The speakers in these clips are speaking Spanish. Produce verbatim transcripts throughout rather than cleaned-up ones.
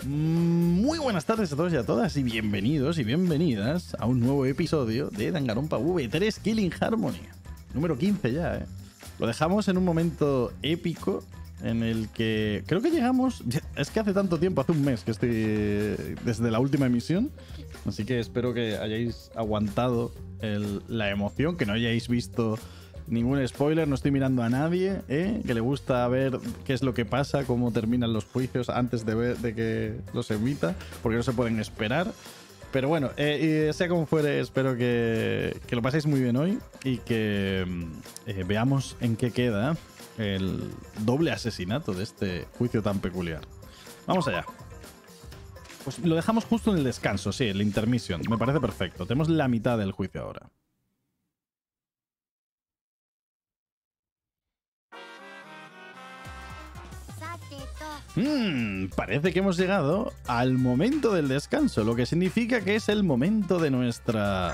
Muy buenas tardes a todos y a todas y bienvenidos y bienvenidas a un nuevo episodio de Danganronpa V tres Killing Harmony. Número quince ya, ¿eh? Lo dejamos en un momento épico en el que creo que llegamos... Es que hace tanto tiempo, hace un mes que estoy desde la última emisión. Así que espero que hayáis aguantado el, la emoción, que no hayáis visto ningún spoiler, no estoy mirando a nadie, ¿eh? Que le gusta ver qué es lo que pasa, cómo terminan los juicios antes de, ver, de que los emita, porque no se pueden esperar. Pero bueno, eh, sea como fuere, espero que, que lo paséis muy bien hoy y que eh, veamos en qué queda el doble asesinato de este juicio tan peculiar. Vamos allá. Pues lo dejamos justo en el descanso, sí, el intermission. Me parece perfecto. Tenemos la mitad del juicio ahora. Hmm, parece que hemos llegado al momento del descanso, lo que significa que es el momento de nuestra...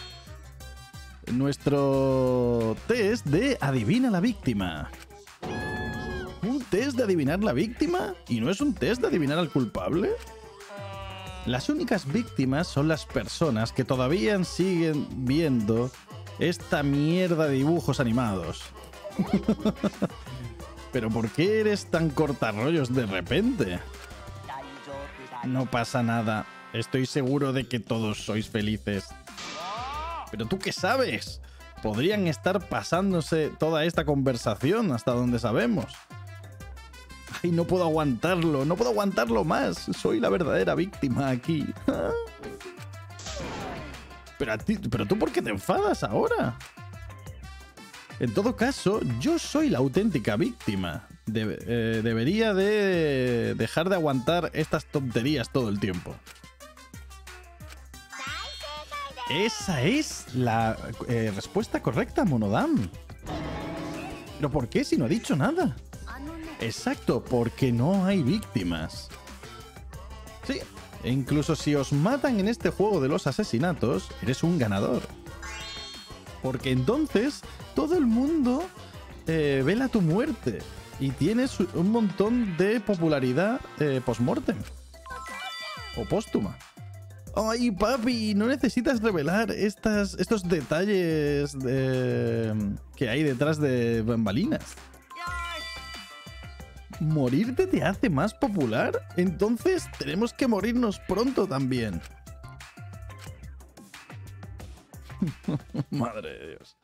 Nuestro test de adivina la víctima. ¿Un test de adivinar la víctima? ¿Y no es un test de adivinar al culpable? Las únicas víctimas son las personas que todavía siguen viendo esta mierda de dibujos animados. ¿Pero por qué eres tan cortarrollos de repente? No pasa nada. Estoy seguro de que todos sois felices. ¿Pero tú qué sabes? Podrían estar pasándose toda esta conversación hasta donde sabemos. Ay, no puedo aguantarlo. No puedo aguantarlo más. Soy la verdadera víctima aquí. ¿Pero, a ti, ¿Pero tú por qué te enfadas ahora? En todo caso, yo soy la auténtica víctima. De, eh, debería de dejar de aguantar estas tonterías todo el tiempo. Esa es la eh, respuesta correcta, Monodam. ¿Pero por qué si no ha dicho nada? Exacto, porque no hay víctimas. Sí, e incluso si os matan en este juego de los asesinatos, eres un ganador. Porque entonces todo el mundo eh, vela tu muerte y tienes un montón de popularidad eh, post-mortem o póstuma. Ay, papi, no necesitas revelar estas, estos detalles de, que hay detrás de bambalinas. ¿Morirte te hace más popular? Entonces tenemos que morirnos pronto también. Madre de Dios.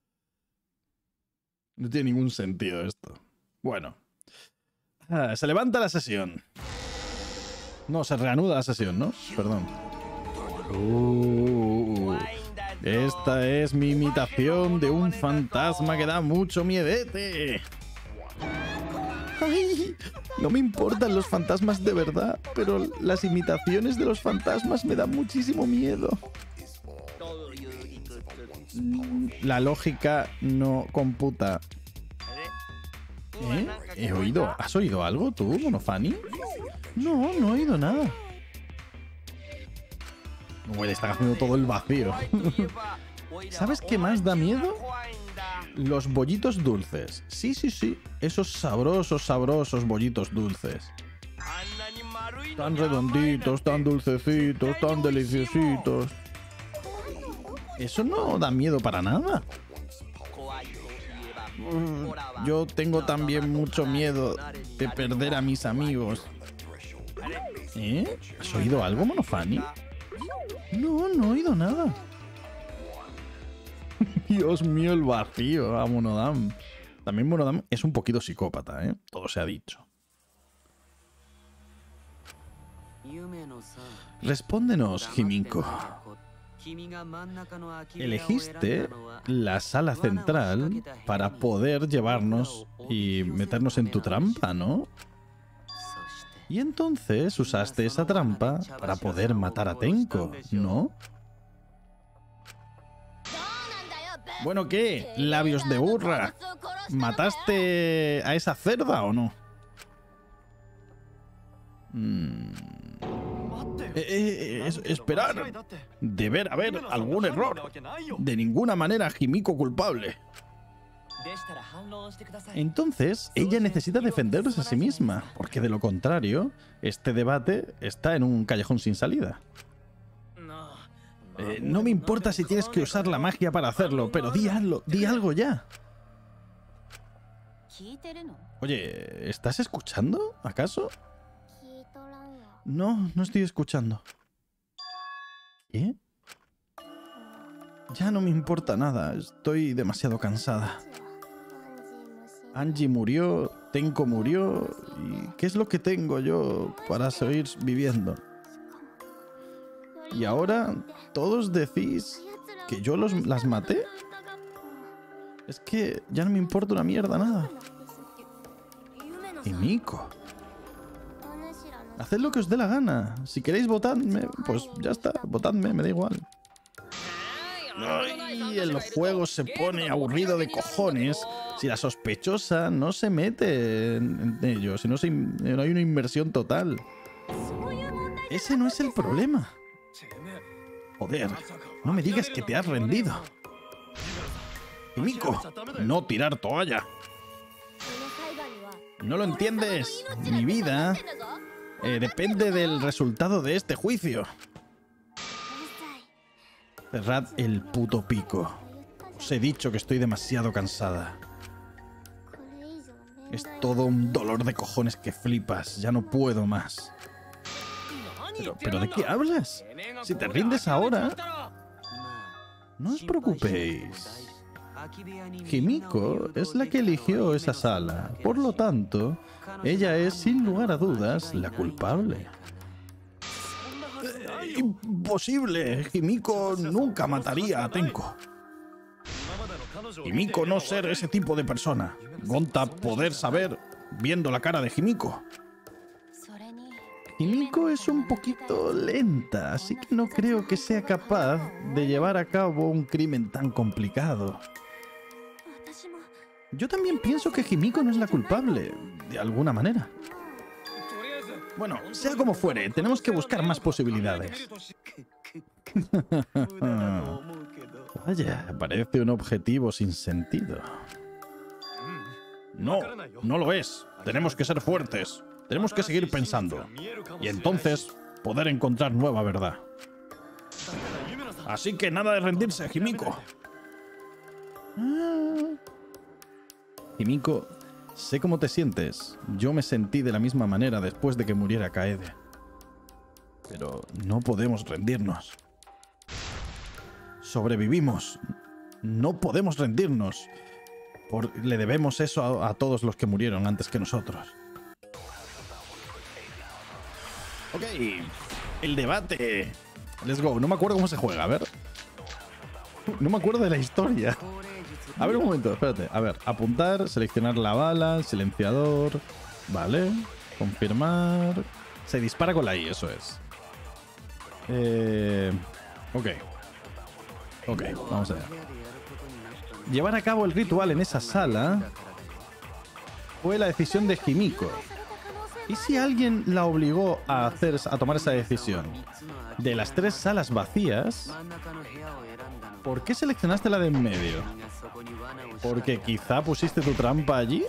No tiene ningún sentido esto. Bueno. Ah, se levanta la sesión. No, se reanuda la sesión, ¿no? Perdón. Uh, esta es mi imitación de un fantasma que da mucho miedete. Ay, no me importan los fantasmas de verdad, pero las imitaciones de los fantasmas me dan muchísimo miedo. La lógica no computa. ¿Eh? ¿He oído? ¿Has oído algo tú, Monofani? No, no he oído nada. No, le están haciendo todo el vacío. ¿Sabes qué más da miedo? Los bollitos dulces. Sí, sí, sí. Esos sabrosos, sabrosos bollitos dulces. Tan redonditos, tan dulcecitos, tan deliciositos. Eso no da miedo para nada. Yo tengo también mucho miedo de perder a mis amigos. ¿Eh? ¿Has oído algo, Monofani? No, no he oído nada. Dios mío, el vacío a Monodam. También Monodam es un poquito psicópata, ¿eh? Todo se ha dicho. Respóndenos, Himiko. Elegiste la sala central para poder llevarnos y meternos en tu trampa, ¿no? Y entonces usaste esa trampa para poder matar a Tenko, ¿no? Bueno, ¿qué? Labios de burra. ¿Mataste a esa cerda o no? Mm. Eh, eh, es, esperar. Deber haber algún error. De ninguna manera Himiko culpable. Entonces, ella necesita defenderse a sí misma, porque de lo contrario, este debate está en un callejón sin salida. Eh, no me importa si tienes que usar la magia para hacerlo, pero di algo, di algo ya. Oye, ¿estás escuchando, acaso? No, no estoy escuchando. ¿Qué? Ya no me importa nada, estoy demasiado cansada. Angie murió, Tenko murió, ¿y qué es lo que tengo yo para seguir viviendo? Y ahora, ¿todos decís que yo los, las maté? Es que ya no me importa una mierda nada. Himiko. Haced lo que os dé la gana. Si queréis votadme, pues ya está, votadme, me da igual. Ay, el juego se pone aburrido de cojones si la sospechosa no se mete en, en ello, si no, se, no hay una inversión total. Ese no es el problema. Joder, no me digas que te has rendido. Himiko, no tirar toalla. No lo entiendes. Mi vida eh, depende del resultado de este juicio. Cerrad el puto pico. Os he dicho que estoy demasiado cansada. Es todo un dolor de cojones que flipas. Ya no puedo más. Pero, ¿pero de qué hablas? Si te rindes ahora... No os preocupéis. Himiko es la que eligió esa sala. Por lo tanto, ella es sin lugar a dudas la culpable. Eh, imposible. Himiko nunca mataría a Tenko. Himiko no ser ese tipo de persona. Gonta poder saber viendo la cara de Himiko. Himiko es un poquito lenta, así que no creo que sea capaz de llevar a cabo un crimen tan complicado. Yo también pienso que Himiko no es la culpable, de alguna manera. Bueno, sea como fuere, tenemos que buscar más posibilidades. Vaya, parece un objetivo sin sentido. No, no lo es. Tenemos que ser fuertes. Tenemos que seguir pensando. Y entonces poder encontrar nueva verdad. Así que nada de rendirse, Himiko. Ah. Himiko, sé cómo te sientes. Yo me sentí de la misma manera después de que muriera Kaede. Pero no podemos rendirnos. Sobrevivimos. No podemos rendirnos. Por, le debemos eso a, a todos los que murieron antes que nosotros. Ok, el debate. Let's go. No me acuerdo cómo se juega, a ver. No me acuerdo de la historia. A ver un momento, espérate. A ver, apuntar, seleccionar la bala, silenciador. Vale, confirmar. Se dispara con la I, eso es. Eh, ok. Ok, vamos allá. Llevar a cabo el ritual en esa sala fue la decisión de Himiko. ¿Y si alguien la obligó a, hacer, a tomar esa decisión? De las tres salas vacías, ¿por qué seleccionaste la de en medio? ¿Porque quizá pusiste tu trampa allí?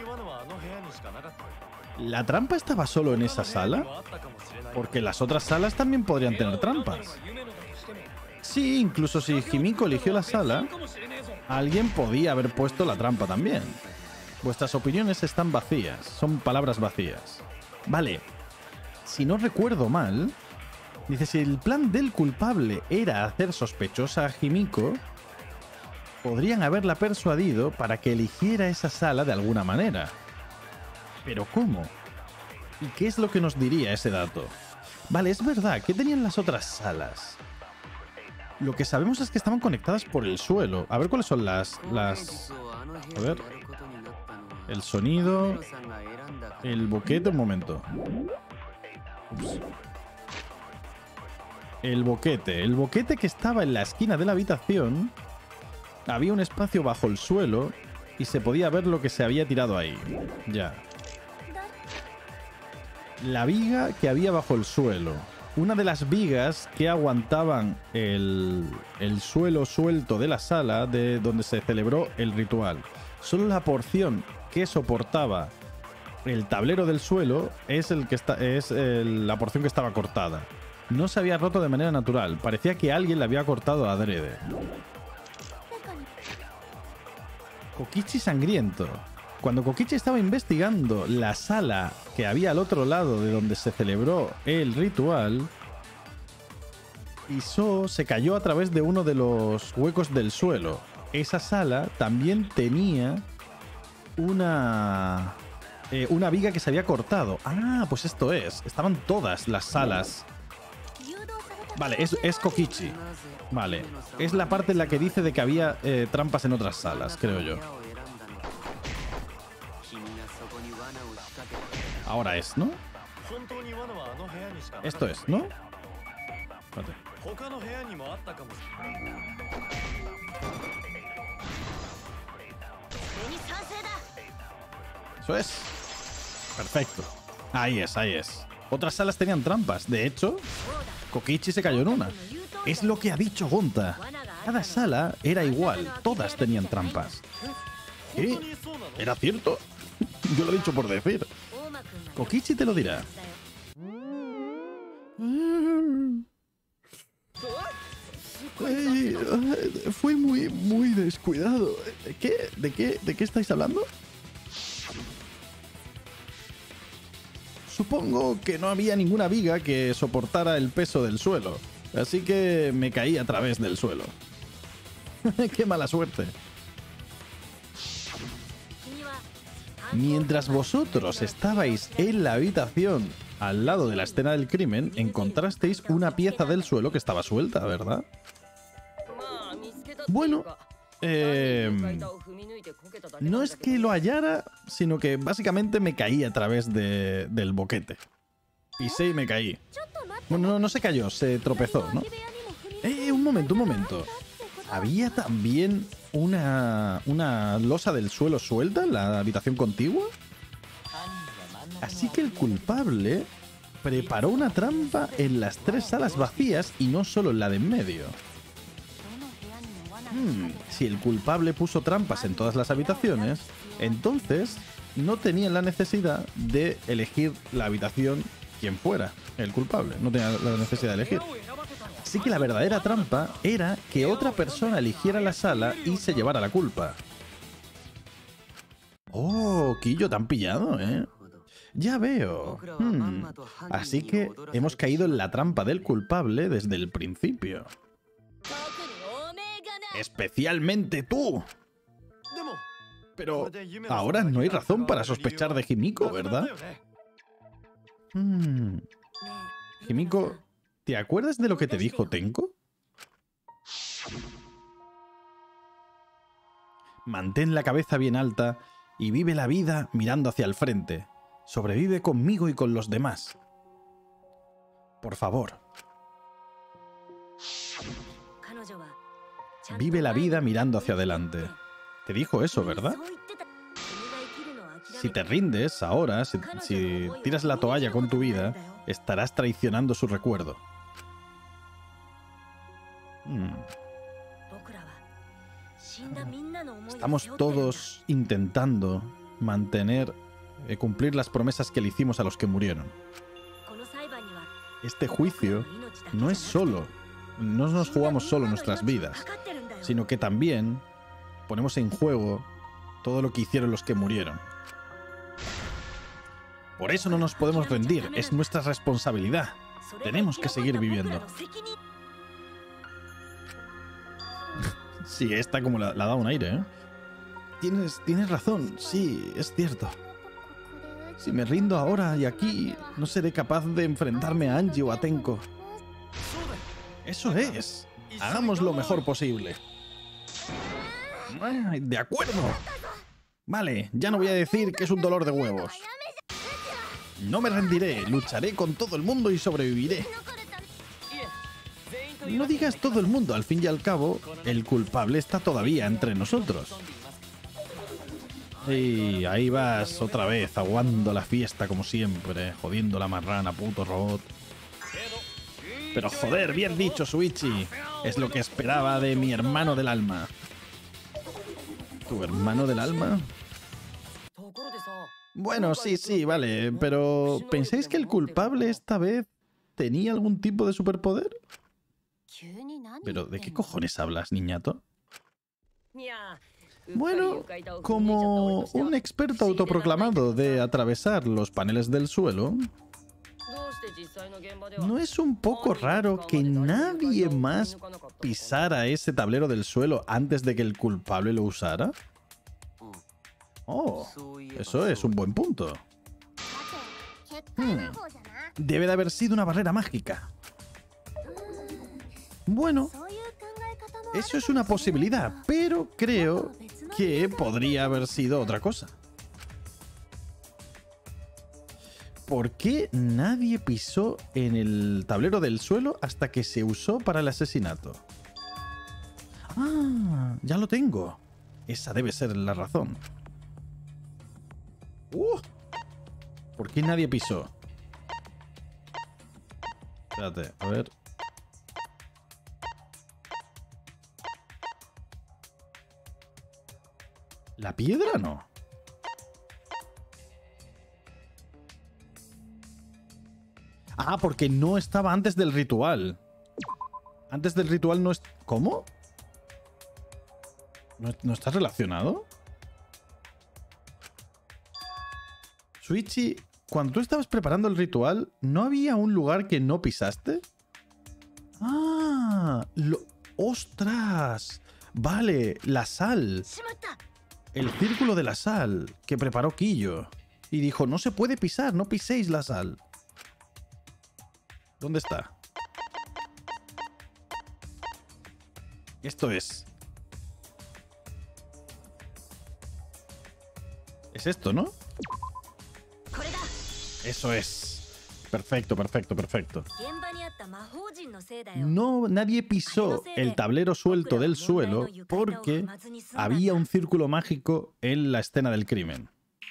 ¿La trampa estaba solo en esa sala? Porque las otras salas también podrían tener trampas. Sí, incluso si Himiko eligió la sala, alguien podía haber puesto la trampa también. Vuestras opiniones están vacías, son palabras vacías. Vale, si no recuerdo mal, dice, si el plan del culpable era hacer sospechosa a Himiko, podrían haberla persuadido para que eligiera esa sala de alguna manera. ¿Pero cómo? ¿Y qué es lo que nos diría ese dato? Vale, es verdad, ¿qué tenían las otras salas? Lo que sabemos es que estaban conectadas por el suelo. A ver cuáles son las... las... A ver... El sonido... El boquete, un momento. Ups. El boquete. El boquete que estaba en la esquina de la habitación. Había un espacio bajo el suelo y se podía ver lo que se había tirado ahí. Ya. La viga que había bajo el suelo. una de las vigas que aguantaban el, el suelo suelto de la sala de donde se celebró el ritual. Solo la porción que soportaba el tablero del suelo es, el que está, es el, la porción que estaba cortada. No se había roto de manera natural. Parecía que alguien la había cortado adrede. Kokichi sangriento. Cuando Kokichi estaba investigando la sala que había al otro lado de donde se celebró el ritual, Iso se cayó a través de uno de los huecos del suelo. Esa sala también tenía una, eh, una viga que se había cortado. Ah, pues esto es. Estaban todas las salas. Vale, es, es Kokichi. Vale, es la parte en la que dice de que había eh, trampas en otras salas, creo yo. Ahora es, ¿no? Esto es, ¿no? Espérate. Eso es. Perfecto. Ahí es, ahí es. Otras salas tenían trampas. De hecho, Kokichi se cayó en una. Es lo que ha dicho Gonta. Cada sala era igual. Todas tenían trampas. ¿Qué? ¿Era cierto? Yo lo he dicho por decir. Kokichi te lo dirá. Ay, fue muy, muy descuidado. ¿Qué? ¿De qué? ¿De qué estáis hablando? Supongo que no había ninguna viga que soportara el peso del suelo, así que me caí a través del suelo. ¡Qué mala suerte! Mientras vosotros estabais en la habitación al lado de la escena del crimen, encontrasteis una pieza del suelo que estaba suelta, ¿verdad? Bueno, eh, no es que lo hallara, sino que básicamente me caí a través de, del boquete. Pisé y me caí. Bueno, no, no se cayó, se tropezó, ¿no? Eh, un momento, un momento. ¿Había también una, una losa del suelo suelta en la habitación contigua? Así que el culpable preparó una trampa en las tres salas vacías y no solo en la de en medio. Hmm, si el culpable puso trampas en todas las habitaciones, entonces no tenía la necesidad de elegir la habitación quien fuera el culpable. No tenía la necesidad de elegir. Así que la verdadera trampa era que otra persona eligiera la sala y se llevara la culpa. Oh, Quillo, te han pillado, ¿eh? Ya veo. Hmm. Así que hemos caído en la trampa del culpable desde el principio. Especialmente tú. Pero ahora no hay razón para sospechar de Himiko, ¿verdad? Hmm. Himiko, ¿te acuerdas de lo que te dijo Tenko? Mantén la cabeza bien alta y vive la vida mirando hacia el frente. Sobrevive conmigo y con los demás. Por favor. Vive la vida mirando hacia adelante. Te dijo eso, ¿verdad? Si te rindes ahora, si, si tiras la toalla con tu vida, estarás traicionando su recuerdo. Hmm. Estamos todos intentando mantener, eh, cumplir las promesas que le hicimos a los que murieron. Este juicio no es solo, no nos jugamos solo nuestras vidas, sino que también ponemos en juego todo lo que hicieron los que murieron. Por eso no nos podemos rendir, es nuestra responsabilidad. Tenemos que seguir viviendo. Sí, esta como la, la da un aire, ¿eh? Tienes, tienes razón, sí, es cierto. Si me rindo ahora y aquí, no seré capaz de enfrentarme a Angie o a Tenko. Eso es. Hagamos lo mejor posible. De acuerdo. Vale, ya no voy a decir que es un dolor de huevos. No me rendiré, lucharé con todo el mundo y sobreviviré. No digas todo el mundo, al fin y al cabo, el culpable está todavía entre nosotros. Y ahí vas otra vez, aguando la fiesta como siempre, jodiendo la marrana, puto robot. Pero joder, bien dicho, Shuichi. Es lo que esperaba de mi hermano del alma. ¿Tu hermano del alma? Bueno, sí, sí, vale. Pero ¿pensáis que el culpable esta vez tenía algún tipo de superpoder? ¿Pero de qué cojones hablas, niñato? Bueno, como un experto autoproclamado de atravesar los paneles del suelo, ¿no es un poco raro que nadie más pisara ese tablero del suelo antes de que el culpable lo usara? Oh, eso es un buen punto. Hmm. Debe de haber sido una barrera mágica. Bueno, eso es una posibilidad, pero creo que podría haber sido otra cosa. ¿Por qué nadie pisó en el tablero del suelo hasta que se usó para el asesinato? Ah, ya lo tengo. Esa debe ser la razón. Uh, ¿Por qué nadie pisó? Espérate, a ver. ¿La piedra no? Ah, porque no estaba antes del ritual. Antes del ritual no es... ¿Cómo? ¿No, no está relacionado? Shuichi, cuando tú estabas preparando el ritual, ¿no había un lugar que no pisaste? Ah, lo... ¡Ostras! Vale, la sal. El círculo de la sal que preparó Quillo. Y dijo, no se puede pisar, no piséis la sal. ¿Dónde está? Esto es. Es esto, ¿no? Eso es. Perfecto, perfecto, perfecto. No, nadie pisó el tablero suelto del suelo porque había un círculo mágico en la escena del crimen.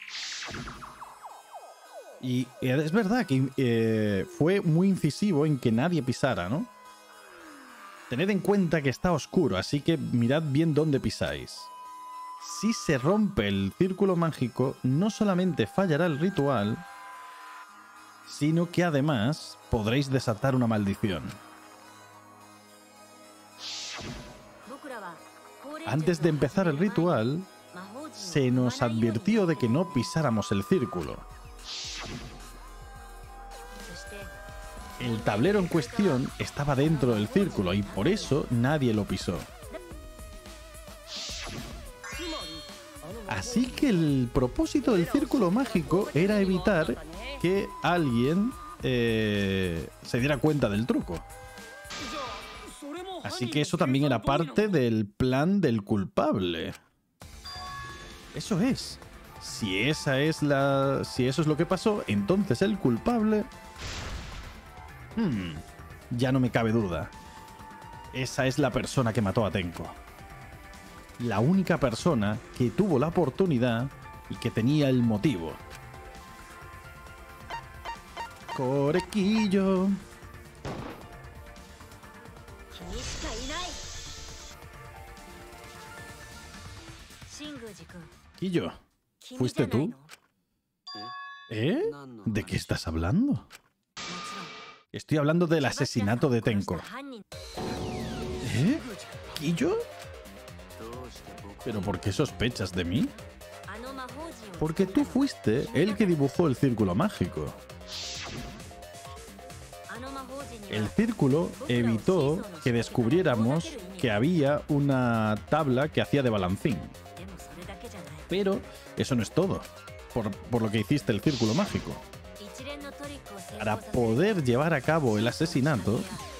Y es verdad que eh, fue muy incisivo en que nadie pisara, ¿no? Tened en cuenta que está oscuro, así que mirad bien dónde pisáis. Si se rompe el círculo mágico, no solamente fallará el ritual, sino que además podréis desatar una maldición. Antes de empezar el ritual, se nos advirtió de que no pisáramos el círculo. El tablero en cuestión estaba dentro del círculo y por eso nadie lo pisó. Así que el propósito del círculo mágico era evitar que alguien eh, se diera cuenta del truco. Así que eso también era parte del plan del culpable. Eso es. Si esa es la, si eso es lo que pasó, entonces el culpable... Hmm, ya no me cabe duda. Esa es la persona que mató a Tenko. La única persona que tuvo la oportunidad y que tenía el motivo. Corequillo. Quillo, ¿fuiste tú? ¿Eh? ¿De qué estás hablando? Estoy hablando del asesinato de Tenko. ¿Eh? ¿Quillo? ¿Pero por qué sospechas de mí? Porque tú fuiste el que dibujó el círculo mágico. El círculo evitó que descubriéramos que había una tabla que hacía de balancín. Pero eso no es todo, por, por lo que hiciste el círculo mágico. Para poder llevar a cabo el asesinato,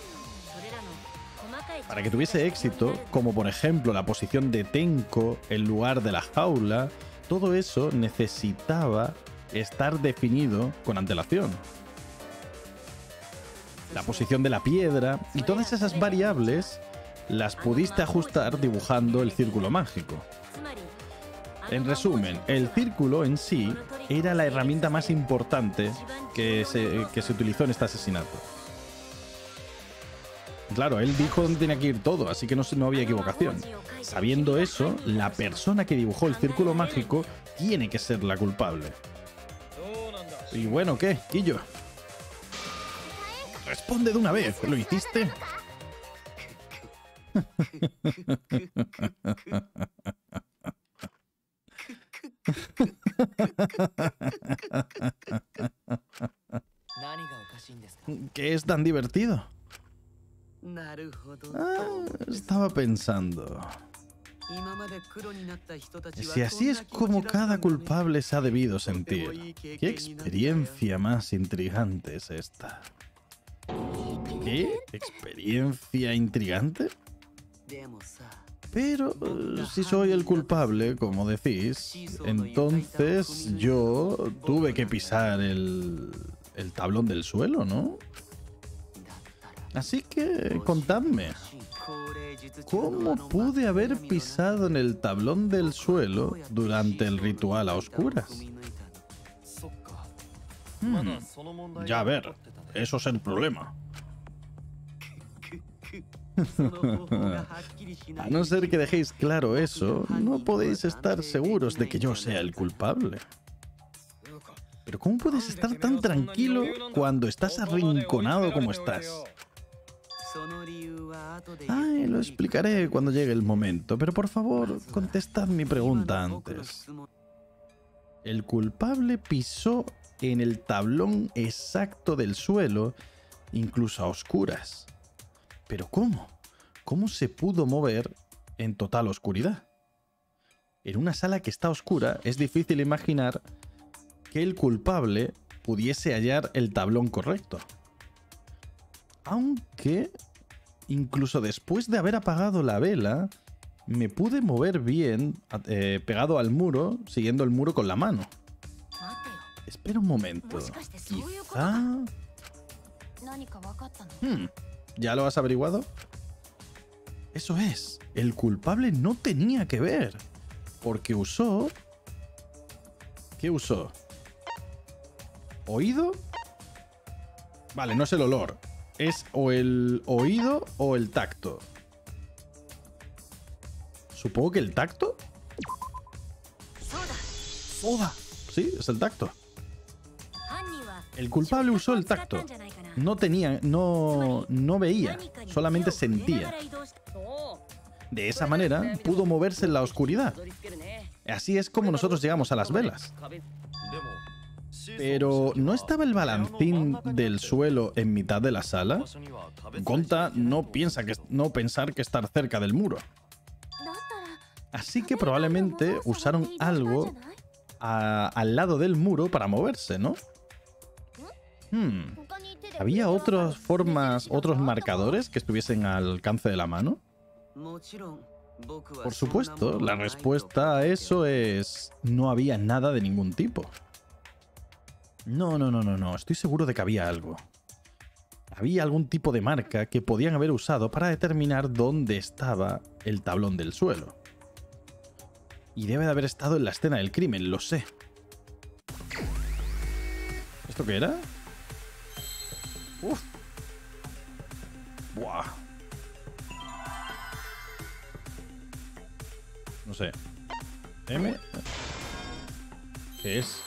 para que tuviese éxito, como por ejemplo la posición de Tenko en lugar de la jaula, todo eso necesitaba estar definido con antelación. La posición de la piedra y todas esas variables las pudiste ajustar dibujando el círculo mágico. En resumen, el círculo en sí era la herramienta más importante que se, que se utilizó en este asesinato. Claro, él dijo dónde tenía que ir todo, así que no, no había equivocación. Sabiendo eso, la persona que dibujó el círculo mágico tiene que ser la culpable. Y bueno, ¿qué, Quillo? Responde de una vez, ¿lo hiciste? ¿Qué es tan divertido? Ah, estaba pensando. Si así es como cada culpable se ha debido sentir, ¿qué experiencia más intrigante es esta? ¿Qué? ¿Experiencia intrigante? Pero uh, si soy el culpable, como decís, entonces yo tuve que pisar el, el tablón del suelo, ¿no? Así que contadme, ¿cómo pude haber pisado en el tablón del suelo durante el ritual a oscuras? Hmm, ya a ver, eso es el problema. A no ser que dejéis claro eso, no podéis estar seguros de que yo sea el culpable. Pero ¿cómo puedes estar tan tranquilo cuando estás arrinconado como estás? Ay, lo explicaré cuando llegue el momento, pero por favor, contestad mi pregunta antes. El culpable pisó en el tablón exacto del suelo, incluso a oscuras. ¿Pero cómo? ¿Cómo se pudo mover en total oscuridad? En una sala que está oscura, es difícil imaginar que el culpable pudiese hallar el tablón correcto. Aunque, incluso después de haber apagado la vela, me pude mover bien, eh, pegado al muro, siguiendo el muro con la mano. Espera un momento. Quizá... Hmm, ¿ya lo has averiguado? Eso es, el culpable no tenía que ver, porque usó... ¿Qué usó? ¿Oído? Vale, no es el olor. Es o el oído o el tacto. Supongo que el tacto. ¡Soda! Sí, es el tacto. El culpable usó el tacto. No tenía, no, no veía, solamente sentía. De esa manera pudo moverse en la oscuridad. Así es como nosotros llegamos a las velas. Pero ¿no estaba el balancín del suelo en mitad de la sala? Gonta no piensa que no pensar que estar cerca del muro. Así que probablemente usaron algo a, al lado del muro para moverse, ¿no? Hmm. ¿Había otras formas, otros marcadores que estuviesen al alcance de la mano? Por supuesto, la respuesta a eso es... no había nada de ningún tipo. No, no, no, no, no. Estoy seguro de que había algo. Había algún tipo de marca que podían haber usado para determinar dónde estaba el tablón del suelo. Y debe de haber estado en la escena del crimen, lo sé. ¿Esto qué era? Uf. Buah. No sé. M. ¿Qué es?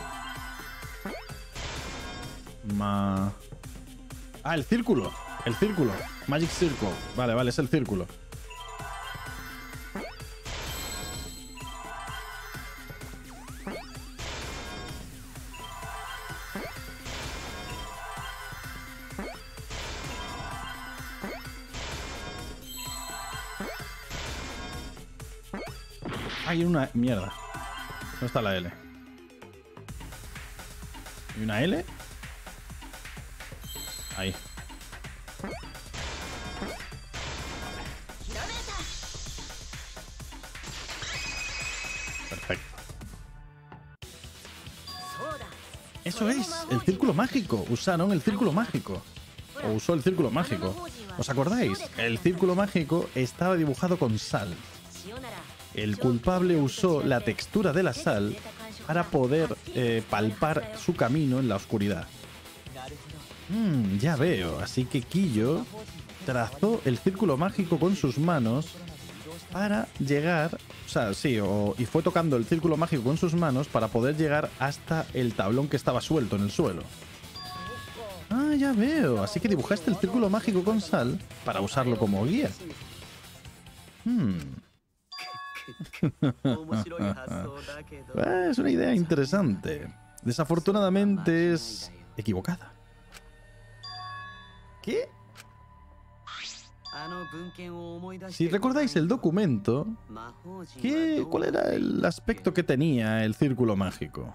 Ma... Ah, el círculo. El círculo. Magic Circle. Vale, vale, es el círculo. Hay una... mierda. ¿Dónde está la L? ¿Y una L? Ahí. Perfecto. Eso es, el círculo mágico. Usaron el círculo mágico. O usó el círculo mágico. ¿Os acordáis? El círculo mágico estaba dibujado con sal. El culpable usó la textura de la sal para poder eh, palpar su camino en la oscuridad. Mm, ya veo. Así que Kiyo trazó el círculo mágico con sus manos para llegar... O sea, sí, o, y fue tocando el círculo mágico con sus manos para poder llegar hasta el tablón que estaba suelto en el suelo. Ah, ya veo. Así que dibujaste el círculo mágico con sal para usarlo como guía. Hmm. Es una idea interesante. Desafortunadamente es equivocada. ¿Qué? Si recordáis el documento, ¿qué, ¿cuál era el aspecto que tenía el círculo mágico?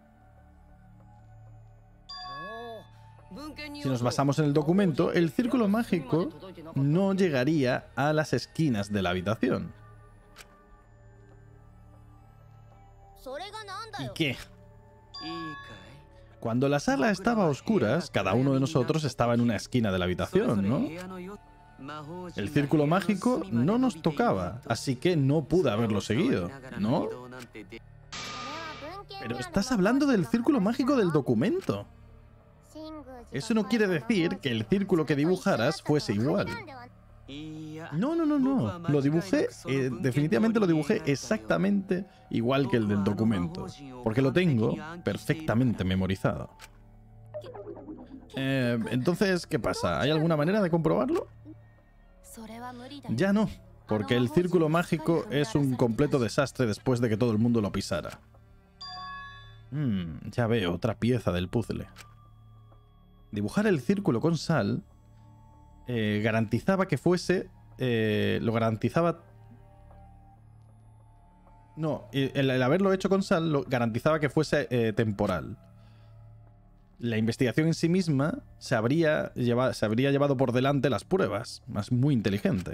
Si nos basamos en el documento, el círculo mágico no llegaría a las esquinas de la habitación. ¿Y qué? Cuando la sala estaba a oscuras, cada uno de nosotros estaba en una esquina de la habitación, ¿no? El círculo mágico no nos tocaba, así que no pude haberlo seguido, ¿no? Pero estás hablando del círculo mágico del documento. Eso no quiere decir que el círculo que dibujaras fuese igual. No, no, no, no. Lo dibujé, eh, definitivamente lo dibujé exactamente igual que el del documento, porque lo tengo perfectamente memorizado. Eh, entonces, ¿qué pasa? ¿Hay alguna manera de comprobarlo? Ya no, porque el círculo mágico es un completo desastre después de que todo el mundo lo pisara. Hmm, ya veo, otra pieza del puzzle. Dibujar el círculo con sal eh, garantizaba que fuese... Eh, lo garantizaba... No, el, el haberlo hecho con sal lo garantizaba que fuese eh, temporal. La investigación en sí misma se habría, lleva, se habría llevado por delante las pruebas. Es muy inteligente.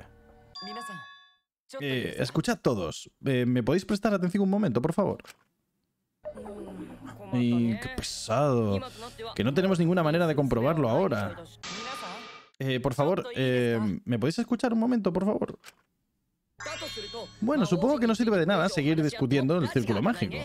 Eh, escuchad todos. Eh, ¿Me podéis prestar atención un momento, por favor? ¡Ay, qué pesado! Que no tenemos ninguna manera de comprobarlo ahora. Eh, por favor, eh, ¿me podéis escuchar un momento, por favor? Bueno, supongo que no sirve de nada seguir discutiendo el círculo mágico.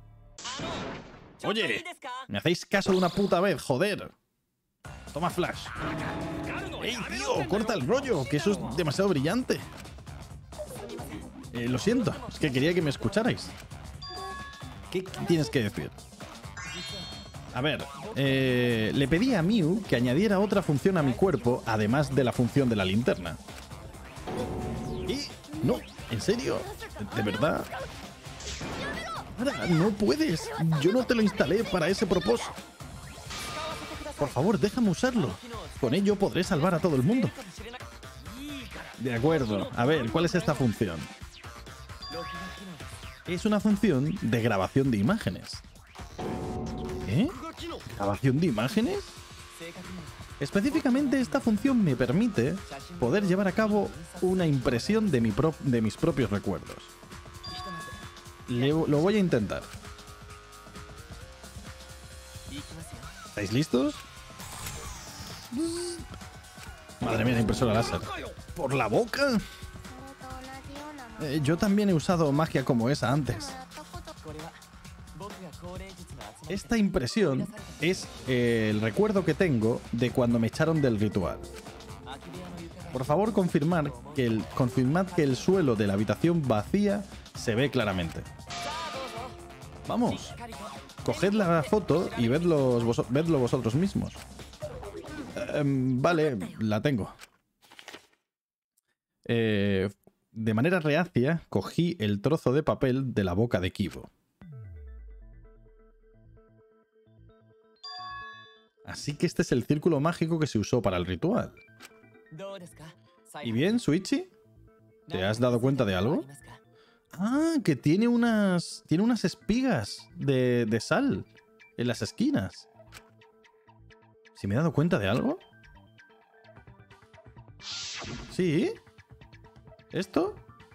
Oye, ¿me hacéis caso de una puta vez? ¡Joder! Toma flash. ¡Ey, tío! ¡Corta el rollo! Que eso es demasiado brillante. Eh, lo siento, es que quería que me escucharais. ¿Qué tienes que decir? A ver, eh, le pedí a Miu que añadiera otra función a mi cuerpo, además de la función de la linterna. ¿Y? No, ¿en serio? ¿De verdad? Ahora, no puedes. Yo no te lo instalé para ese propósito. Por favor, déjame usarlo. Con ello podré salvar a todo el mundo. De acuerdo. A ver, ¿cuál es esta función? Es una función de grabación de imágenes. ¿Eh? ¿Grabación de imágenes? Específicamente, esta función me permite poder llevar a cabo una impresión de, mi pro de mis propios recuerdos. Le lo voy a intentar. ¿Estáis listos? Madre mía, la impresora láser. ¿Por la boca? Eh, yo también he usado magia como esa antes. Esta impresión es eh, el recuerdo que tengo de cuando me echaron del ritual. Por favor, confirmar que el, confirmad que el suelo de la habitación vacía se ve claramente. Vamos, coged la foto y vedlo, vos, vedlo vosotros mismos. Eh, vale, la tengo. Eh, de manera reacia, cogí el trozo de papel de la boca de Kibo. Así que este es el círculo mágico que se usó para el ritual. ¿Y bien, Suichi? ¿Te has dado cuenta de algo? Ah, que tiene unas... Tiene unas espigas de, de sal en las esquinas. ¿Sí me he dado cuenta de algo? ¿Sí? ¿Esto?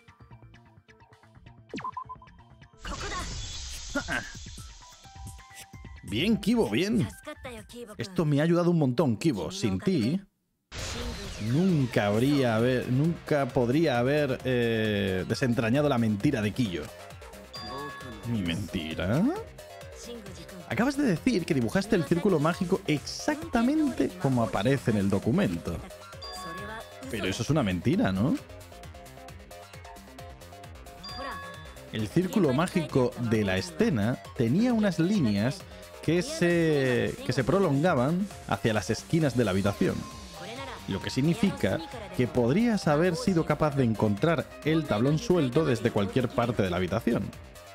Bien, Kibo, bien. Esto me ha ayudado un montón, Kibo. Sin ti, nunca habría haber, nunca podría haber eh, desentrañado la mentira de Kiyo. ¿Mi mentira? Acabas de decir que dibujaste el círculo mágico exactamente como aparece en el documento. Pero eso es una mentira, ¿no? El círculo mágico de la escena tenía unas líneas que se, que se prolongaban hacia las esquinas de la habitación. Lo que significa que podrías haber sido capaz de encontrar el tablón suelto desde cualquier parte de la habitación.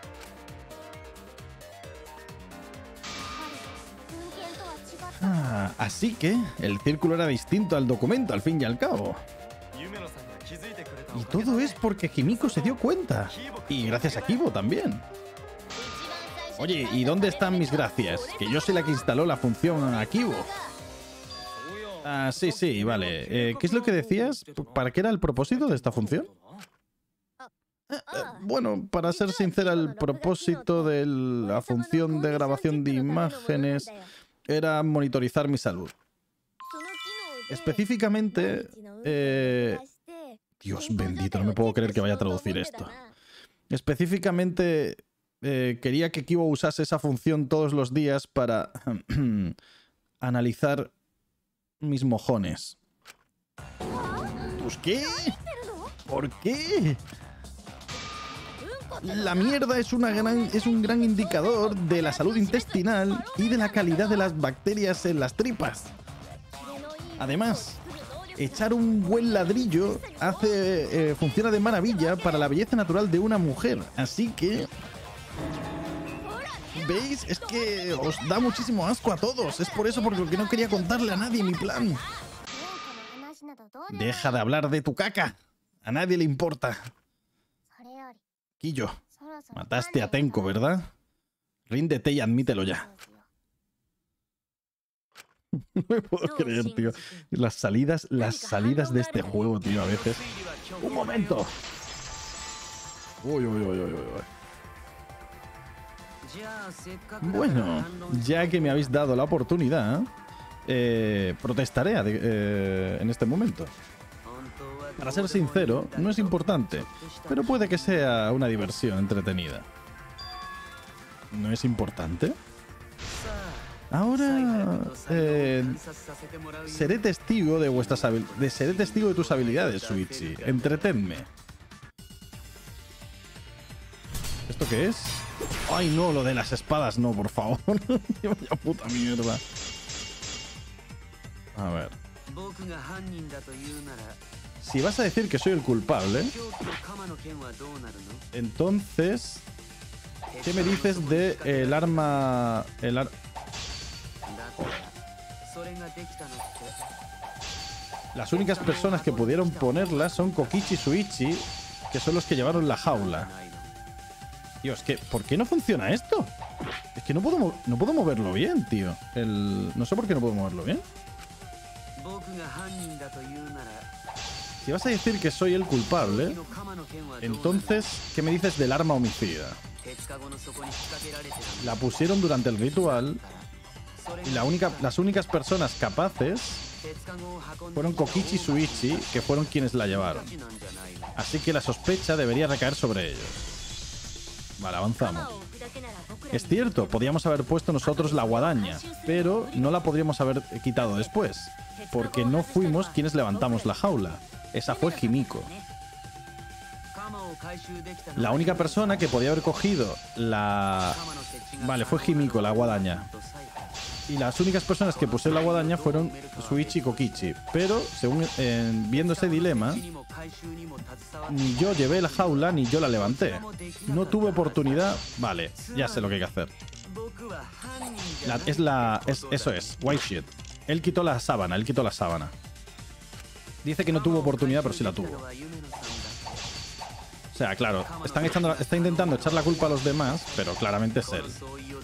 Ah, así que el círculo era distinto al documento, al fin y al cabo. Y todo es porque Himiko se dio cuenta. Y gracias a Kibo también. Oye, ¿y dónde están mis gracias? Que yo soy la que instaló la función a Kibo. Ah, sí, sí, vale. Eh, ¿Qué es lo que decías? ¿Para qué era el propósito de esta función? Eh, eh, bueno, para ser sincera, el propósito de la función de grabación de imágenes era monitorizar mi salud. Específicamente... Eh... Dios bendito, no me puedo creer que vaya a traducir esto. Específicamente, eh, quería que Kibo usase esa función todos los días para analizar mis mojones. ¿Pues qué? ¿Por qué? La mierda es, una gran, es un gran indicador de la salud intestinal y de la calidad de las bacterias en las tripas. Además, echar un buen ladrillo hace, eh, funciona de maravilla para la belleza natural de una mujer. Así que... ¿Veis? Es que os da muchísimo asco a todos. Es por eso por lo que no quería contarle a nadie mi plan. Deja de hablar de tu caca. A nadie le importa. Quillo, mataste a Tenko, ¿verdad? Ríndete y admítelo ya. No me puedo creer, tío. Las salidas, las salidas de este juego, tío, a veces. ¡Un momento! Uy, uy, uy, uy, uy. Bueno, ya que me habéis dado la oportunidad, eh, protestaré eh, en este momento. Para ser sincero, no es importante, pero puede que sea una diversión entretenida. ¿No es importante? Ahora eh, seré testigo de vuestras habilidades. Seré testigo de tus habilidades, Shuichi. Entretenme. ¿Esto qué es? Ay, no, lo de las espadas, no, por favor. Vaya puta mierda. A ver. Si vas a decir que soy el culpable, entonces, ¿qué me dices de el arma... El ar... Las únicas personas que pudieron ponerla son Kokichi y Shuichi, que son los que llevaron la jaula. Dios, ¿qué? ¿Por qué no funciona esto? Es que no puedo, no puedo moverlo bien, tío. El... No sé por qué no puedo moverlo bien. Si vas a decir que soy el culpable, entonces, ¿qué me dices del arma homicida? La pusieron durante el ritual y la única, las únicas personas capaces fueron Kokichi y Shuichi, que fueron quienes la llevaron. Así que la sospecha debería recaer sobre ellos. Vale, avanzamos. Es cierto, podíamos haber puesto nosotros la guadaña, pero no la podríamos haber quitado después, porque no fuimos quienes levantamos la jaula. Esa fue Himiko. La única persona que podía haber cogido la... Vale, fue Himiko, la guadaña. Y las únicas personas que pusieron la guadaña fueron Shuichi y Kokichi. Pero, según eh, viendo ese dilema, ni yo llevé la jaula ni yo la levanté. No tuve oportunidad. Vale, ya sé lo que hay que hacer. La, es la... Es, eso es, white shit. Él quitó la sábana, él quitó la sábana. Dice que no tuvo oportunidad, pero sí la tuvo. O sea, claro, están echando, está intentando echar la culpa a los demás, pero claramente es él.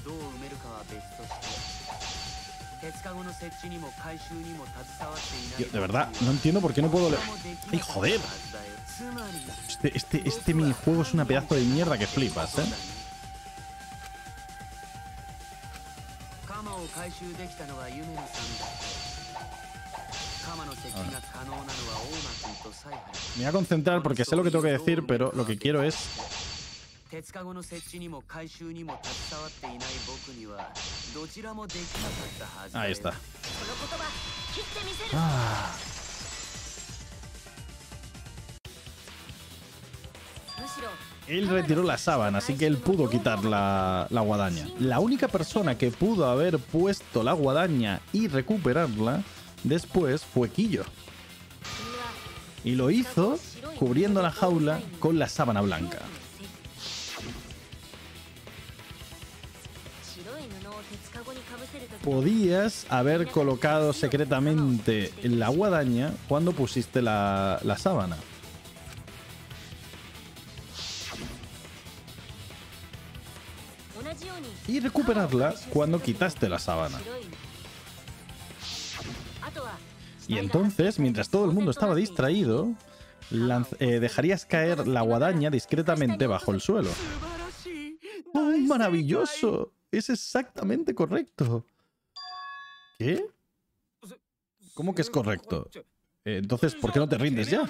Tío, de verdad, no entiendo por qué no puedo leer. ¡Ay, joder! Este, este, este minijuego es una pedazo de mierda que flipas, ¿eh? Me voy a concentrar porque sé lo que tengo que decir, pero lo que quiero es Ahí está. Ah. Él retiró la sábana, así que él pudo quitar la, la guadaña. La única persona que pudo haber puesto la guadaña y recuperarla después fue Quillo. Y lo hizo cubriendo la jaula con la sábana blanca. Podías haber colocado secretamente la guadaña cuando pusiste la, la sábana. Y recuperarla cuando quitaste la sábana. Y entonces, mientras todo el mundo estaba distraído, eh, dejarías caer la guadaña discretamente bajo el suelo. ¡Oh, maravilloso! Es exactamente correcto. ¿Qué? ¿Cómo que es correcto? Eh, entonces, ¿por qué no te rindes ya?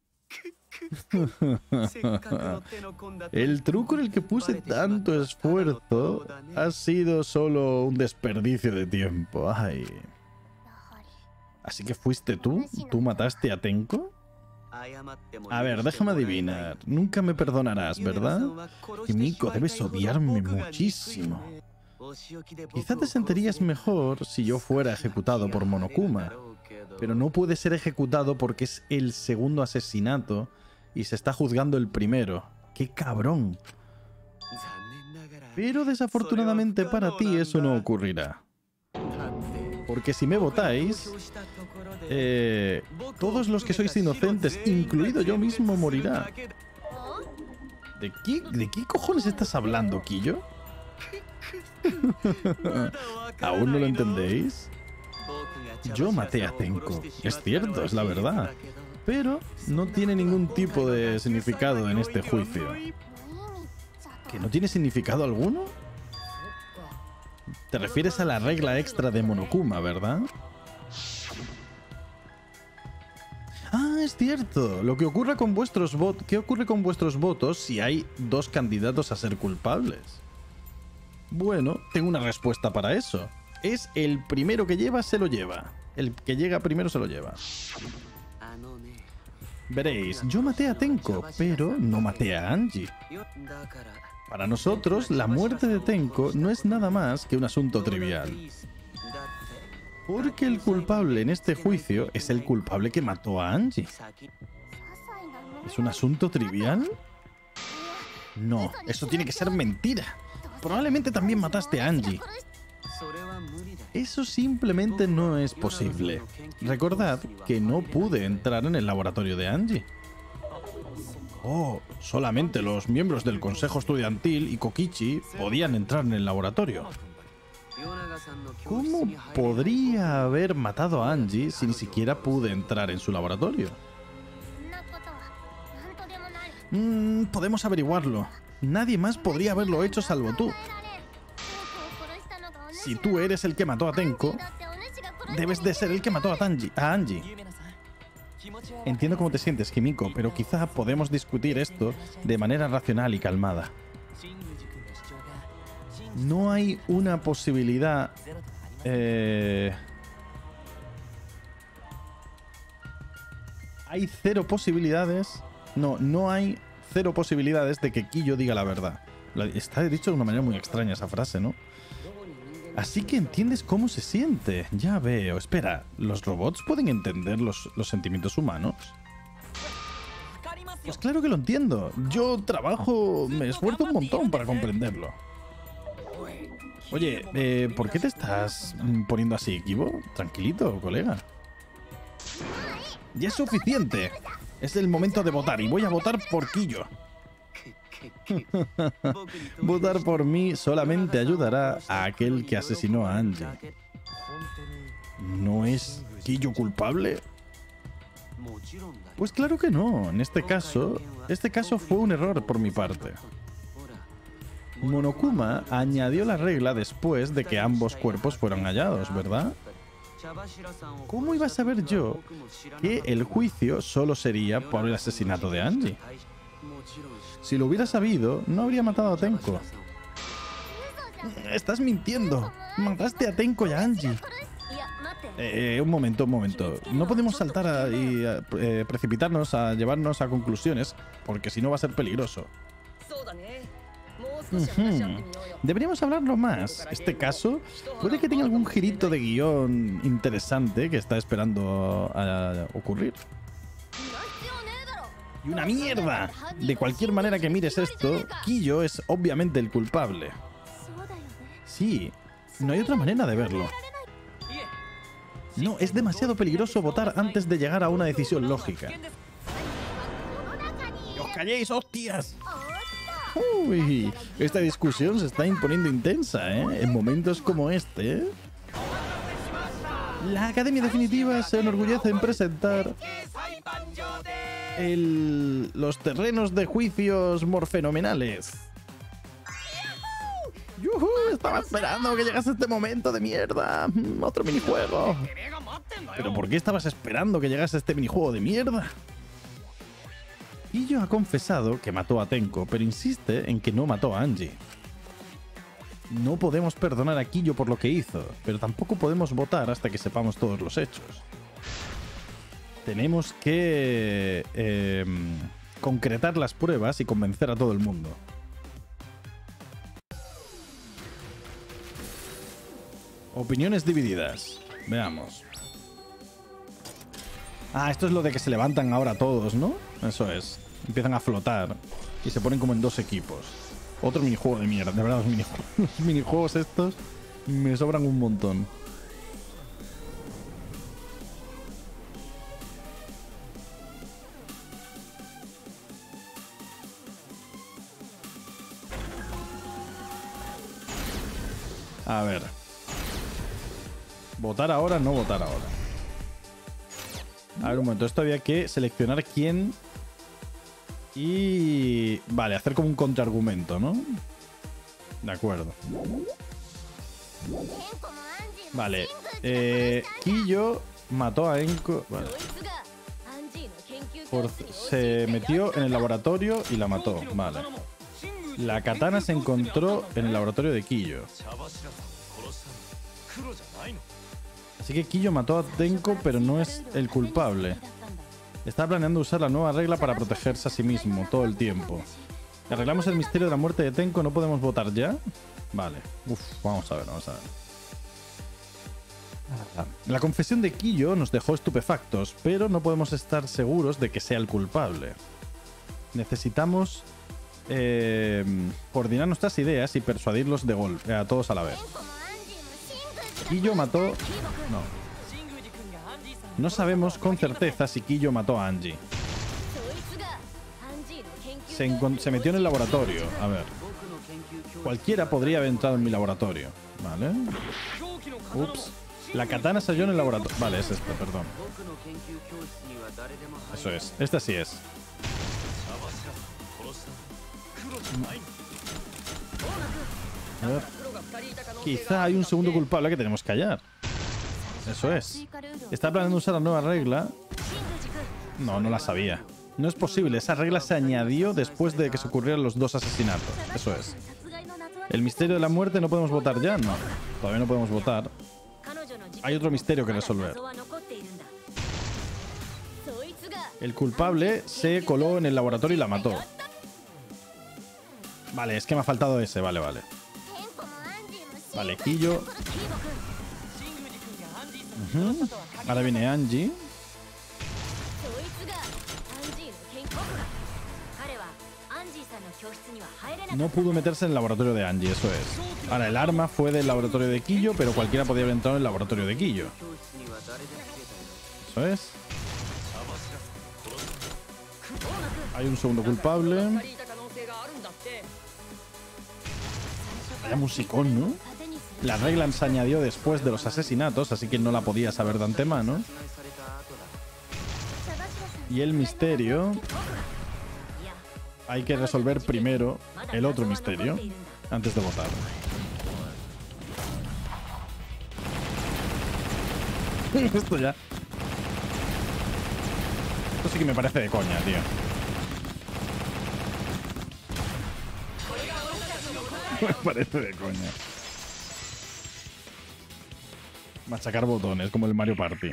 El truco en el que puse tanto esfuerzo ha sido solo un desperdicio de tiempo. Ay. ¿Así que fuiste tú? ¿Tú mataste a Tenko? A ver, déjame adivinar. Nunca me perdonarás, ¿verdad? Kimiko, debes odiarme muchísimo. Quizá te sentirías mejor si yo fuera ejecutado por Monokuma, pero no puede ser ejecutado porque es el segundo asesinato y se está juzgando el primero. ¡Qué cabrón! Pero desafortunadamente para ti eso no ocurrirá. Porque si me votáis, eh, todos los que sois inocentes, incluido yo mismo, morirá. ¿De qué, de qué cojones estás hablando, Quillo? ¿Aún no lo entendéis? Yo maté a Tenko. Es cierto, es la verdad. Pero no tiene ningún tipo de significado en este juicio. ¿Que no tiene significado alguno? Te refieres a la regla extra de Monokuma, ¿verdad? Ah, es cierto. Lo que ocurre con vuestros votos. ¿Qué ocurre con vuestros votos si hay dos candidatos a ser culpables? Bueno, tengo una respuesta para eso. Es el primero que lleva, se lo lleva. El que llega primero se lo lleva. Veréis, yo maté a Tenko, pero no maté a Angie. Para nosotros, la muerte de Tenko no es nada más que un asunto trivial. Porque el culpable en este juicio es el culpable que mató a Angie. ¿Es un asunto trivial? No, eso tiene que ser mentira. Probablemente también mataste a Angie. Eso simplemente no es posible. Recordad que no pude entrar en el laboratorio de Angie. Oh, solamente los miembros del consejo estudiantil y Kokichi podían entrar en el laboratorio. ¿Cómo podría haber matado a Angie si ni siquiera pude entrar en su laboratorio? Mm, podemos averiguarlo. Nadie más podría haberlo hecho salvo tú. Si tú eres el que mató a Tenko, debes de ser el que mató a, Tanji, a Angie. Entiendo cómo te sientes, Kimiko, pero quizá podemos discutir esto de manera racional y calmada. No hay una posibilidad... Eh... Hay cero posibilidades... No, no hay cero posibilidades de que Quillo diga la verdad. Está dicho de una manera muy extraña esa frase, ¿no? Así que entiendes cómo se siente. Ya veo. Espera, ¿los robots pueden entender los, los sentimientos humanos? Pues claro que lo entiendo. Yo trabajo, me esfuerzo un montón para comprenderlo. Oye, eh, ¿por qué te estás poniendo así, Kibo? Tranquilito, colega. Ya es suficiente. Es el momento de votar y voy a votar por Quillo. Votar por mí solamente ayudará a aquel que asesinó a Angie. ¿No es Quillo culpable? Pues claro que no. En este caso, este caso fue un error por mi parte. Monokuma añadió la regla después de que ambos cuerpos fueron hallados, ¿verdad? ¿Cómo iba a saber yo que el juicio solo sería por el asesinato de Angie? Si lo hubiera sabido, no habría matado a Tenko. Estás mintiendo. Mataste a Tenko y a Angie. Eh, un momento, un momento. No podemos saltar a, y a, eh, precipitarnos a llevarnos a conclusiones, porque si no va a ser peligroso. Uh-huh. Deberíamos hablarlo más. Este caso puede que tenga algún girito de guión interesante que está esperando a ocurrir. ¡Y una mierda! De cualquier manera que mires esto, Kiyo es obviamente el culpable. Sí, no hay otra manera de verlo. No, es demasiado peligroso votar antes de llegar a una decisión lógica. ¡Que os calléis, hostias! Uy, esta discusión se está imponiendo intensa, ¿eh? En momentos como este. La Academia Definitiva se enorgullece en presentar el... los terrenos de juicios morfenomenales. ¡Yuhu! Estaba esperando que llegase este momento de mierda. Otro minijuego. ¿Pero por qué estabas esperando que llegase este minijuego de mierda? Kiyo ha confesado que mató a Tenko, pero insiste en que no mató a Angie. No podemos perdonar a Kiyo por lo que hizo, pero tampoco podemos votar hasta que sepamos todos los hechos. Tenemos que eh, concretar las pruebas y convencer a todo el mundo. Opiniones divididas. Veamos. Ah, esto es lo de que se levantan ahora todos, ¿no? Eso es. Empiezan a flotar y se ponen como en dos equipos. Otro minijuego de mierda. De verdad, los minijuegos, los minijuegos estos me sobran un montón. A ver. Votar ahora, no votar ahora. A ver, un momento. Esto había que seleccionar quién. Y... Vale, hacer como un contraargumento, ¿no? De acuerdo. Vale. Eh, Kiyo mató a Enko... Vale. Por... Se metió en el laboratorio y la mató. Vale. La katana se encontró en el laboratorio de Kiyo. Así que Kiyo mató a Tenko, pero no es el culpable. Está planeando usar la nueva regla para protegerse a sí mismo todo el tiempo. ¿Arreglamos el misterio de la muerte de Tenko? ¿No podemos votar ya? Vale. Uf, vamos a ver, vamos a ver. La confesión de Kiyo nos dejó estupefactos, pero no podemos estar seguros de que sea el culpable. Necesitamos eh, coordinar nuestras ideas y persuadirlos de golpe, a todos a la vez. Kiyo mató... No. No sabemos con certeza si Kiyo mató a Angie. Se, se metió en el laboratorio. A ver. Cualquiera podría haber entrado en mi laboratorio. Vale. Ups. La katana se halló en el laboratorio. Vale, es este, perdón. Eso es. Esta sí es. A ver. Quizá hay un segundo culpable que tenemos que hallar. Eso es. Está planeando usar la nueva regla. No, no la sabía. No es posible. Esa regla se añadió después de que se ocurrieran los dos asesinatos. Eso es. El misterio de la muerte no podemos votar ya. No. Todavía no podemos votar. Hay otro misterio que resolver. El culpable se coló en el laboratorio y la mató. Vale, es que me ha faltado ese. Vale, vale. Vale, Kiyo. Uh-huh. Ahora viene Angie. No pudo meterse en el laboratorio de Angie, eso es. Ahora, el arma fue del laboratorio de Kiyo, pero cualquiera podía haber entrado en el laboratorio de Kiyo. Eso es. Hay un segundo culpable. Vaya musicón, ¿no? La regla se añadió después de los asesinatos, así que no la podía saber de antemano. Y el misterio... Hay que resolver primero el otro misterio antes de votar. Esto ya... Esto sí que me parece de coña, tío. Me parece de coña. Machacar botones, como el Mario Party.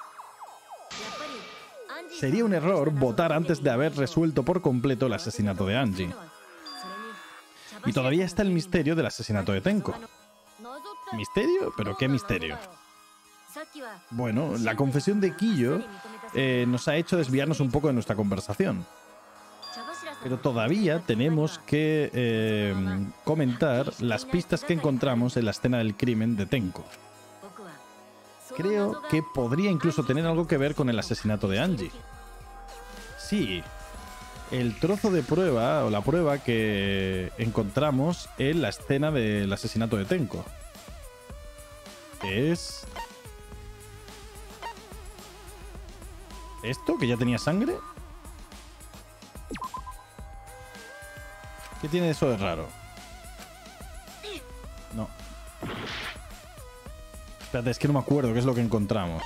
Sería un error votar antes de haber resuelto por completo el asesinato de Angie. Y todavía está el misterio del asesinato de Tenko. ¿Misterio? ¿Pero qué misterio? Bueno, la confesión de Kiyo eh, nos ha hecho desviarnos un poco de nuestra conversación. Pero todavía tenemos que eh, comentar las pistas que encontramos en la escena del crimen de Tenko. Creo que podría incluso tener algo que ver con el asesinato de Angie. Sí, el trozo de prueba, o la prueba que encontramos en la escena del asesinato de Tenko. Es... ¿esto? ¿Que ya tenía sangre? ¿Qué tiene eso de raro? No. Espérate, es que no me acuerdo qué es lo que encontramos.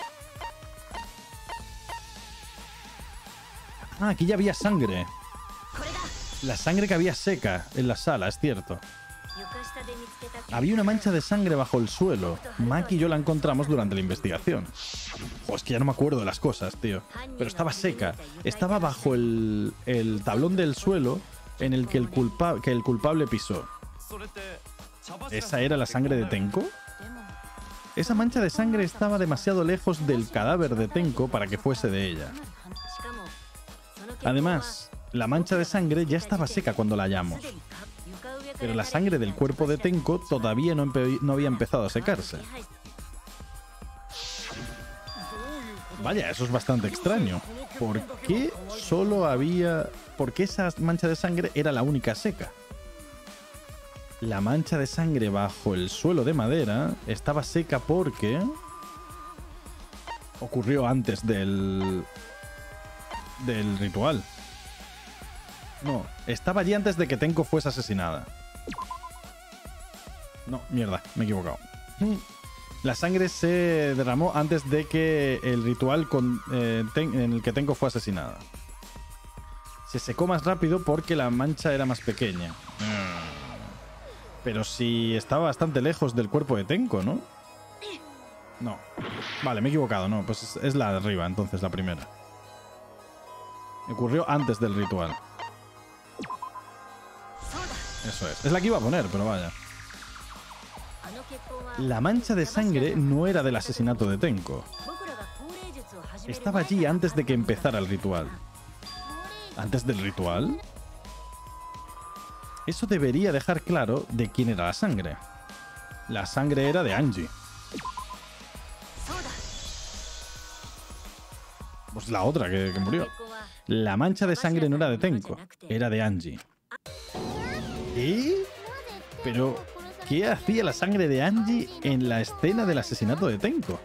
Ah, aquí ya había sangre. La sangre que había seca en la sala, es cierto. Había una mancha de sangre bajo el suelo. Maki y yo la encontramos durante la investigación. Oh, es que ya no me acuerdo de las cosas, tío. Pero estaba seca. Estaba bajo el, el tablón del suelo en el que el, culpa, que el culpable pisó. ¿Esa era la sangre de Tenko? Esa mancha de sangre estaba demasiado lejos del cadáver de Tenko para que fuese de ella. Además, la mancha de sangre ya estaba seca cuando la hallamos. Pero la sangre del cuerpo de Tenko todavía no, no había empezado a secarse. Vaya, eso es bastante extraño. ¿Por qué solo había... ¿Por qué esa mancha de sangre era la única seca? La mancha de sangre bajo el suelo de madera estaba seca porque... ocurrió antes del... del ritual. No, estaba allí antes de que Tenko fuese asesinada. No, mierda, me he equivocado. La sangre se derramó antes de que el ritual con, eh, ten, en el que Tenko fue asesinada. Se secó más rápido porque la mancha era más pequeña. Pero si estaba bastante lejos del cuerpo de Tenko, ¿no? No. Vale, me he equivocado, no. Pues es, es la de arriba, entonces, la primera. Ocurrió antes del ritual. Eso es. Es la que iba a poner, pero vaya. La mancha de sangre no era del asesinato de Tenko. Estaba allí antes de que empezara el ritual. ¿Antes del ritual? Eso debería dejar claro de quién era la sangre. La sangre era de Angie. Pues la otra que, que murió. La mancha de sangre no era de Tenko, era de Angie. ¿Eh? Pero, ¿qué hacía la sangre de Angie en la escena del asesinato de Tenko?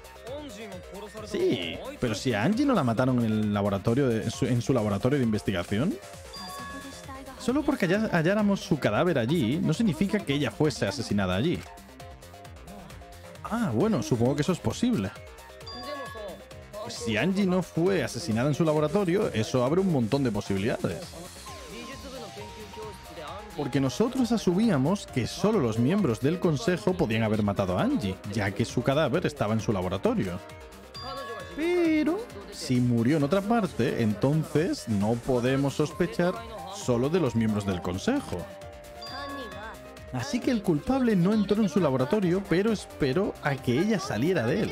Sí, pero si a Angie no la mataron en el laboratorio de, en, su, en su laboratorio de investigación. Solo porque halláramos su cadáver allí, no significa que ella fuese asesinada allí. Ah, bueno, supongo que eso es posible. Pues si Angie no fue asesinada en su laboratorio, eso abre un montón de posibilidades. Porque nosotros asumíamos que solo los miembros del consejo podían haber matado a Angie, ya que su cadáver estaba en su laboratorio. Pero si murió en otra parte, entonces no podemos sospechar solo de los miembros del consejo. Así que el culpable no entró en su laboratorio, pero esperó a que ella saliera de él.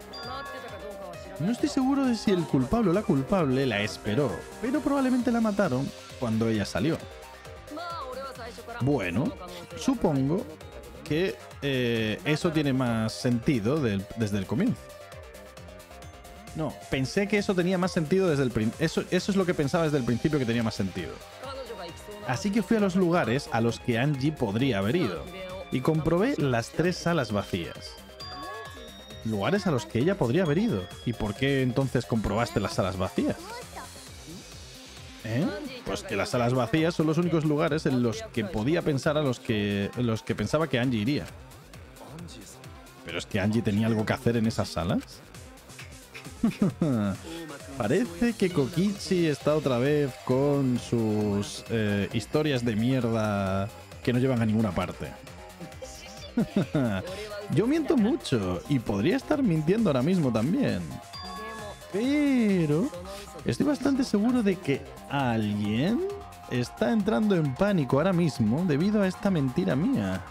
No estoy seguro de si el culpable o la culpable la esperó, pero probablemente la mataron cuando ella salió. Bueno, supongo que eh, eso tiene más sentido del, desde el comienzo. No, pensé que eso tenía más sentido desde el principio. Eso, eso es lo que pensaba desde el principio que tenía más sentido. Así que fui a los lugares a los que Angie podría haber ido y comprobé las tres salas vacías. Lugares a los que ella podría haber ido. ¿Y por qué entonces comprobaste las salas vacías? ¿Eh? Pues que las salas vacías son los únicos lugares en los que podía pensar a los que, los que pensaba que Angie iría. ¿Pero es que Angie tenía algo que hacer en esas salas? Parece que Kokichi está otra vez con sus eh, historias de mierda que no llevan a ninguna parte. Yo miento mucho y podría estar mintiendo ahora mismo también. Pero estoy bastante seguro de que alguien está entrando en pánico ahora mismo debido a esta mentira mía.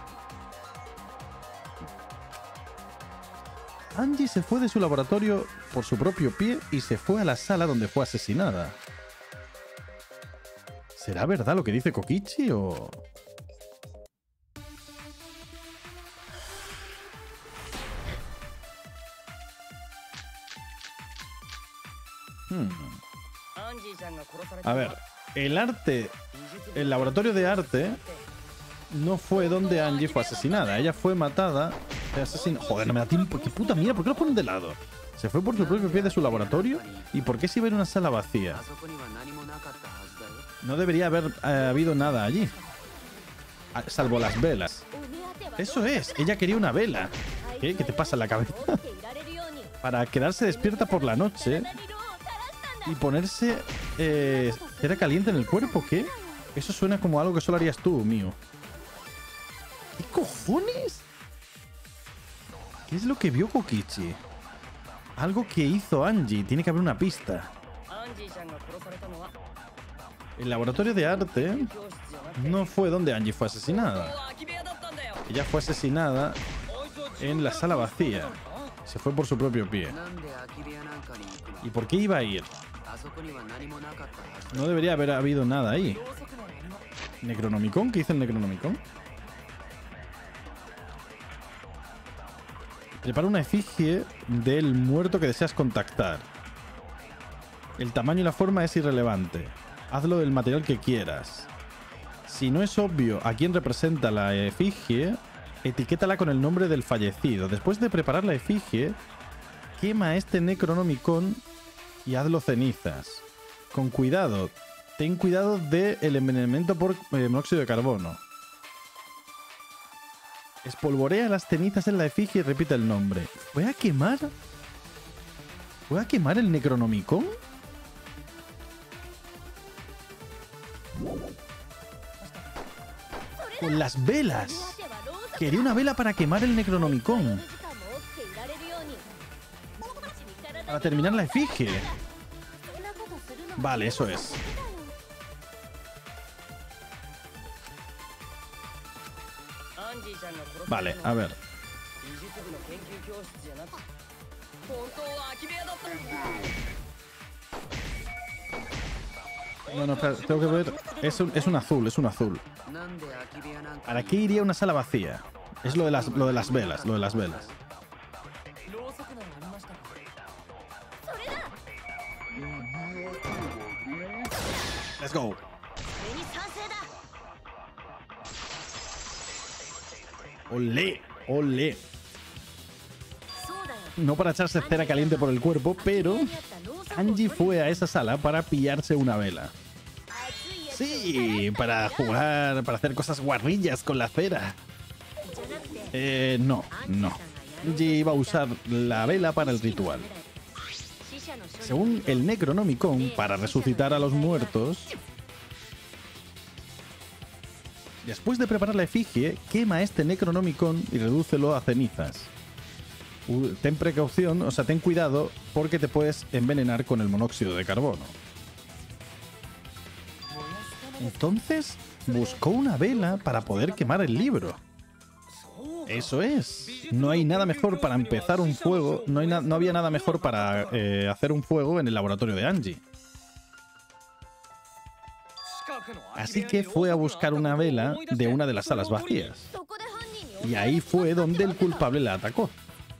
Angie se fue de su laboratorio por su propio pie y se fue a la sala donde fue asesinada. ¿Será verdad lo que dice Kokichi o...? Hmm. A ver, el arte, el laboratorio de arte no fue donde Angie fue asesinada. Ella fue matada, asesinada. Joder, no me da tiempo. ¿Qué puta mierda? ¿Por qué lo ponen de lado? Se fue por su propio pie de su laboratorio. ¿Y por qué se iba a ir a una sala vacía? No debería haber eh, habido nada allí, salvo las velas. Eso es, ella quería una vela. ¿Qué? ¿Qué te pasa en la cabeza? Para quedarse despierta por la noche y ponerse eh, cera caliente en el cuerpo. ¿Qué? Eso suena como algo que solo harías tú, mío. ¿Qué cojones? ¿Qué es lo que vio Kokichi? Algo que hizo Angie. Tiene que haber una pista. El laboratorio de arte no fue donde Angie fue asesinada. Ella fue asesinada en la sala vacía. Se fue por su propio pie. ¿Y por qué iba a ir? No debería haber habido nada ahí. ¿Necronomicon? ¿Qué hizo el Necronomicon? Prepara una efigie del muerto que deseas contactar. El tamaño y la forma es irrelevante. Hazlo del material que quieras. Si no es obvio a quién representa la efigie, etiquétala con el nombre del fallecido. Después de preparar la efigie, quema este Necronomicon y hazlo cenizas. Con cuidado. Ten cuidado del envenenamiento por eh, monóxido de carbono. Espolvorea las cenizas en la efigie y repite el nombre. ¿Voy a quemar? ¿Voy a quemar el Necronomicon? Con las velas. Quería una vela para quemar el Necronomicon. Para terminar la efigie. Vale, eso es. Vale, a ver. No, no, espera, tengo que ver. Es un, es un azul, es un azul. ¿Para qué iría una sala vacía? Es lo de las, lo de las velas, lo de las velas. Let's go. Olé, olé. No para echarse cera caliente por el cuerpo, pero Angie fue a esa sala para pillarse una vela. Sí, para jugar, para hacer cosas guarrillas con la cera. Eh, no, no. Angie iba a usar la vela para el ritual. Según el Necronomicon, para resucitar a los muertos. Después de preparar la efigie, quema este Necronomicon y redúcelo a cenizas. Uh, ten precaución, o sea, ten cuidado porque te puedes envenenar con el monóxido de carbono. Entonces, buscó una vela para poder quemar el libro. Eso es. No hay nada mejor para empezar un fuego, no, hay na no había nada mejor para eh, hacer un fuego en el laboratorio de Angie. Así que fue a buscar una vela de una de las salas vacías. Y ahí fue donde el culpable la atacó.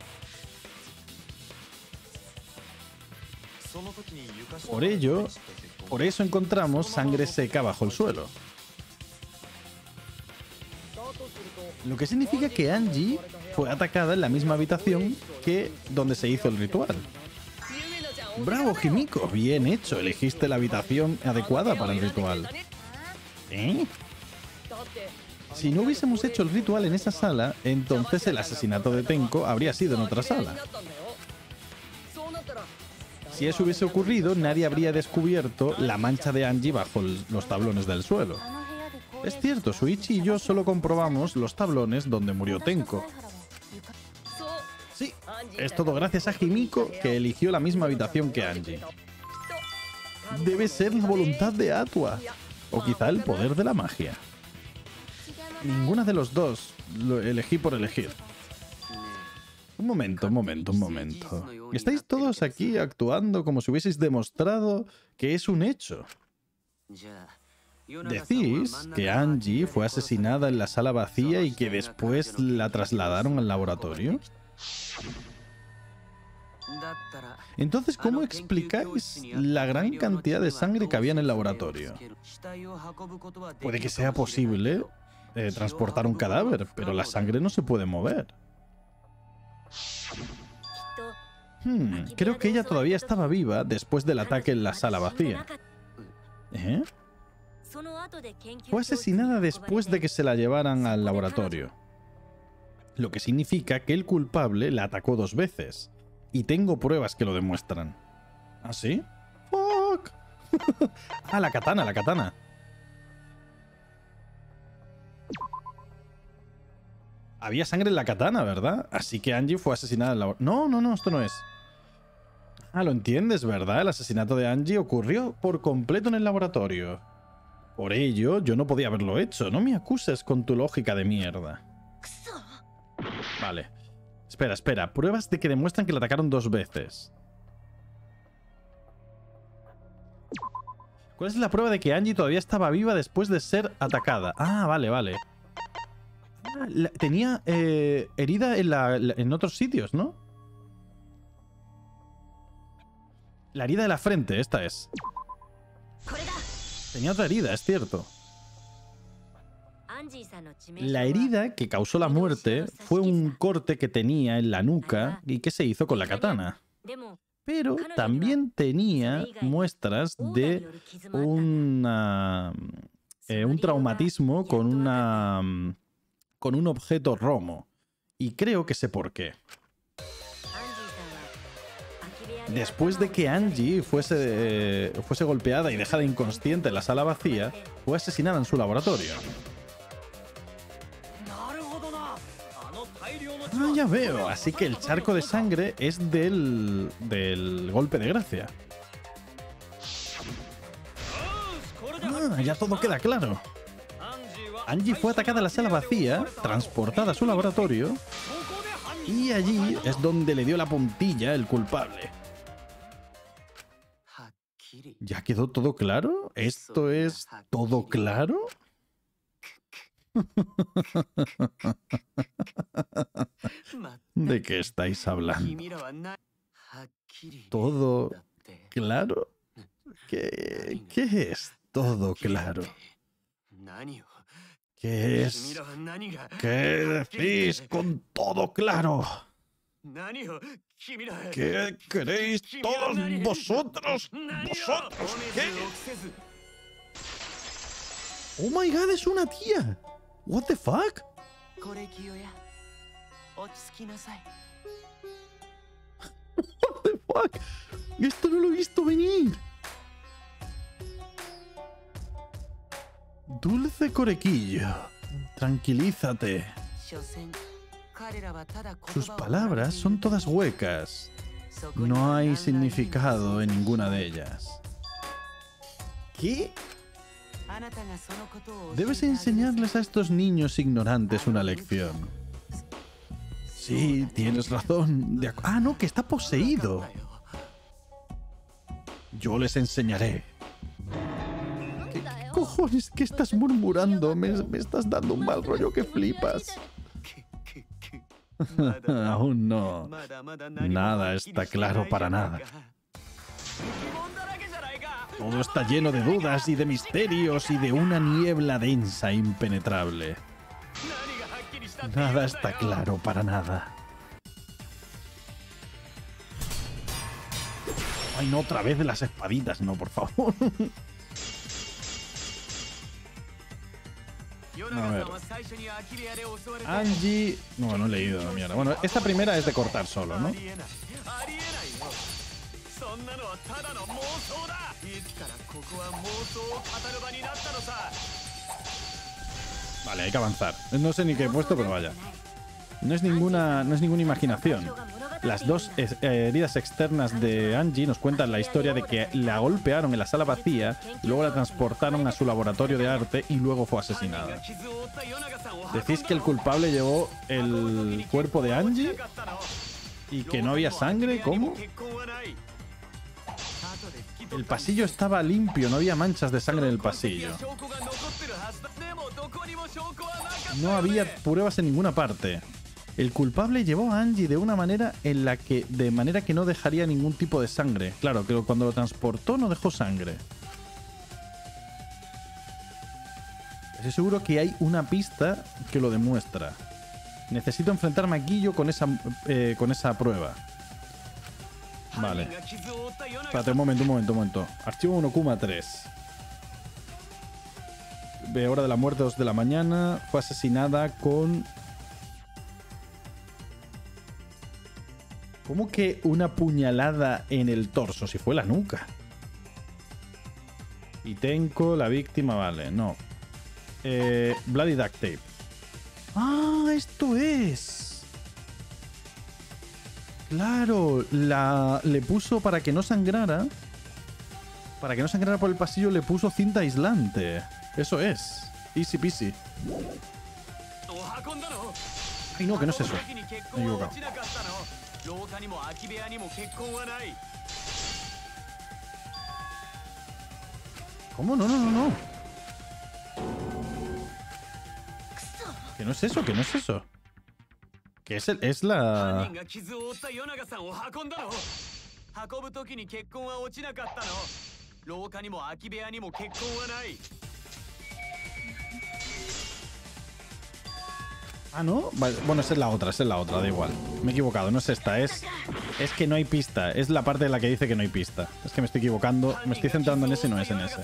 Por ello, por eso encontramos sangre seca bajo el suelo. Lo que significa que Angie fue atacada en la misma habitación que donde se hizo el ritual. ¡Bravo, Himiko! Bien hecho, elegiste la habitación adecuada para el ritual. ¿Eh? Si no hubiésemos hecho el ritual en esa sala, entonces el asesinato de Tenko habría sido en otra sala. Si eso hubiese ocurrido, nadie habría descubierto la mancha de Angie bajo los tablones del suelo. Es cierto, Shuichi y yo solo comprobamos los tablones donde murió Tenko. Sí, es todo gracias a Himiko, que eligió la misma habitación que Angie. Debe ser la voluntad de Atua, o quizá el poder de la magia. Ninguna de los dos lo elegí por elegir. Un momento, un momento, un momento. Estáis todos aquí actuando como si hubieseis demostrado que es un hecho. ¿Decís que Angie fue asesinada en la sala vacía y que después la trasladaron al laboratorio? Entonces, ¿cómo explicáis la gran cantidad de sangre que había en el laboratorio? Puede que sea posible eh, transportar un cadáver, pero la sangre no se puede mover. Hmm, creo que ella todavía estaba viva después del ataque en la sala vacía. ¿Eh? Fue asesinada después de que se la llevaran al laboratorio. Lo que significa que el culpable la atacó dos veces. Y tengo pruebas que lo demuestran. ¿Ah, sí? ¡Fuck! Ah, la katana, la katana. Había sangre en la katana, ¿verdad? Así que Angie fue asesinada en la... No, no, no, esto no es. Ah, lo entiendes, ¿verdad? El asesinato de Angie ocurrió por completo en el laboratorio. Por ello, yo no podía haberlo hecho. No me acuses con tu lógica de mierda. Vale. Espera, espera. Pruebas de que demuestran que la atacaron dos veces. ¿Cuál es la prueba de que Angie todavía estaba viva después de ser atacada? Ah, vale, vale. Ah, la, tenía eh, herida en, la, la, en otros sitios, ¿no? La herida de la frente, esta es. Tenía otra herida, es cierto. La herida que causó la muerte fue un corte que tenía en la nuca y que se hizo con la katana. Pero también tenía muestras de una, eh, un traumatismo con, una, con un objeto romo. Y creo que sé por qué. Después de que Angie fuese, eh, fuese golpeada y dejada inconsciente en la sala vacía, fue asesinada en su laboratorio. Ah, ya veo. Así que el charco de sangre es del, del golpe de gracia. Ah, ya todo queda claro. Angie fue atacada en la sala vacía, transportada a su laboratorio, y allí es donde le dio la puntilla el culpable. ¿Ya quedó todo claro? ¿Esto es todo claro? ¿De qué estáis hablando? ¿Todo claro? ¿Qué, qué es todo claro? ¿Qué es? ¿Qué decís con todo claro? ¿Qué queréis todos vosotros? ¿Vosotros qué? ¡Oh my god, es una tía! ¿What the fuck? What the fuck? Esto no lo he visto venir. Dulce Korekiyo, tranquilízate. Sus palabras son todas huecas. No hay significado en ninguna de ellas. ¿Qué? Debes enseñarles a estos niños ignorantes una lección. Sí, tienes razón. De ah, no, que está poseído. Yo les enseñaré. ¿Qué, qué cojones? ¿Qué estás murmurando? Me, me estás dando un mal rollo que flipas. Aún no. Nada está claro para nada. Todo está lleno de dudas y de misterios y de una niebla densa e impenetrable. Nada está claro para nada. Ay, no, otra vez de las espaditas, no, por favor. A ver. Angie... No, no he leído, mierda. Bueno, esta primera es de cortar solo, ¿no? Vale, hay que avanzar. No sé ni qué he puesto, pero vaya. No es ninguna, no es ninguna imaginación. Las dos eh, heridas externas de Angie nos cuentan la historia de que la golpearon en la sala vacía, luego la transportaron a su laboratorio de arte y luego fue asesinada. ¿Decís que el culpable llevó el cuerpo de Angie y que no había sangre? ¿Cómo? El pasillo estaba limpio, no había manchas de sangre en el pasillo. No había pruebas en ninguna parte. El culpable llevó a Angie de una manera en la que de manera que no dejaría ningún tipo de sangre. Claro, que cuando lo transportó no dejó sangre. Estoy seguro que hay una pista que lo demuestra. Necesito enfrentarme a Guillo con esa eh, con esa prueba. Vale. Espérate, un momento, un momento, un momento. Archivo uno Kuma tres. De hora de la muerte, dos de la mañana. Fue asesinada con... ¿Cómo que una puñalada en el torso? Si fue la nuca. Y Tenko, la víctima, vale, no. Eh, Bloody Duct Tape. ¡Ah, esto es! Claro, la, le puso para que no sangrara. Para que no sangrara por el pasillo le puso cinta aislante. Eso es. Easy peasy. Ay, no, que no es eso. Me he equivocado. ¿Cómo? No, no, no, no. Que no es eso, que no es eso. Que es, el, es la... Ah, ¿no? Vale, bueno, esa es la otra, esa es la otra, da igual. Me he equivocado, no es esta, es... Es que no hay pista, es la parte de la que dice que no hay pista. Es que me estoy equivocando, me estoy centrando en ese y no es en ese.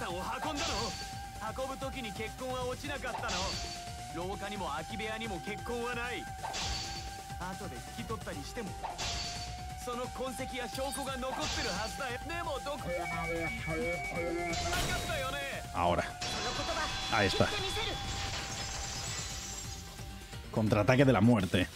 Ahora. Ahí está. Contraataque de la muerte.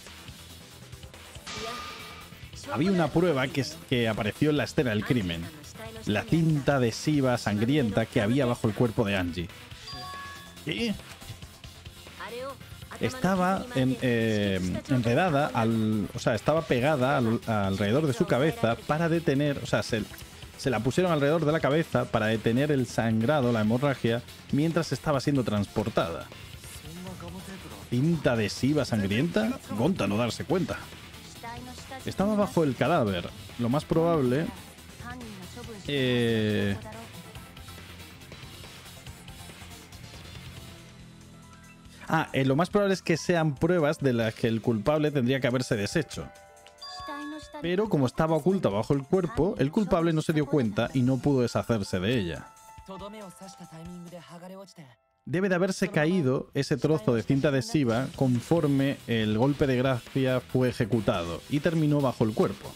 Había una prueba que, es, que apareció en la escena del crimen. La cinta adhesiva sangrienta que había bajo el cuerpo de Angie. ¿Qué? Estaba en, eh, enredada, al, o sea, estaba pegada al, alrededor de su cabeza para detener, o sea, se, se la pusieron alrededor de la cabeza para detener el sangrado, la hemorragia, mientras estaba siendo transportada. ¿Cinta adhesiva sangrienta? Gonta no darse cuenta. Estaba bajo el cadáver. Lo más probable... Eh... Ah, eh, lo más probable es que sean pruebas de las que el culpable tendría que haberse deshecho. Pero como estaba oculta bajo el cuerpo, el culpable no se dio cuenta y no pudo deshacerse de ella. Debe de haberse caído ese trozo de cinta adhesiva conforme el golpe de gracia fue ejecutado y terminó bajo el cuerpo.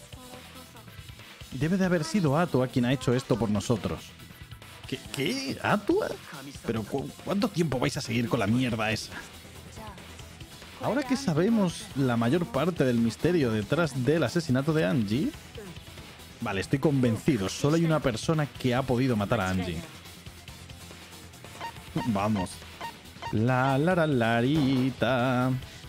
Debe de haber sido Atua quien ha hecho esto por nosotros. ¿Qué? ¿Qué? ¿Atua? ¿Pero cu cuánto tiempo vais a seguir con la mierda esa? Ahora que sabemos la mayor parte del misterio detrás del asesinato de Angie... Vale, estoy convencido. Solo hay una persona que ha podido matar a Angie. Vamos. La la la larita.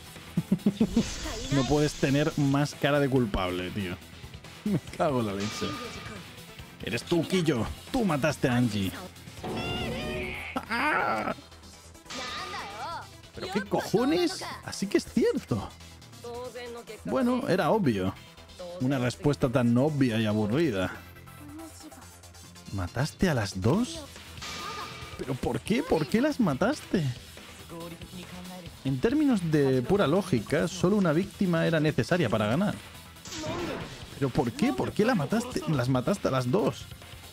No puedes tener más cara de culpable, tío. Me cago en la leche. Eres tú, Quillo. Tú mataste a Angie. ¡Ah! ¿Pero qué cojones? Así que es cierto. Bueno, era obvio. Una respuesta tan obvia y aburrida. ¿Mataste a las dos? ¿Pero por qué? ¿Por qué las mataste? En términos de pura lógica, solo una víctima era necesaria para ganar. ¿Pero por qué? ¿Por qué la mataste? Las mataste a las dos.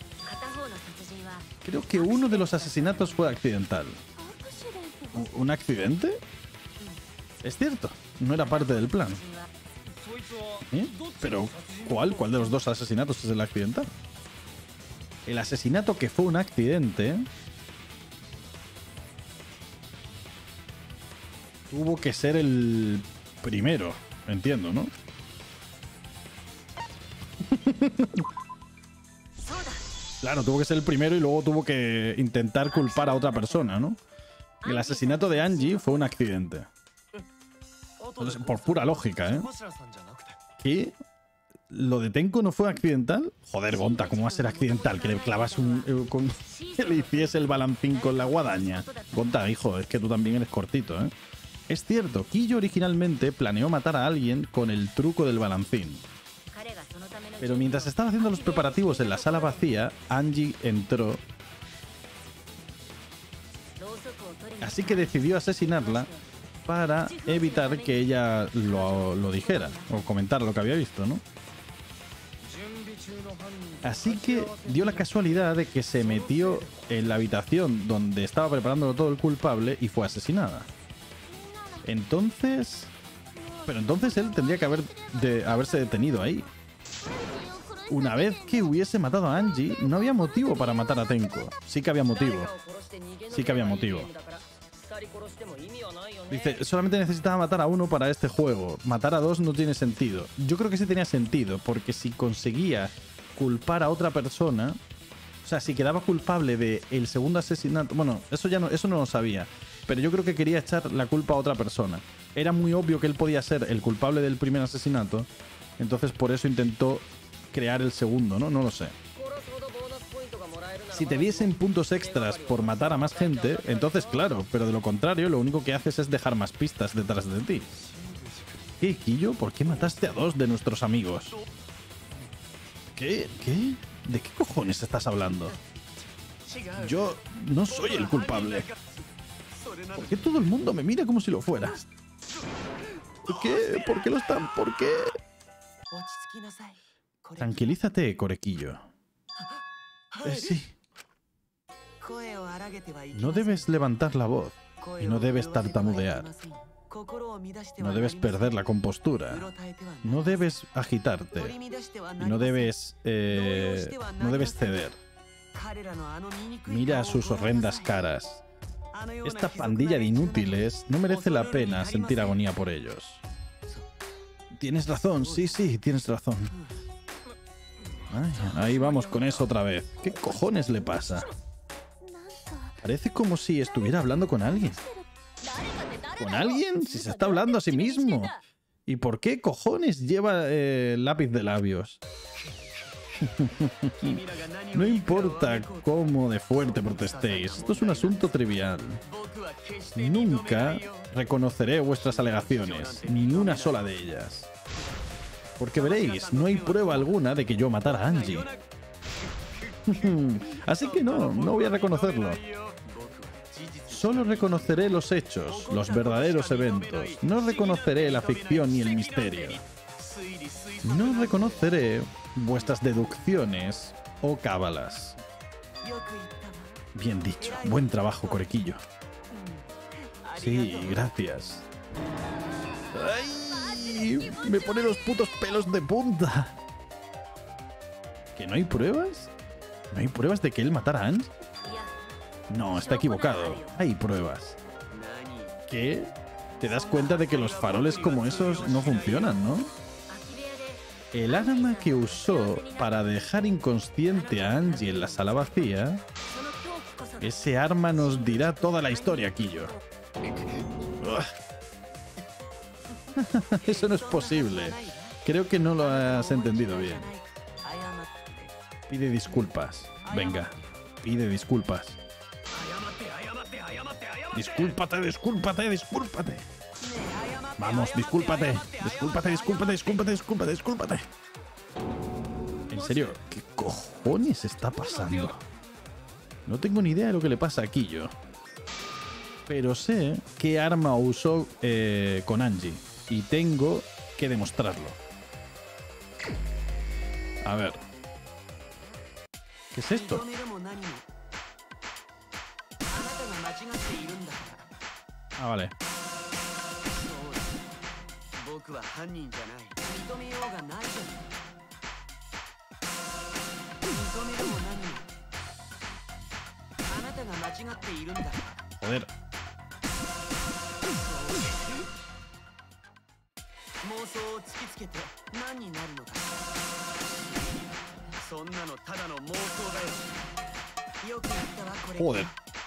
Creo que uno de los asesinatos fue accidental. ¿Un accidente? Es cierto, no era parte del plan. ¿Eh? ¿Pero cuál? ¿Cuál de los dos asesinatos es el accidental? El asesinato que fue un accidente... tuvo que ser el primero, entiendo, ¿no? Claro, tuvo que ser el primero y luego tuvo que intentar culpar a otra persona, ¿no? El asesinato de Angie fue un accidente. Entonces, por pura lógica, ¿eh? ¿Qué? ¿Lo de Tenko no fue accidental? Joder, Gonta, ¿cómo va a ser accidental? Que le clavas un... Eh, con, que le hiciese el balancín con la guadaña. Gonta, hijo, es que tú también eres cortito, ¿eh? Es cierto, Kiyo originalmente planeó matar a alguien con el truco del balancín. Pero mientras estaba haciendo los preparativos en la sala vacía, Angie entró. Así que decidió asesinarla para evitar que ella lo, lo dijera o comentara lo que había visto, ¿no? Así que dio la casualidad de que se metió en la habitación donde estaba preparándolo todo el culpable y fue asesinada. Entonces... Pero entonces él tendría que haber de, haberse detenido ahí. Una vez que hubiese matado a Angie, no había motivo para matar a Tenko. Sí que había motivo. Sí que había motivo. Dice, solamente necesitaba matar a uno para este juego. Matar a dos no tiene sentido. Yo creo que sí tenía sentido, porque si conseguía culpar a otra persona... O sea, si quedaba culpable de el segundo asesinato... Bueno, eso ya no, eso no lo sabía. Pero yo creo que quería echar la culpa a otra persona. Era muy obvio que él podía ser el culpable del primer asesinato. Entonces por eso intentó crear el segundo, ¿no? No lo sé. Si te diesen puntos extras por matar a más gente, entonces claro, pero de lo contrario, lo único que haces es dejar más pistas detrás de ti. ¿Qué, Kiyo? ¿Por qué mataste a dos de nuestros amigos? ¿Qué? ¿Qué? ¿De qué cojones estás hablando? Yo no soy el culpable. ¿Por qué todo el mundo me mira como si lo fuera? ¿Por qué? ¿Por qué lo están? ¿Por qué? Tranquilízate, Korekiyo. Eh, sí. No debes levantar la voz y no debes tartamudear. No debes perder la compostura. No debes agitarte. Y no debes... Eh, no debes ceder. Mira sus horrendas caras. Esta pandilla de inútiles no merece la pena sentir agonía por ellos. Tienes razón, sí, sí, tienes razón. Ay, ahí vamos con eso otra vez. ¿Qué cojones le pasa? Parece como si estuviera hablando con alguien. ¿Con alguien? Si se está hablando a sí mismo. ¿Y por qué cojones lleva eh, lápiz de labios? No importa cómo de fuerte protestéis, esto es un asunto trivial. Nunca reconoceré vuestras alegaciones, ni una sola de ellas. Porque veréis, no hay prueba alguna de que yo matara a Angie. Así que no, no voy a reconocerlo. Solo reconoceré los hechos, los verdaderos eventos. No reconoceré la ficción ni el misterio. No reconoceré vuestras deducciones o cábalas. Bien dicho. Buen trabajo, Korekiyo. Sí, gracias. ¡Ay! Me pone los putos pelos de punta. ¿Que no hay pruebas? ¿No hay pruebas de que él matara a Angie? No, está equivocado. Hay pruebas. ¿Qué? Te das cuenta de que los faroles como esos no funcionan, ¿no? El arma que usó para dejar inconsciente a Angie en la sala vacía... Ese arma nos dirá toda la historia, Kiyo. Eso no es posible. Creo que no lo has entendido bien. Pide disculpas. Venga, pide disculpas. Discúlpate, discúlpate, discúlpate. Vamos, discúlpate. Discúlpate, discúlpate, discúlpate, discúlpate, discúlpate. En serio, ¿qué cojones está pasando? No tengo ni idea de lo que le pasa a Kiyo. Pero sé qué arma usó eh, con Angie. Y tengo que demostrarlo. A ver. ¿Qué es esto? Ah, vale. Joder. Joder.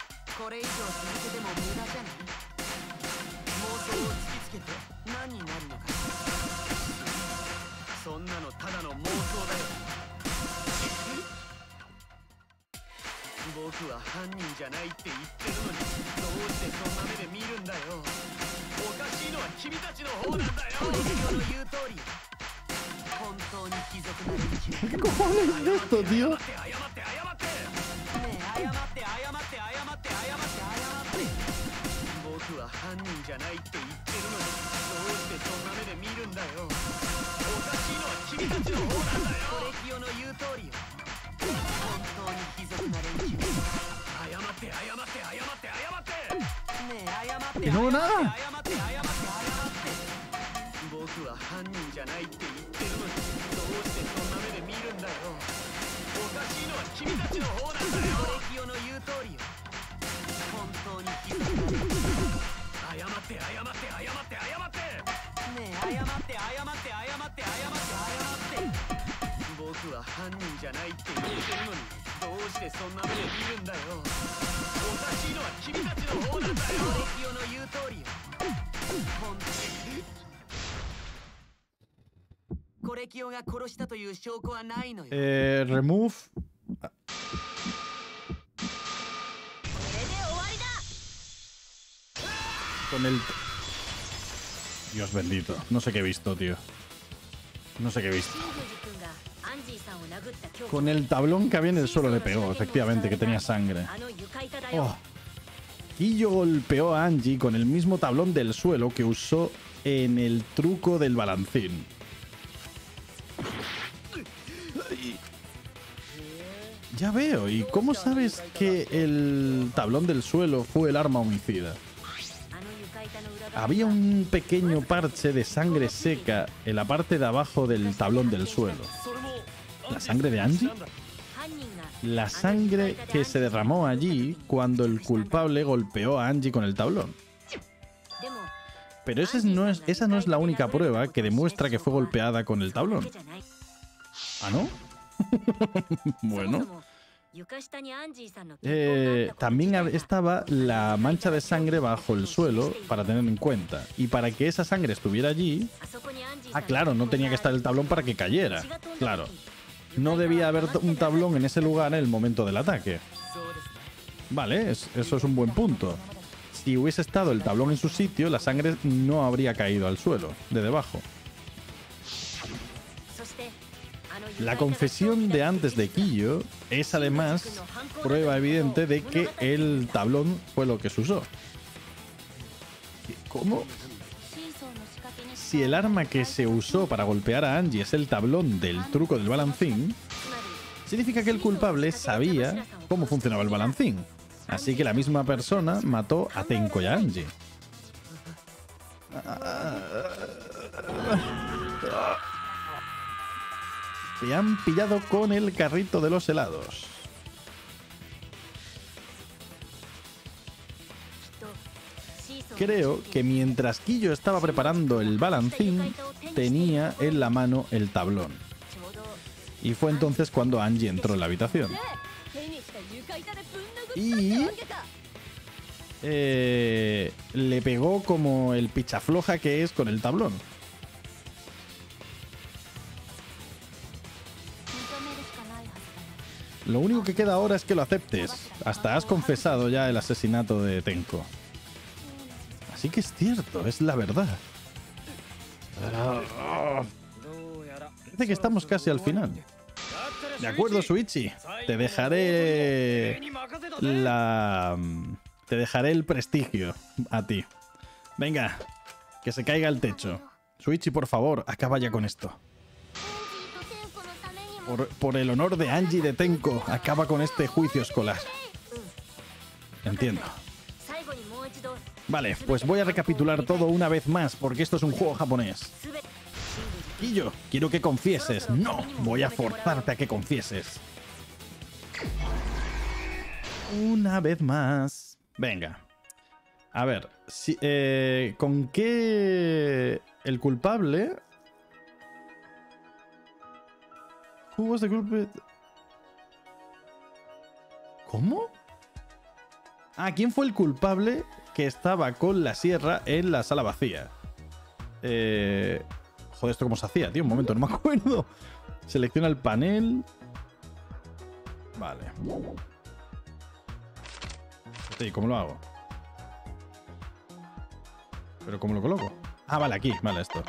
¿Qué cojones es esto, tío? Que no, nada. Eh, remove. Con el... Dios bendito. No sé qué he visto, tío. No sé qué he visto. Con el tablón que había en el suelo le pegó, efectivamente, que tenía sangre. Oh. Kiyo golpeó a Angie con el mismo tablón del suelo que usó en el truco del balancín. Ya veo. ¿Y cómo sabes que el tablón del suelo fue el arma homicida? Había un pequeño parche de sangre seca en la parte de abajo del tablón del suelo. ¿La sangre de Angie? La sangre que se derramó allí cuando el culpable golpeó a Angie con el tablón. Pero esa no es, esa no es la única prueba que demuestra que fue golpeada con el tablón. ¿Ah, no? Bueno. Eh, también estaba la mancha de sangre bajo el suelo para tener en cuenta. Y para que esa sangre estuviera allí... Ah, claro, no tenía que estar el tablón para que cayera. Claro. No debía haber un tablón en ese lugar en el momento del ataque. Vale, es, eso es un buen punto. Si hubiese estado el tablón en su sitio, la sangre no habría caído al suelo, de debajo. La confesión de antes de Kiyo es además prueba evidente de que el tablón fue lo que se usó. ¿Cómo? Si el arma que se usó para golpear a Angie es el tablón del truco del balancín, significa que el culpable sabía cómo funcionaba el balancín. Así que la misma persona mató a Tenko y a Angie. Se han pillado con el carrito de los helados. Creo que mientras Kiyo estaba preparando el balancín, tenía en la mano el tablón. Y fue entonces cuando Angie entró en la habitación. Y... Eh, le pegó como el pichafloja que es con el tablón. Lo único que queda ahora es que lo aceptes. Hasta has confesado ya el asesinato de Tenko. Así que es cierto, es la verdad. Parece que estamos casi al final. De acuerdo, Shuichi. Te dejaré la... Te dejaré el prestigio a ti. Venga, que se caiga el techo. Shuichi, por favor, acaba ya con esto. Por, por el honor de Angie y de Tenko, acaba con este juicio escolar. Entiendo. Vale, pues voy a recapitular todo una vez más, porque esto es un juego japonés. Kiyo, quiero que confieses. No, voy a forzarte a que confieses. Una vez más. Venga. A ver, si, eh, ¿con qué el culpable Who was the culprit? ¿Cómo? Ah, ¿quién fue el culpable que estaba con la sierra en la sala vacía? Eh... Joder, ¿esto cómo se hacía, tío? Un momento, no me acuerdo. Selecciona el panel. Vale. Sí, ¿cómo lo hago? ¿Pero cómo lo coloco? Ah, vale, aquí. Vale, esto.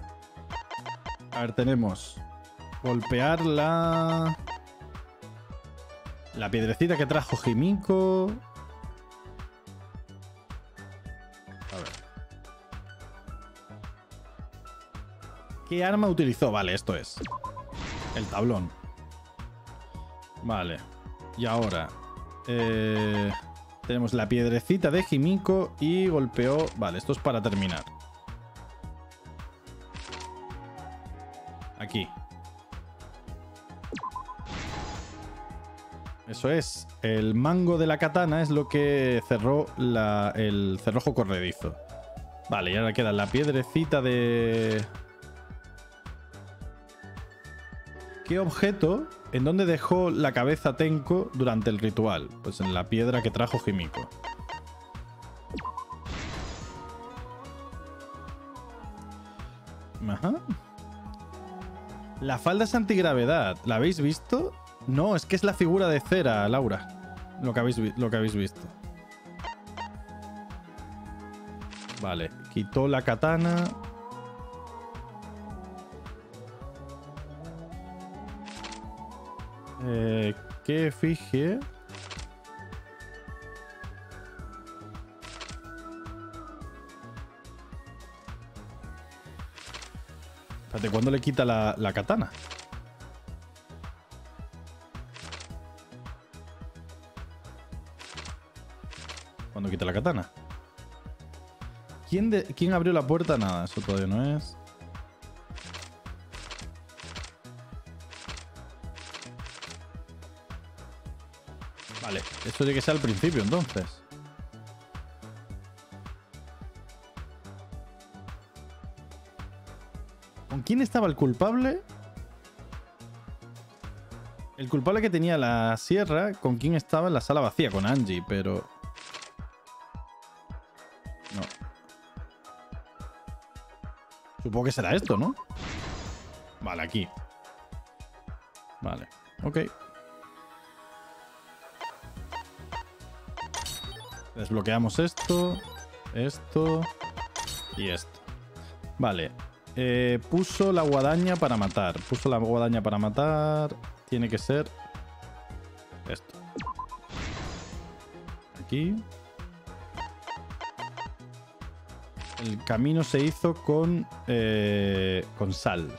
A ver, tenemos... Golpear la... La piedrecita que trajo Himiko. A ver. ¿Qué arma utilizó? Vale, esto es. El tablón. Vale. Y ahora... Eh... Tenemos la piedrecita de Himiko y golpeó... Vale, esto es para terminar. Aquí. Eso es. El mango de la katana es lo que cerró la, el cerrojo corredizo. Vale, y ahora queda la piedrecita de... ¿Qué objeto? ¿En dónde dejó la cabeza Tenko durante el ritual? Pues en la piedra que trajo Himiko. Ajá. La falda es antigravedad. ¿La habéis visto? No, es que es la figura de cera, Laura. Lo que habéis, lo que habéis visto. Vale, quitó la katana. Eh, ¿Qué efigie? Espérate, ¿cuándo le quita la, la katana? ¿Cuándo quita la katana? ¿Quién, de, ¿Quién abrió la puerta? Nada, eso todavía no es. Vale, esto tiene que ser al principio, entonces. ¿Con quién estaba el culpable? El culpable que tenía la sierra, ¿con quién estaba en la sala vacía? Con Angie, pero... No. Supongo que será esto, ¿no? Vale, aquí. Vale, ok. Desbloqueamos esto, esto y esto. Vale. Eh, puso la guadaña para matar. Puso la guadaña para matar. Tiene que ser esto. Aquí. El camino se hizo con, eh, con sal.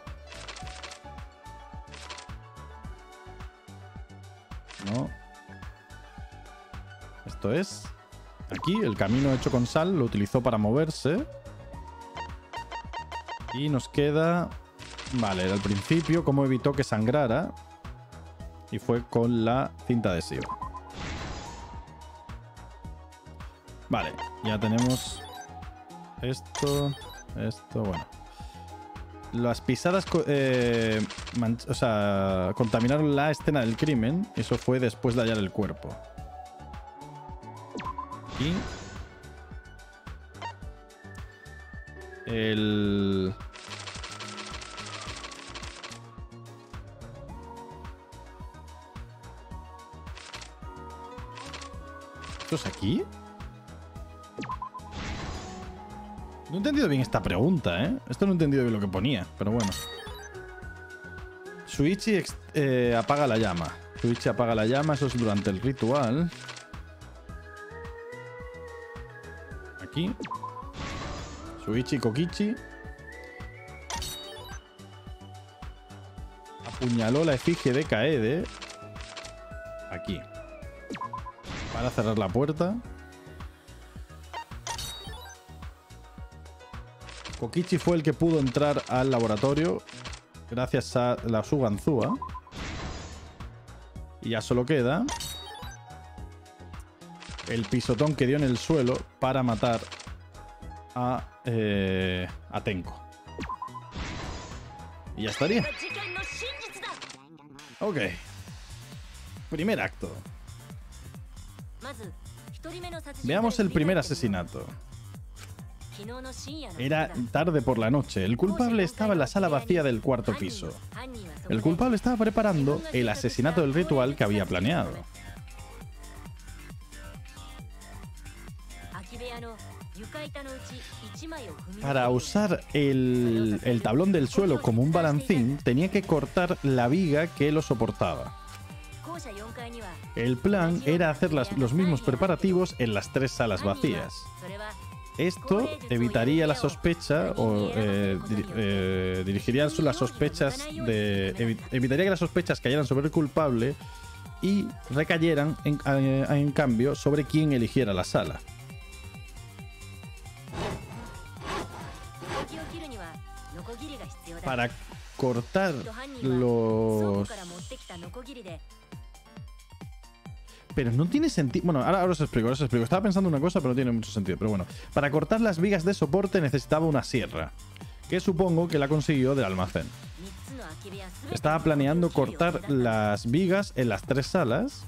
No. Esto es... Aquí, el camino hecho con sal lo utilizó para moverse. Y nos queda... Vale, era al principio, cómo evitó que sangrara. Y fue con la cinta adhesiva. Vale, ya tenemos esto, esto, bueno. Las pisadas, eh, o sea, contaminaron la escena del crimen. Eso fue después de hallar el cuerpo. Y el... ¿Esto es aquí? No he entendido bien esta pregunta, ¿eh? Esto no he entendido bien lo que ponía, pero bueno. Shuichi eh, apaga la llama. Shuichi apaga la llama, eso es durante el ritual. Aquí. Shuichi Kokichi apuñaló la efigie de Kaede. Aquí. Para cerrar la puerta. Kokichi fue el que pudo entrar al laboratorio gracias a la Suganzúa. Y ya solo queda el pisotón que dio en el suelo para matar a, eh, a Tenko. Y ya estaría. Ok. Primer acto. Veamos el primer asesinato. Era tarde por la noche. El culpable estaba en la sala vacía del cuarto piso. El culpable estaba preparando el asesinato del ritual que había planeado. Para usar el, el tablón del suelo como un balancín, tenía que cortar la viga que lo soportaba. El plan era hacer las, los mismos preparativos en las tres salas vacías. Esto evitaría la sospecha o eh, dir, eh, dirigiría las sospechas de evi evitaría que las sospechas cayeran sobre el culpable y recayeran en, en, en cambio sobre quien eligiera la sala. Para cortar los... Pero no tiene sentido... Bueno, ahora, ahora os explico, ahora os explico. Estaba pensando una cosa, pero no tiene mucho sentido. Pero bueno, para cortar las vigas de soporte necesitaba una sierra, que supongo que la consiguió del almacén. Estaba planeando cortar las vigas en las tres salas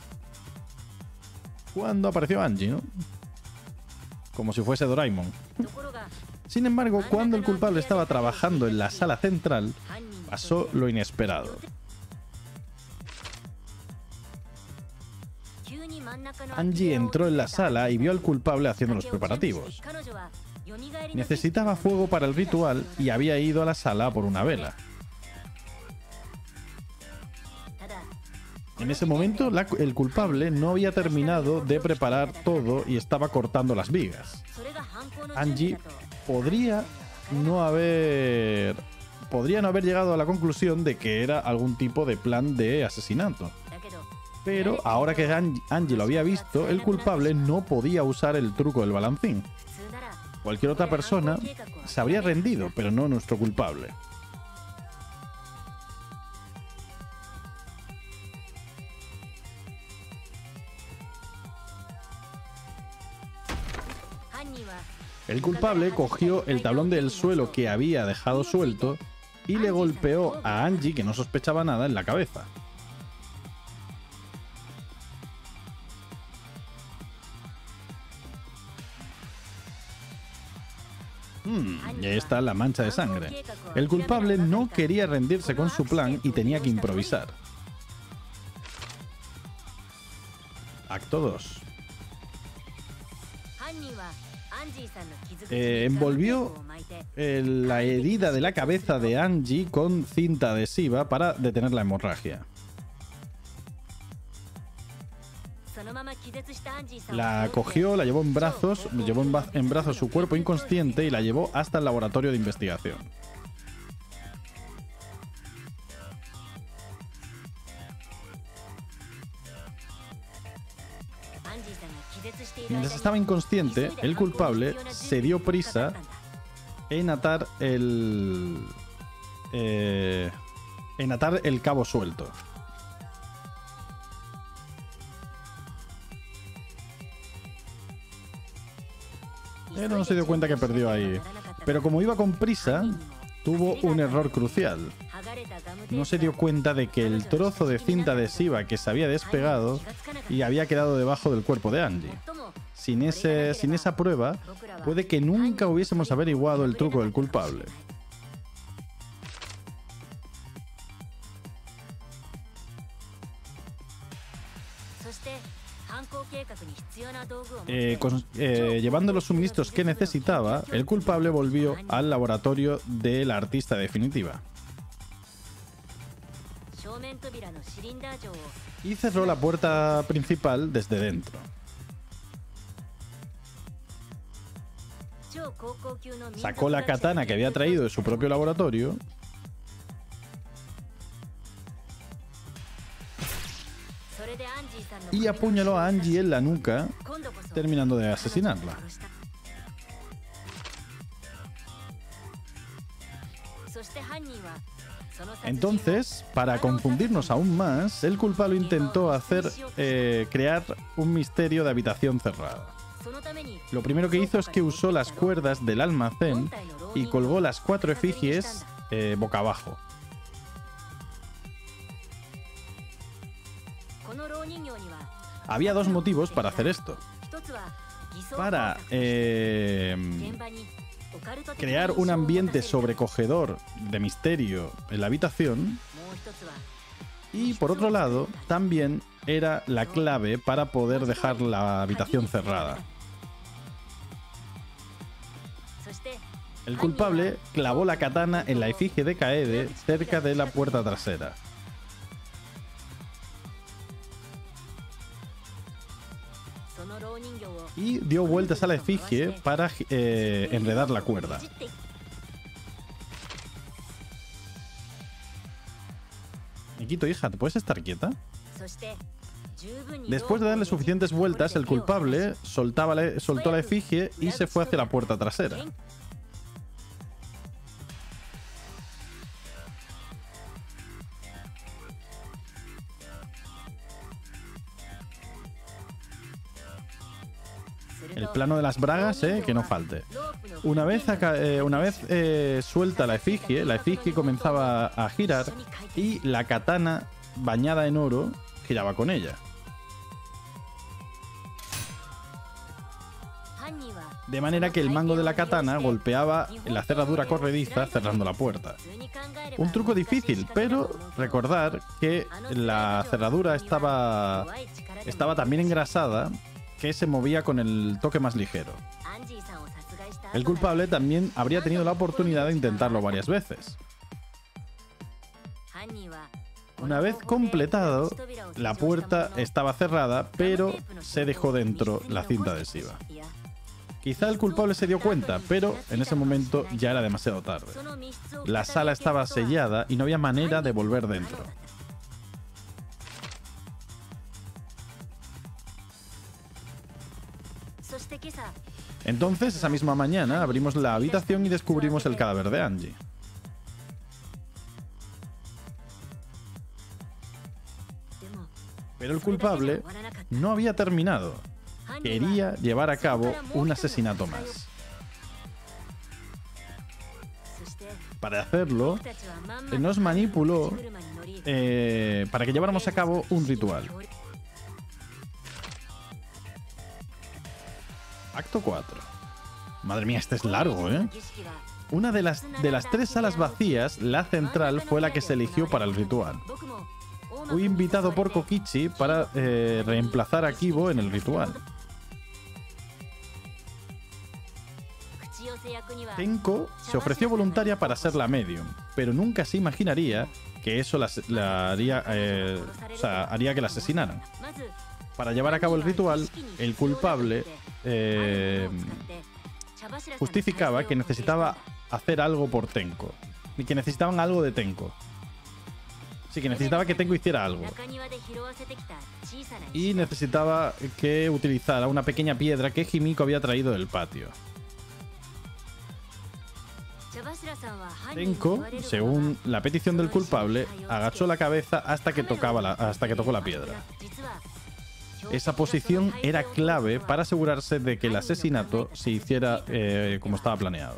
cuando apareció Angie, ¿no? Como si fuese Doraemon. Sin embargo, cuando el culpable estaba trabajando en la sala central, pasó lo inesperado. Angie entró en la sala y vio al culpable haciendo los preparativos. Necesitaba fuego para el ritual y había ido a la sala por una vela. En ese momento, la, el culpable no había terminado de preparar todo y estaba cortando las vigas. Angie podría no haber... podría no haber llegado a la conclusión de que era algún tipo de plan de asesinato. Pero ahora que Angie lo había visto, el culpable no podía usar el truco del balancín. Cualquier otra persona se habría rendido, pero no nuestro culpable. El culpable cogió el tablón del suelo que había dejado suelto y le golpeó a Angie, que no sospechaba nada, en la cabeza. Hmm, y ahí está la mancha de sangre. El culpable no quería rendirse con su plan y tenía que improvisar. Acto dos. Eh, envolvió eh, la herida de la cabeza de Angie con cinta adhesiva para detener la hemorragia. La cogió, la llevó en brazos, llevó en, en brazos su cuerpo inconsciente y la llevó hasta el laboratorio de investigación. Mientras estaba inconsciente, el culpable se dio prisa en atar el... Eh, en atar el cabo suelto. Él no se dio cuenta que perdió ahí. Pero como iba con prisa, tuvo un error crucial. No se dio cuenta de que el trozo de cinta adhesiva que se había despegado y había quedado debajo del cuerpo de Angie. Sin, ese, sin esa prueba, puede que nunca hubiésemos averiguado el truco del culpable. Eh, con, eh, llevando los suministros que necesitaba, el culpable volvió al laboratorio de la artista definitiva y cerró la puerta principal desde dentro. Sacó la katana que había traído de su propio laboratorio y apuñaló a Angie en la nuca, terminando de asesinarla. Entonces, para confundirnos aún más, el culpable intentó hacer eh, crear un misterio de habitación cerrada. Lo primero que hizo es que usó las cuerdas del almacén y colgó las cuatro efigies eh, boca abajo. Había dos motivos para hacer esto. Para eh, crear un ambiente sobrecogedor de misterio en la habitación. Y por otro lado, también era la clave para poder dejar la habitación cerrada. El culpable clavó la katana en la efigie de Kaede cerca de la puerta trasera. Y dio vueltas a la efigie para eh, enredar la cuerda. Nikito, hija, ¿te puedes estar quieta? Después de darle suficientes vueltas, el culpable soltaba la, soltó la efigie y se fue hacia la puerta trasera. El plano de las bragas, eh, que no falte. Una vez, acá, eh, una vez eh, suelta la efigie, la efigie comenzaba a girar y la katana bañada en oro giraba con ella. De manera que el mango de la katana golpeaba la cerradura corrediza cerrando la puerta. Un truco difícil, pero recordar que la cerradura estaba, estaba también engrasada, que se movía con el toque más ligero. El culpable también habría tenido la oportunidad de intentarlo varias veces. Una vez completado, la puerta estaba cerrada, pero se dejó dentro la cinta adhesiva. Quizá el culpable se dio cuenta, pero en ese momento ya era demasiado tarde. La sala estaba sellada y no había manera de volver dentro. Entonces, esa misma mañana, abrimos la habitación y descubrimos el cadáver de Angie. Pero el culpable no había terminado. Quería llevar a cabo un asesinato más. Para hacerlo, nos manipuló eh, para que lleváramos a cabo un ritual. Acto cuatro. Madre mía, este es largo, ¿eh? Una de las, de las tres salas vacías, la central fue la que se eligió para el ritual. Fui invitado por Kokichi para eh, reemplazar a Kibo en el ritual. Tenko se ofreció voluntaria para ser la medium, pero nunca se imaginaría que eso la, la haría, eh, o sea, haría que la asesinaran. Para llevar a cabo el ritual, el culpable eh, justificaba que necesitaba hacer algo por Tenko. Y que necesitaban algo de Tenko. Sí, que necesitaba que Tenko hiciera algo. Y necesitaba que utilizara una pequeña piedra que Himiko había traído del patio. Tenko, según la petición del culpable, agachó la cabeza hasta que, tocaba la, hasta que tocó la piedra. Esa posición era clave para asegurarse de que el asesinato se hiciera eh, como estaba planeado.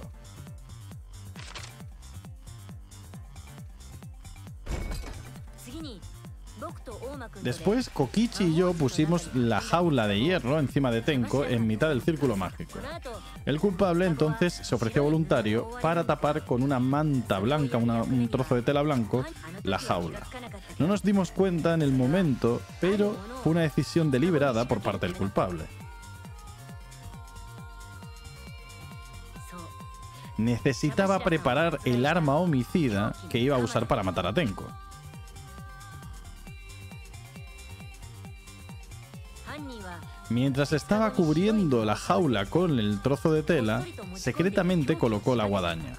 Después, Kokichi y yo pusimos la jaula de hierro encima de Tenko en mitad del círculo mágico. El culpable entonces se ofreció voluntario para tapar con una manta blanca, una, un trozo de tela blanco, la jaula. No nos dimos cuenta en el momento, pero fue una decisión deliberada por parte del culpable. Necesitaba preparar el arma homicida que iba a usar para matar a Tenko. Mientras estaba cubriendo la jaula con el trozo de tela, secretamente colocó la guadaña.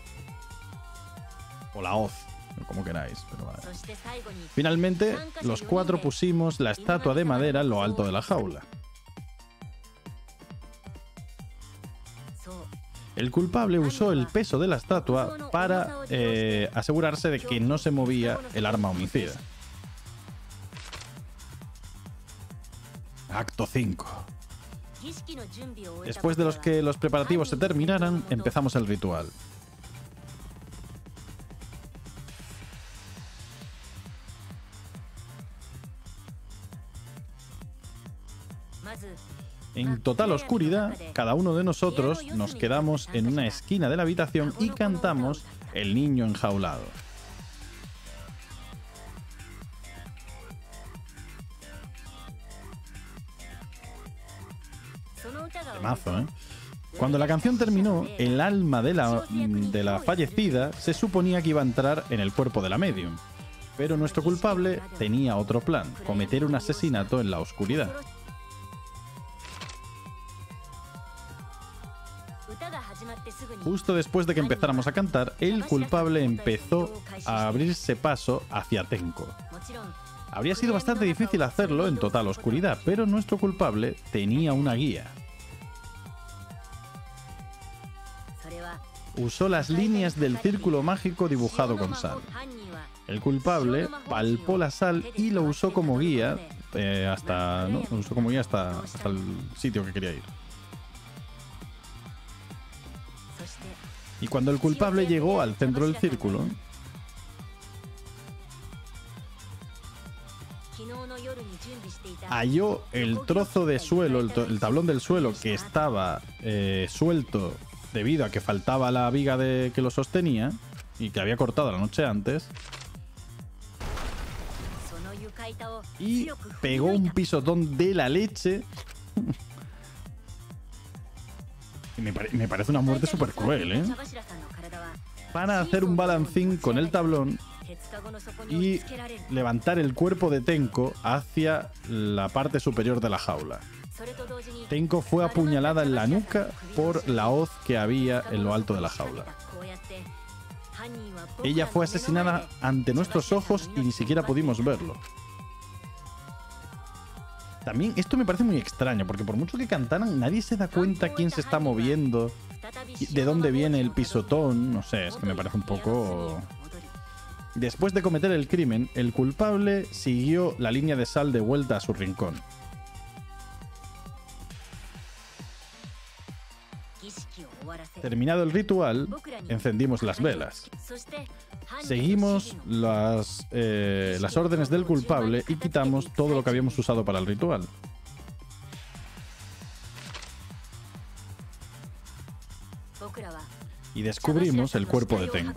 O la hoz, como queráis, pero vale. Finalmente, los cuatro pusimos la estatua de madera en lo alto de la jaula. El culpable usó el peso de la estatua para eh, asegurarse de que no se movía el arma homicida. Acto cinco. Después de los que los preparativos se terminaran, empezamos el ritual. En total oscuridad, cada uno de nosotros nos quedamos en una esquina de la habitación y cantamos El niño enjaulado. Temazo, ¿eh? Cuando la canción terminó, el alma de la, de la fallecida se suponía que iba a entrar en el cuerpo de la medium. Pero nuestro culpable tenía otro plan, cometer un asesinato en la oscuridad. Justo después de que empezáramos a cantar, el culpable empezó a abrirse paso hacia Tenko. Habría sido bastante difícil hacerlo en total oscuridad, pero nuestro culpable tenía una guía. Usó las líneas del círculo mágico dibujado con sal. El culpable palpó la sal y lo usó como guía eh, hasta, ¿no? Lo usó como guía hasta, hasta el sitio que quería ir. Y cuando el culpable llegó al centro del círculo, halló el trozo de suelo, el, el tablón del suelo que estaba eh, suelto debido a que faltaba la viga de, que lo sostenía y que había cortado la noche antes, y pegó un pisotón de la leche. Y me, pare me parece una muerte súper cruel, ¿eh? Para hacer un balancín con el tablón y levantar el cuerpo de Tenko hacia la parte superior de la jaula. Tenko fue apuñalada en la nuca por la hoz que había en lo alto de la jaula. Ella fue asesinada ante nuestros ojos y ni siquiera pudimos verlo. También esto me parece muy extraño, porque por mucho que cantaran, nadie se da cuenta quién se está moviendo, de dónde viene el pisotón. No sé, es que me parece un poco... Después de cometer el crimen, el culpable siguió la línea de sal de vuelta a su rincón. Terminado el ritual, encendimos las velas. Seguimos las, eh, las órdenes del culpable y quitamos todo lo que habíamos usado para el ritual. Y descubrimos el cuerpo de Tenko.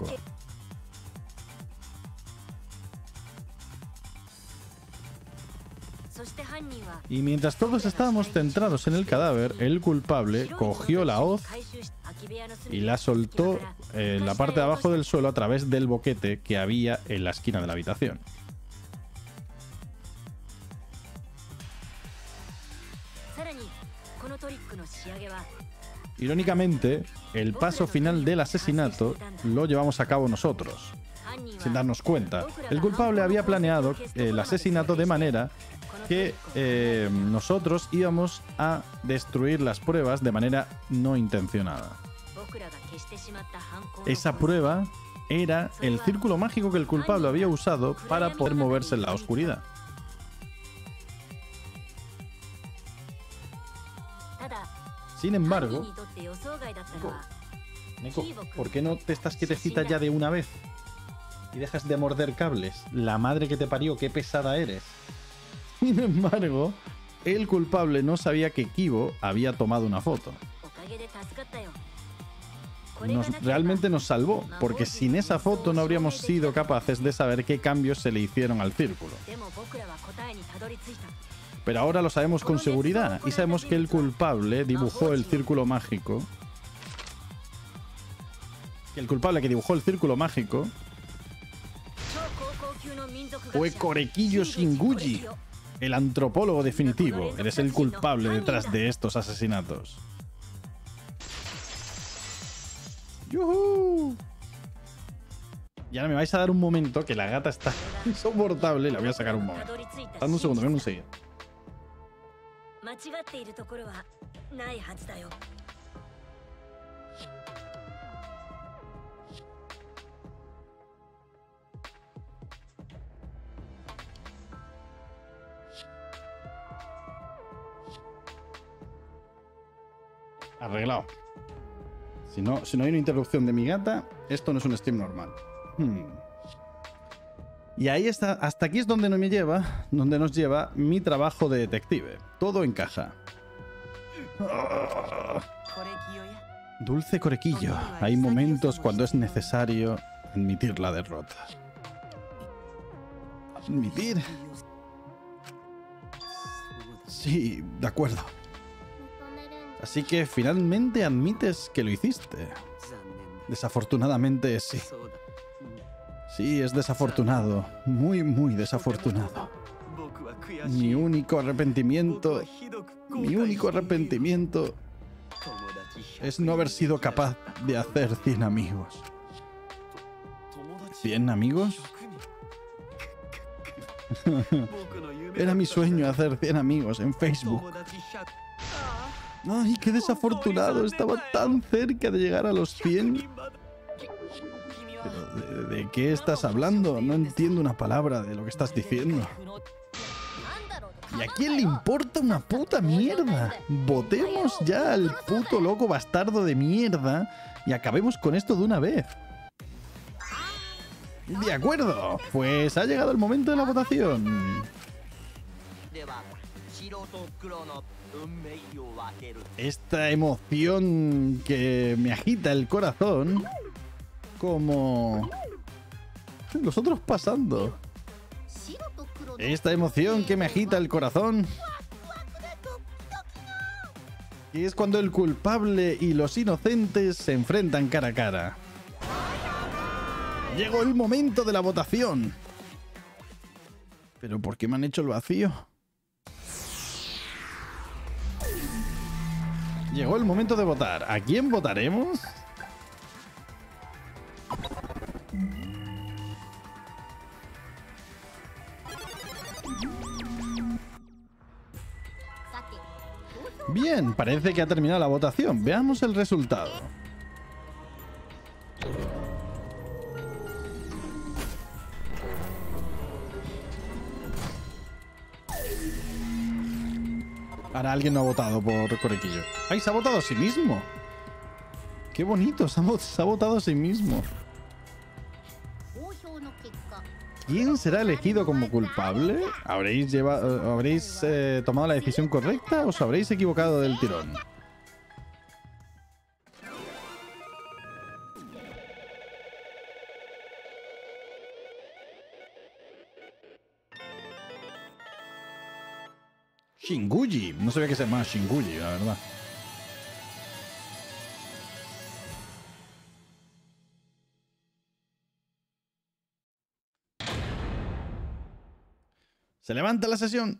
Y mientras todos estábamos centrados en el cadáver, el culpable cogió la hoz y la soltó en la parte de abajo del suelo a través del boquete que había en la esquina de la habitación. Irónicamente, el paso final del asesinato lo llevamos a cabo nosotros, sin darnos cuenta. El culpable había planeado el asesinato de manera que eh, nosotros íbamos a destruir las pruebas de manera no intencionada. Esa prueba era el círculo mágico que el culpable había usado para poder moverse en la oscuridad. Sin embargo, Neko, ¿por qué no te estás quietecita ya de una vez? Y dejas de morder cables. La madre que te parió, qué pesada eres. Sin embargo, el culpable no sabía que Kibo había tomado una foto. Nos, realmente nos salvó, porque sin esa foto no habríamos sido capaces de saber qué cambios se le hicieron al círculo. Pero ahora lo sabemos con seguridad y sabemos que el culpable dibujó el círculo mágico. Que el culpable que dibujó el círculo mágico fue Korekiyo Shinguji, el antropólogo definitivo. Eres el culpable detrás de estos asesinatos. ¡Yuhu! Y ahora me vais a dar un momento, que la gata está insoportable. La voy a sacar un momento. Dame un segundo, vengo enseguida. Arreglado. Si no, si no hay una interrupción de mi gata, esto no es un stream normal. Hmm. Y ahí está, hasta aquí es donde nos me lleva, donde nos lleva mi trabajo de detective. Todo encaja. Oh. Dulce Corequillo, hay momentos cuando es necesario admitir la derrota. ¿Admitir? Sí, de acuerdo. Así que finalmente admites que lo hiciste. Desafortunadamente sí. Sí, es desafortunado. Muy, muy desafortunado. Mi único arrepentimiento... Mi único arrepentimiento... es no haber sido capaz de hacer cien amigos. ¿cien amigos? Era mi sueño hacer cien amigos en Facebook. ¡Ay, qué desafortunado! Estaba tan cerca de llegar a los cien. ¿Pero de, de qué estás hablando? No entiendo una palabra de lo que estás diciendo. ¿Y a quién le importa una puta mierda? Votemos ya al puto loco bastardo de mierda y acabemos con esto de una vez. De acuerdo, pues ha llegado el momento de la votación. Esta emoción que me agita el corazón, como los otros pasando. Esta emoción que me agita el corazón, que es cuando el culpable y los inocentes se enfrentan cara a cara. Llegó el momento de la votación. ¿Pero por qué me han hecho el vacío? Llegó el momento de votar. ¿A quién votaremos? Bien, parece que ha terminado la votación. Veamos el resultado. Ahora alguien no ha votado por Corequillo. ¡Ay, se ha votado a sí mismo! ¡Qué bonito! Se ha, se ha votado a sí mismo. ¿Quién será elegido como culpable? ¿Habréis, llevado, ¿habréis eh, tomado la decisión correcta o os habréis equivocado del tirón? Shinguji. No sabía que se llamaba Shinguji, la verdad. Se levanta la sesión.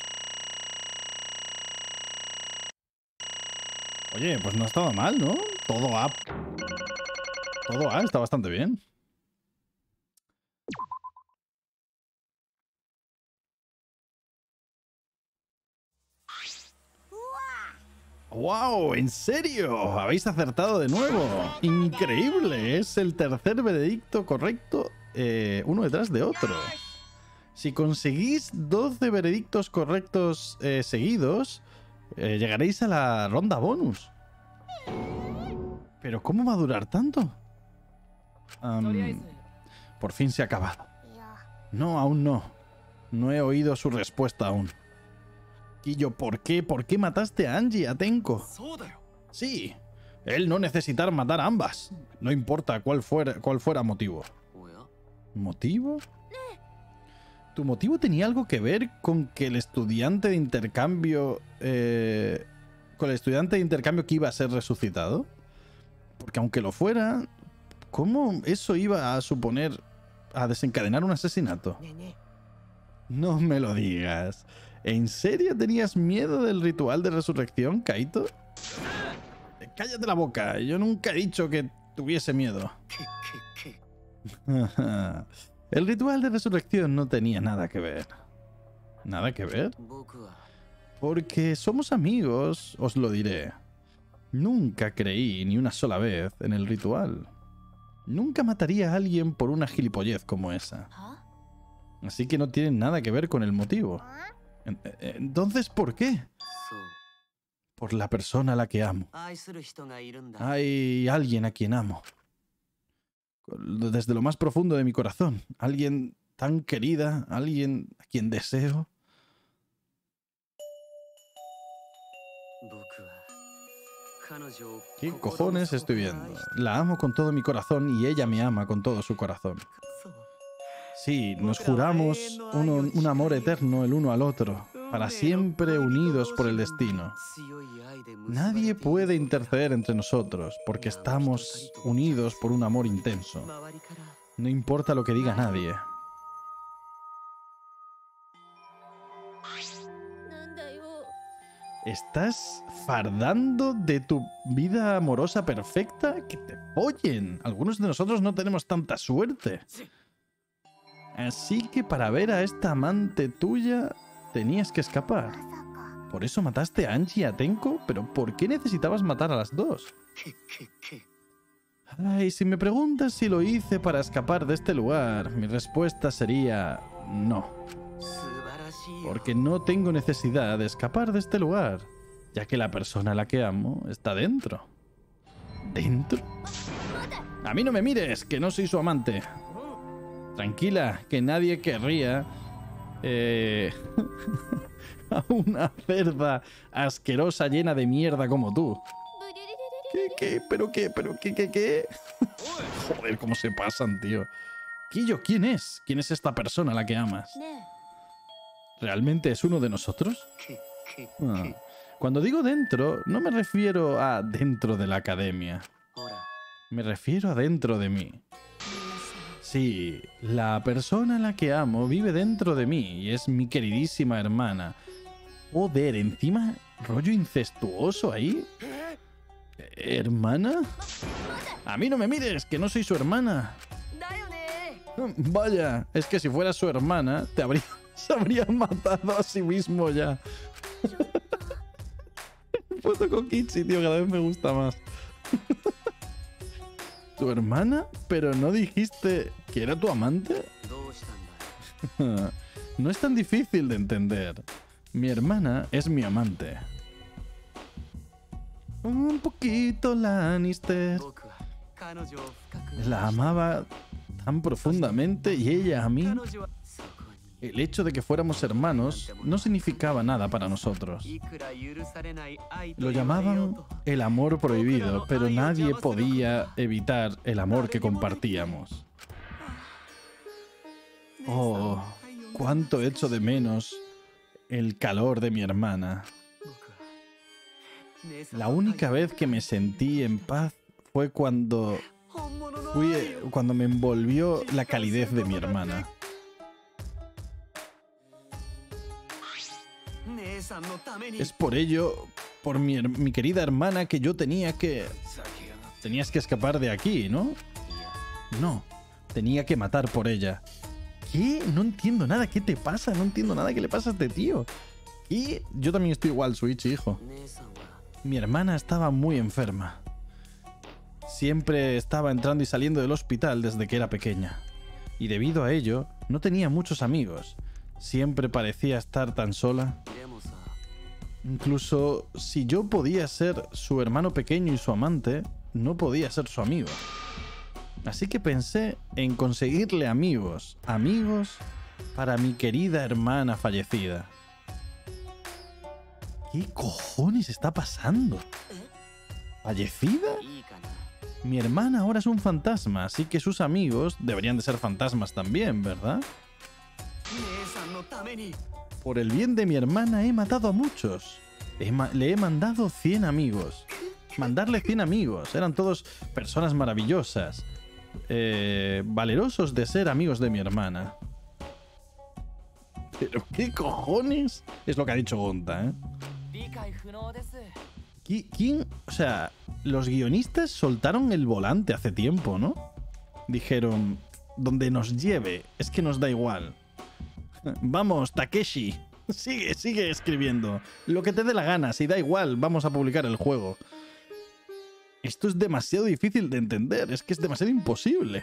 Oye, pues no ha estado mal, ¿no? Todo A. Todo A está bastante bien. ¡Wow! ¿En serio? Habéis acertado de nuevo. Increíble. Es el tercer veredicto correcto, eh, uno detrás de otro. Si conseguís doce veredictos correctos eh, seguidos, eh, llegaréis a la ronda bonus. ¿Pero cómo va a durar tanto? Um, por fin se ha acabado. No, aún no. No he oído su respuesta aún. Quillo, ¿por qué? ¿Por qué mataste a Angie y a Tenko? Sí, él no necesitar matar a ambas. No importa cuál fuera, cuál fuera motivo. ¿Motivo? ¿Tu motivo tenía algo que ver con que el estudiante de intercambio... Eh, con el estudiante de intercambio que iba a ser resucitado? Porque aunque lo fuera, ¿cómo eso iba a suponer... a desencadenar un asesinato? No me lo digas. ¿En serio tenías miedo del ritual de resurrección, Kaito? Cállate la boca. Yo nunca he dicho que tuviese miedo. El ritual de resurrección no tenía nada que ver. ¿Nada que ver? Porque somos amigos, os lo diré. Nunca creí ni una sola vez en el ritual. Nunca mataría a alguien por una gilipollez como esa. Así que no tiene nada que ver con el motivo. Entonces, ¿por qué? Por la persona a la que amo. Hay alguien a quien amo. Desde lo más profundo de mi corazón. Alguien tan querida, alguien a quien deseo. ¿Qué cojones estoy viendo? La amo con todo mi corazón y ella me ama con todo su corazón. Sí, nos juramos un, un amor eterno el uno al otro, para siempre unidos por el destino. Nadie puede interceder entre nosotros, porque estamos unidos por un amor intenso. No importa lo que diga nadie. ¿Estás fardando de tu vida amorosa perfecta? ¡Que te follen! Algunos de nosotros no tenemos tanta suerte. Así que para ver a esta amante tuya tenías que escapar. ¿Por eso mataste a Angie y a Tenko? ¿Pero por qué necesitabas matar a las dos? Ay, si me preguntas si lo hice para escapar de este lugar, mi respuesta sería no. Porque no tengo necesidad de escapar de este lugar, ya que la persona a la que amo está dentro. ¿Dentro? A mí no me mires, que no soy su amante. Tranquila, que nadie querría eh, a una cerda asquerosa llena de mierda como tú. ¿Qué, qué? ¿Pero qué? ¿Pero qué? ¿Qué? ¿Qué? Joder, cómo se pasan, tío. Quillo, ¿quién es? ¿Quién es esta persona a la que amas? ¿Realmente es uno de nosotros? Ah. Cuando digo dentro, no me refiero a dentro de la academia. Me refiero a dentro de mí. Sí, la persona a la que amo vive dentro de mí y es mi queridísima hermana. Joder, encima rollo incestuoso ahí. ¿Hermana? A mí no me mires, que no soy su hermana. Vaya, es que si fuera su hermana, te habría, se habría matado a sí mismo ya. Puto Kokichi, tío, cada vez me gusta más. ¿Tu hermana? ¿Pero no dijiste que era tu amante? No es tan difícil de entender. Mi hermana es mi amante. Un poquito Lannister. La amaba tan profundamente y ella a mí. El hecho de que fuéramos hermanos no significaba nada para nosotros. Lo llamaban el amor prohibido, pero nadie podía evitar el amor que compartíamos. Oh, cuánto echo de menos el calor de mi hermana. La única vez que me sentí en paz fue cuando fui, cuando me envolvió la calidez de mi hermana. Es por ello, por mi, mi querida hermana, que yo tenía que... Tenías que escapar de aquí, ¿no? No, tenía que matar por ella. ¿Qué? No entiendo nada. ¿Qué te pasa? No entiendo nada. ¿Qué le pasa a este tío? Y yo también estoy igual, Switch, hijo. Mi hermana estaba muy enferma. Siempre estaba entrando y saliendo del hospital desde que era pequeña. Y debido a ello, no tenía muchos amigos. Siempre parecía estar tan sola. Incluso si yo podía ser su hermano pequeño y su amante, no podía ser su amigo. Así que pensé en conseguirle amigos, amigos para mi querida hermana fallecida. ¿Qué cojones está pasando? ¿Fallecida? Mi hermana ahora es un fantasma, así que sus amigos deberían de ser fantasmas también, ¿verdad? Por el bien de mi hermana he matado a muchos. He ma- le he mandado cien amigos. Mandarle cien amigos. Eran todos personas maravillosas. Eh, valerosos de ser amigos de mi hermana. ¿Pero qué cojones? Es lo que ha dicho Gonta, ¿eh? ¿Quién? O sea, los guionistas soltaron el volante hace tiempo, ¿no? Dijeron, donde nos lleve, es que nos da igual. Vamos, Takeshi, sigue, sigue escribiendo. Lo que te dé la gana, si da igual, vamos a publicar el juego. Esto es demasiado difícil de entender, es que es demasiado imposible.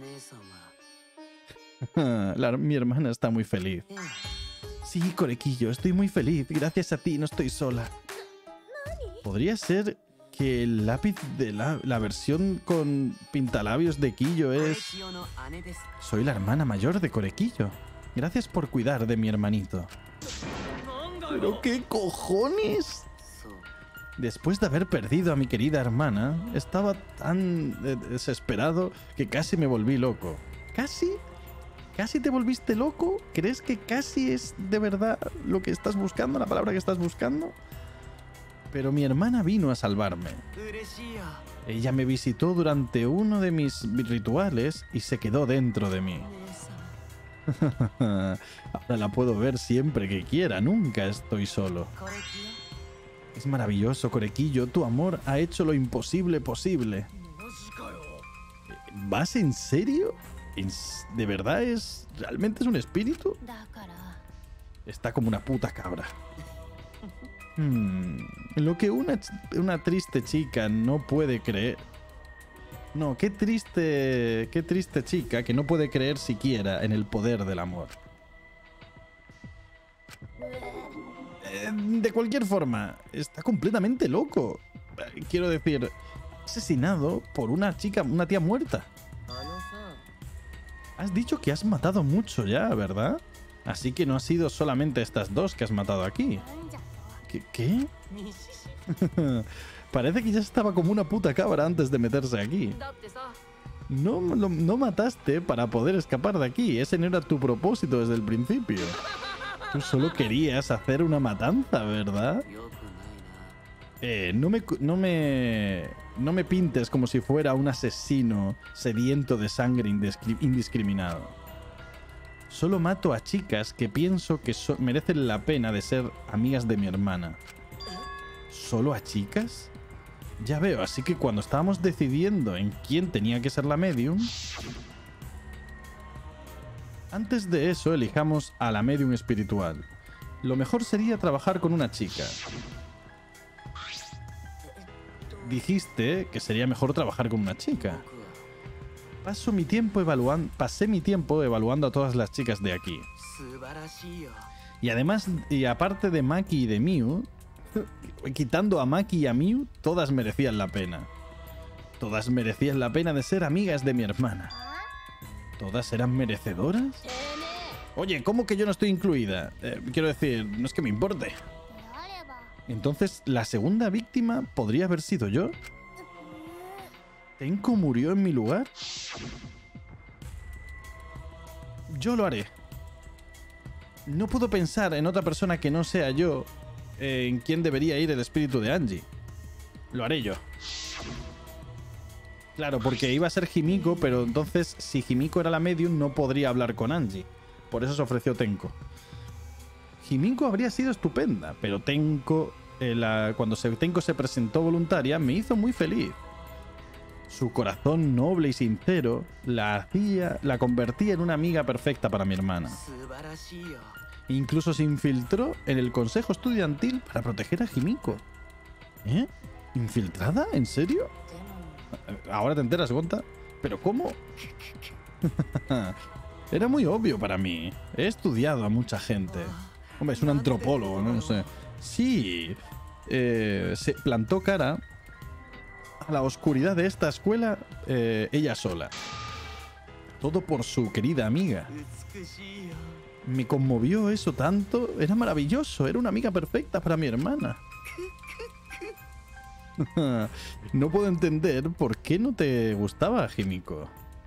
La, mi hermana está muy feliz. Sí, Korequillo, estoy muy feliz. Gracias a ti no estoy sola. ¿Podría ser que el lápiz de la, la versión con pintalabios de Quillo es... Soy la hermana mayor de Korequillo. Gracias por cuidar de mi hermanito. ¿Pero qué cojones? Después de haber perdido a mi querida hermana, estaba tan eh, desesperado que casi me volví loco. ¿Casi? ¿Casi te volviste loco? ¿Crees que casi es de verdad lo que estás buscando, la palabra que estás buscando? Pero mi hermana vino a salvarme. Ella me visitó durante uno de mis rituales y se quedó dentro de mí. Ahora la puedo ver siempre que quiera, nunca estoy solo. Es maravilloso, Korequillo, tu amor ha hecho lo imposible posible. ¿Vas en serio? ¿De verdad es... realmente es un espíritu? Está como una puta cabra. Hmm, lo que una, una triste chica no puede creer... No, qué triste... Qué triste chica que no puede creer siquiera en el poder del amor. Eh, de cualquier forma, está completamente loco. Quiero decir, asesinado por una chica, una tía muerta. Has dicho que has matado mucho ya, ¿verdad? Así que no ha sido solamente estas dos que has matado aquí. ¿Qué? ¿Qué? Parece que ya estaba como una puta cabra antes de meterse aquí. No, no, no mataste para poder escapar de aquí. Ese no era tu propósito desde el principio. Tú solo querías hacer una matanza, ¿verdad? Eh, no me, no me, no me pintes como si fuera un asesino sediento de sangre indiscriminado. Solo mato a chicas que pienso que so merecen la pena de ser amigas de mi hermana. ¿Solo a chicas? Ya veo, así que cuando estábamos decidiendo en quién tenía que ser la medium... Antes de eso, elijamos a la medium espiritual. Lo mejor sería trabajar con una chica. Dijiste que sería mejor trabajar con una chica. Paso mi tiempo evaluando, pasé mi tiempo evaluando a todas las chicas de aquí. Y además, y aparte de Maki y de Miu, quitando a Maki y a Miu, todas merecían la pena. Todas merecían la pena de ser amigas de mi hermana. ¿Todas eran merecedoras? Oye, ¿cómo que yo no estoy incluida? Eh, quiero decir, no es que me importe. Entonces, ¿la segunda víctima podría haber sido yo? ¿Tenko murió en mi lugar? Yo lo haré. No puedo pensar en otra persona que no sea yo eh, en quién debería ir el espíritu de Angie. Lo haré yo. Claro, porque iba a ser Himiko, pero entonces si Himiko era la medium no podría hablar con Angie. Por eso se ofreció Tenko. Himiko habría sido estupenda, pero Tenko, eh, la, cuando se, Tenko se presentó voluntaria, me hizo muy feliz. Su corazón noble y sincero la hacía, la convertía en una amiga perfecta para mi hermana. Incluso se infiltró en el consejo estudiantil para proteger a Himiko. ¿Eh? ¿Infiltrada? ¿En serio? Ahora te enteras, Gonta. ¿Pero cómo? Era muy obvio para mí. He estudiado a mucha gente. Hombre, es un antropólogo, no, no sé. Sí. Eh, se plantó cara a la oscuridad de esta escuela eh, ella sola. Todo por su querida amiga. Me conmovió eso tanto. Era maravilloso. Era una amiga perfecta para mi hermana. No puedo entender por qué no te gustaba Himiko.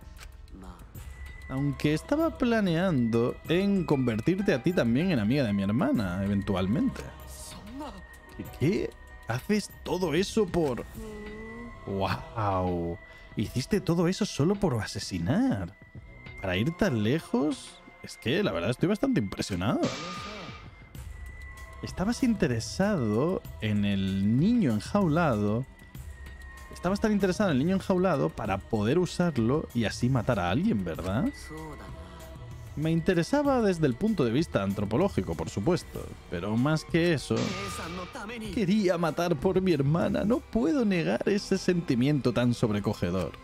Aunque estaba planeando en convertirte a ti también en amiga de mi hermana, eventualmente. ¿Qué? ¿Haces todo eso por...? ¡Wow! ¿Hiciste todo eso solo por asesinar? ¿Para ir tan lejos? Es que la verdad estoy bastante impresionado. Estabas interesado en el niño enjaulado. Estabas tan interesado en el niño enjaulado para poder usarlo y así matar a alguien, ¿verdad? Me interesaba desde el punto de vista antropológico, por supuesto. Pero más que eso, quería matar por mi hermana. No puedo negar ese sentimiento tan sobrecogedor.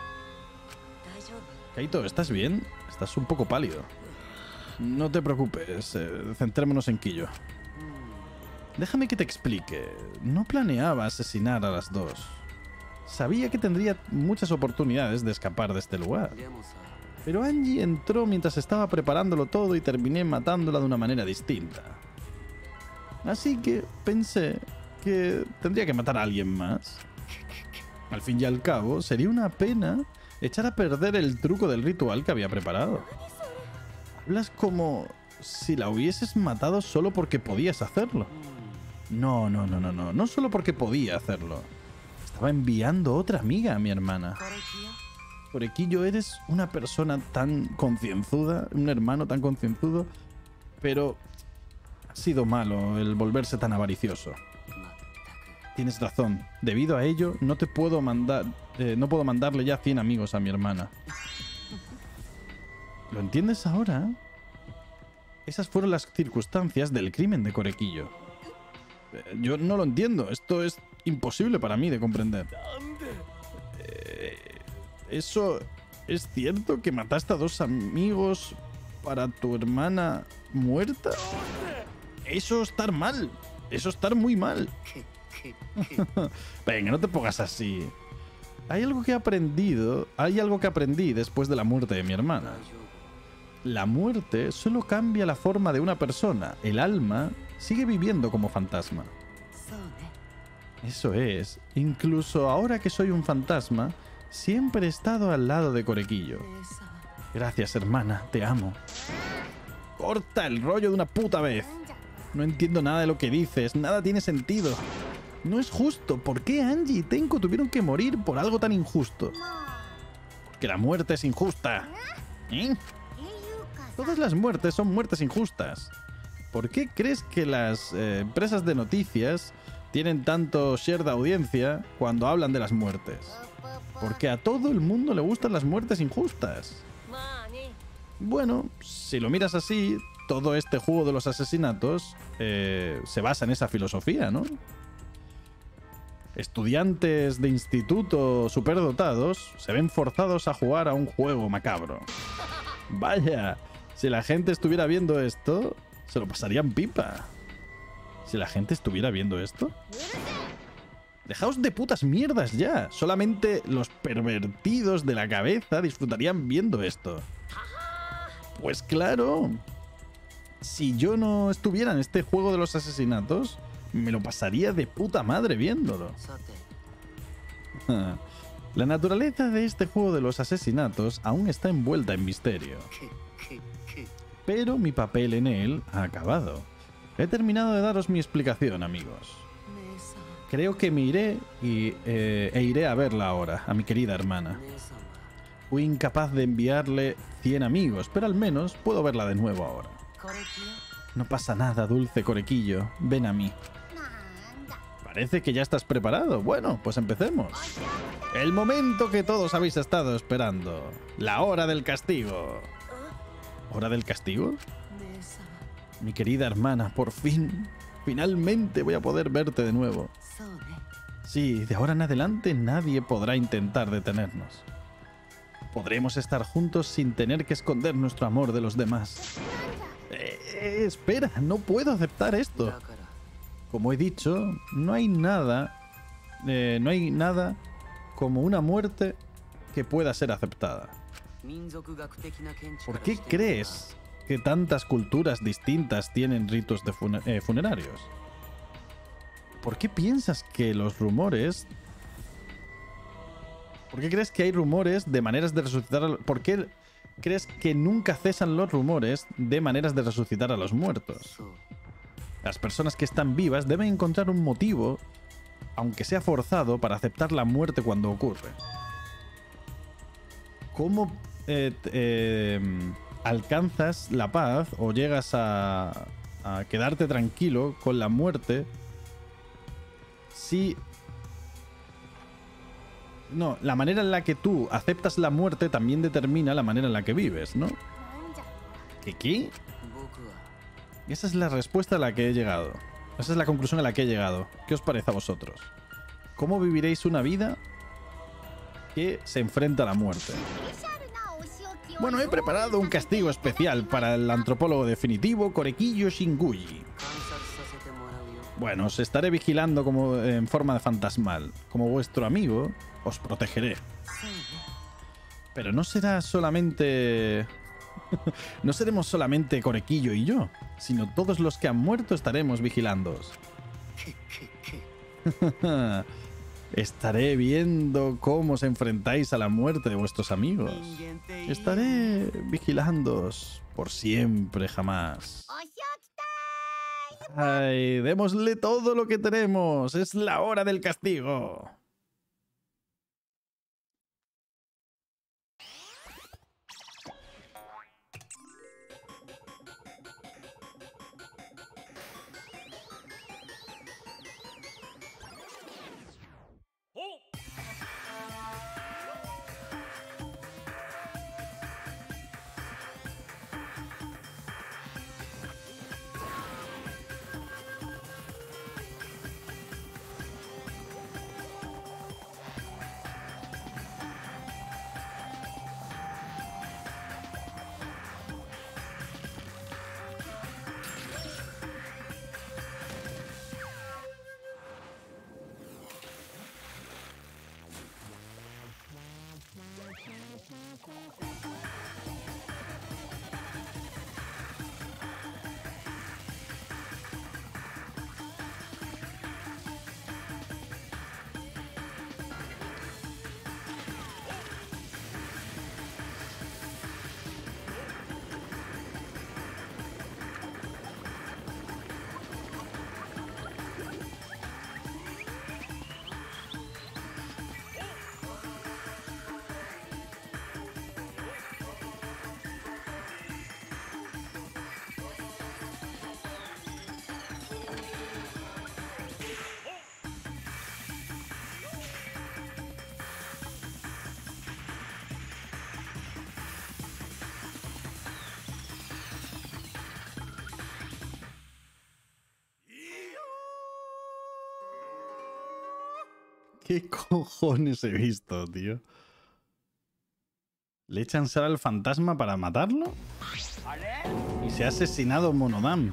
Kaito, ¿estás bien? Estás un poco pálido. No te preocupes, eh, centrémonos en Quillo. Déjame que te explique. No planeaba asesinar a las dos. Sabía que tendría muchas oportunidades de escapar de este lugar. Pero Angie entró mientras estaba preparándolo todo y terminé matándola de una manera distinta. Así que pensé que tendría que matar a alguien más. Al fin y al cabo, sería una pena echar a perder el truco del ritual que había preparado. Hablas como si la hubieses matado solo porque podías hacerlo. No, no, no, no, no. No solo porque podía hacerlo. Estaba enviando otra amiga a mi hermana. Korekiyo, eres una persona tan concienzuda, un hermano tan concienzudo, pero ha sido malo el volverse tan avaricioso. Tienes razón. Debido a ello, no te puedo mandar, eh, no puedo mandarle ya cien amigos a mi hermana. ¿Lo entiendes ahora? Esas fueron las circunstancias del crimen de Korekiyo. Eh, yo no lo entiendo. Esto es imposible para mí de comprender. Eh, ¿Eso es cierto que mataste a dos amigos para tu hermana muerta? Eso estar mal. Eso estar muy mal. Venga, no te pongas así. Hay algo que he aprendido. Hay algo que aprendí después de la muerte de mi hermana. La muerte solo cambia la forma de una persona. El alma sigue viviendo como fantasma. Eso es. Incluso ahora que soy un fantasma, siempre he estado al lado de Korekiyo. Gracias, hermana. Te amo. Corta el rollo de una puta vez. No entiendo nada de lo que dices. Nada tiene sentido. No es justo. ¿Por qué Angie y Tenko tuvieron que morir por algo tan injusto? Porque la muerte es injusta. ¿Eh? Todas las muertes son muertes injustas. ¿Por qué crees que las eh, empresas de noticias tienen tanto share de audiencia cuando hablan de las muertes? Porque a todo el mundo le gustan las muertes injustas. Bueno, si lo miras así, todo este juego de los asesinatos eh, se basa en esa filosofía, ¿no? Estudiantes de instituto superdotados se ven forzados a jugar a un juego macabro. Vaya, si la gente estuviera viendo esto, se lo pasarían pipa. Si la gente estuviera viendo esto... Dejaos de putas mierdas ya. Solamente los pervertidos de la cabeza disfrutarían viendo esto. Pues claro. Si yo no estuviera en este juego de los asesinatos, me lo pasaría de puta madre viéndolo. La naturaleza de este juego de los asesinatos aún está envuelta en misterio. Pero mi papel en él ha acabado. He terminado de daros mi explicación, amigos. Creo que me iré y, eh, e iré a verla ahora, a mi querida hermana. Fui incapaz de enviarle cien amigos, pero al menos puedo verla de nuevo ahora. No pasa nada, dulce Korekiyo. Ven a mí. Parece que ya estás preparado. Bueno, pues empecemos. El momento que todos habéis estado esperando. La hora del castigo. ¿Hora del castigo? Mi querida hermana, por fin. Finalmente voy a poder verte de nuevo. Sí, de ahora en adelante nadie podrá intentar detenernos. Podremos estar juntos sin tener que esconder nuestro amor de los demás. Eh, eh, espera, no puedo aceptar esto. Como he dicho, no hay nada, eh, no hay nada como una muerte que pueda ser aceptada. ¿Por qué crees que tantas culturas distintas tienen ritos de funer eh, funerarios? ¿Por qué piensas que los rumores... ¿Por qué crees que hay rumores de maneras de resucitar a los... ¿Por qué crees que nunca cesan los rumores de maneras de resucitar a los muertos? Las personas que están vivas deben encontrar un motivo, aunque sea forzado, para aceptar la muerte cuando ocurre. ¿Cómo eh, eh, alcanzas la paz o llegas a, a quedarte tranquilo con la muerte si... No, la manera en la que tú aceptas la muerte también determina la manera en la que vives, ¿no? ¿Qué qué? Esa es la respuesta a la que he llegado. Esa es la conclusión a la que he llegado. ¿Qué os parece a vosotros? ¿Cómo viviréis una vida que se enfrenta a la muerte? Bueno, he preparado un castigo especial para el antropólogo definitivo Korekiyo Shinguji. Bueno, os estaré vigilando como en forma de fantasmal. Como vuestro amigo, os protegeré. Pero no será solamente... no seremos solamente Conequillo y yo, sino todos los que han muerto estaremos vigilándoos. Estaré viendo cómo os enfrentáis a la muerte de vuestros amigos. Estaré vigilándoos por siempre, jamás. Ay, démosle todo lo que tenemos. Es la hora del castigo. ¿Qué cojones he visto, tío? ¿Le echan sal al fantasma para matarlo? Y se ha asesinado Monodam.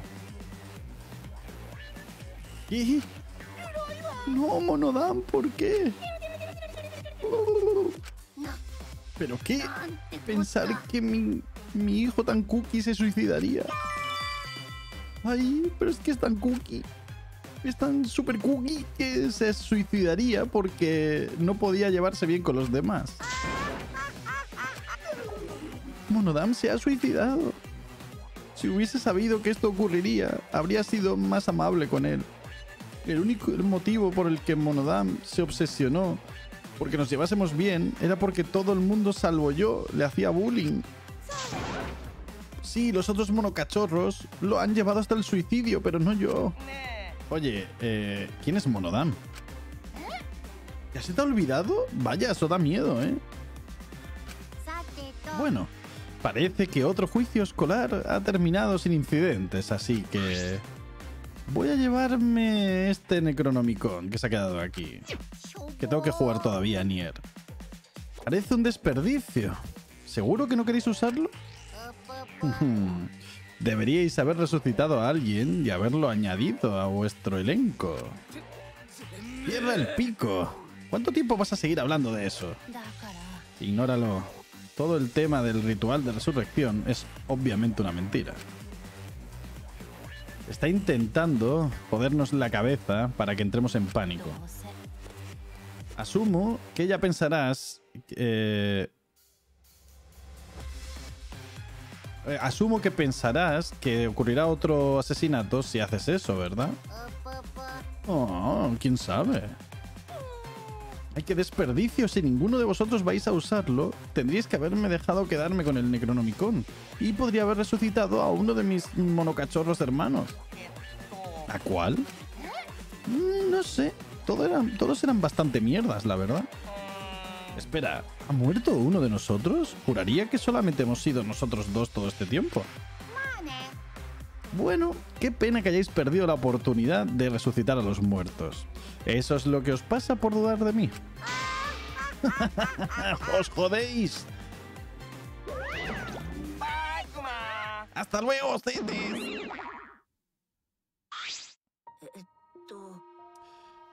¿Qué? No, Monodam, ¿por qué? ¿Pero qué? Pensar que mi, mi hijo tan cookie se suicidaría. Ay, pero es que es tan cookie. Es tan super cookie que se suicidaría porque no podía llevarse bien con los demás. Monodam se ha suicidado. Si hubiese sabido que esto ocurriría, habría sido más amable con él. El único motivo por el que Monodam se obsesionó porque nos llevásemos bien era porque todo el mundo salvo yo le hacía bullying. Sí, los otros monocachorros lo han llevado hasta el suicidio, pero no yo. Oye, eh, ¿quién es Monodam? ¿Ya se te ha olvidado? Vaya, eso da miedo, ¿eh? Bueno, parece que otro juicio escolar ha terminado sin incidentes, así que... voy a llevarme este Necronomicon que se ha quedado aquí. Que tengo que jugar todavía a Nier. Parece un desperdicio. ¿Seguro que no queréis usarlo? Deberíais haber resucitado a alguien y haberlo añadido a vuestro elenco. ¡Cierra el pico! ¿Cuánto tiempo vas a seguir hablando de eso? Ignóralo. Todo el tema del ritual de resurrección es obviamente una mentira. Está intentando jodernos la cabeza para que entremos en pánico. Asumo que ya pensarás... Eh, eh, asumo que pensarás que ocurrirá otro asesinato si haces eso, ¿verdad? Oh, quién sabe. ¡Ay, qué desperdicio! Si ninguno de vosotros vais a usarlo, tendríais que haberme dejado quedarme con el Necronomicon. Y podría haber resucitado a uno de mis monocachorros hermanos. ¿A cuál? Mm, no sé. Todo eran, todos eran bastante mierdas, la verdad. Espera, ¿ha muerto uno de nosotros? Juraría que solamente hemos sido nosotros dos todo este tiempo. Bueno, qué pena que hayáis perdido la oportunidad de resucitar a los muertos. ¿Eso es lo que os pasa por dudar de mí? ¡Os jodéis! ¡Hasta luego, citis!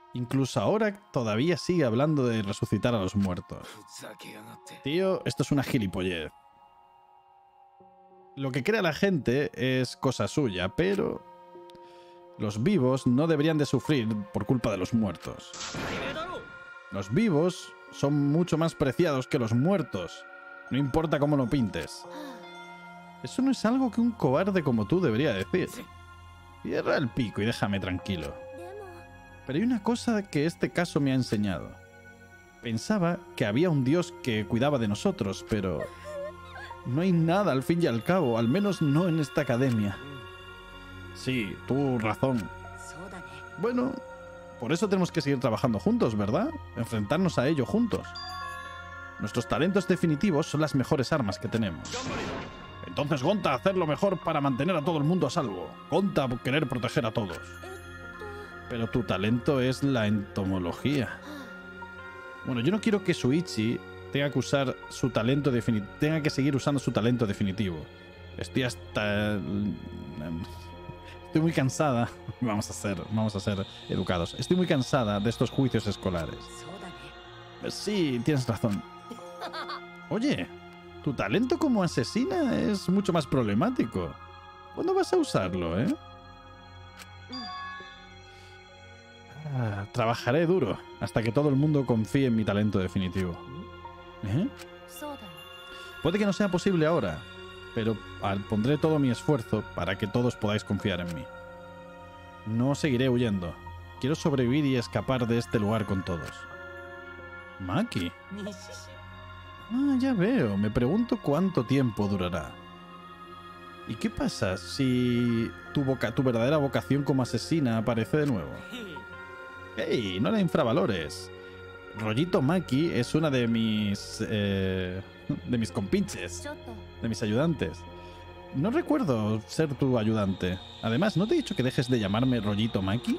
Incluso ahora todavía sigue hablando de resucitar a los muertos. Tío, esto es una gilipollez. Lo que crea la gente es cosa suya, pero los vivos no deberían de sufrir por culpa de los muertos. Los vivos son mucho más preciados que los muertos. No importa cómo lo pintes. Eso no es algo que un cobarde como tú debería decir. Cierra el pico y déjame tranquilo. Pero hay una cosa que este caso me ha enseñado. Pensaba que había un dios que cuidaba de nosotros, pero no hay nada al fin y al cabo, al menos no en esta academia. Sí, tú razón. Bueno, por eso tenemos que seguir trabajando juntos, ¿verdad? Enfrentarnos a ello juntos. Nuestros talentos definitivos son las mejores armas que tenemos. Entonces, Gonta, hacer lo mejor para mantener a todo el mundo a salvo. Gonta, querer proteger a todos. Pero tu talento es la entomología. Bueno, yo no quiero que Shuichi tenga que usar su talento definitivo. Tenga que seguir usando su talento definitivo. Estoy hasta... Estoy muy cansada. Vamos a ser, vamos a ser educados. Estoy muy cansada de estos juicios escolares. Sí, tienes razón. Oye, tu talento como asesina es mucho más problemático. ¿Cuándo vas a usarlo, eh? Ah, trabajaré duro hasta que todo el mundo confíe en mi talento definitivo. ¿Eh? Puede que no sea posible ahora, pero pondré todo mi esfuerzo para que todos podáis confiar en mí. No seguiré huyendo. Quiero sobrevivir y escapar de este lugar con todos. Maki. Ah, ya veo. Me pregunto cuánto tiempo durará. ¿Y qué pasa si tu, voca tu verdadera vocación como asesina aparece de nuevo? ¡Hey! No la infravalores. Rollito Maki es una de mis... Eh, de mis compinches. De mis ayudantes. No recuerdo ser tu ayudante. Además, ¿no te he dicho que dejes de llamarme Rollito Maki?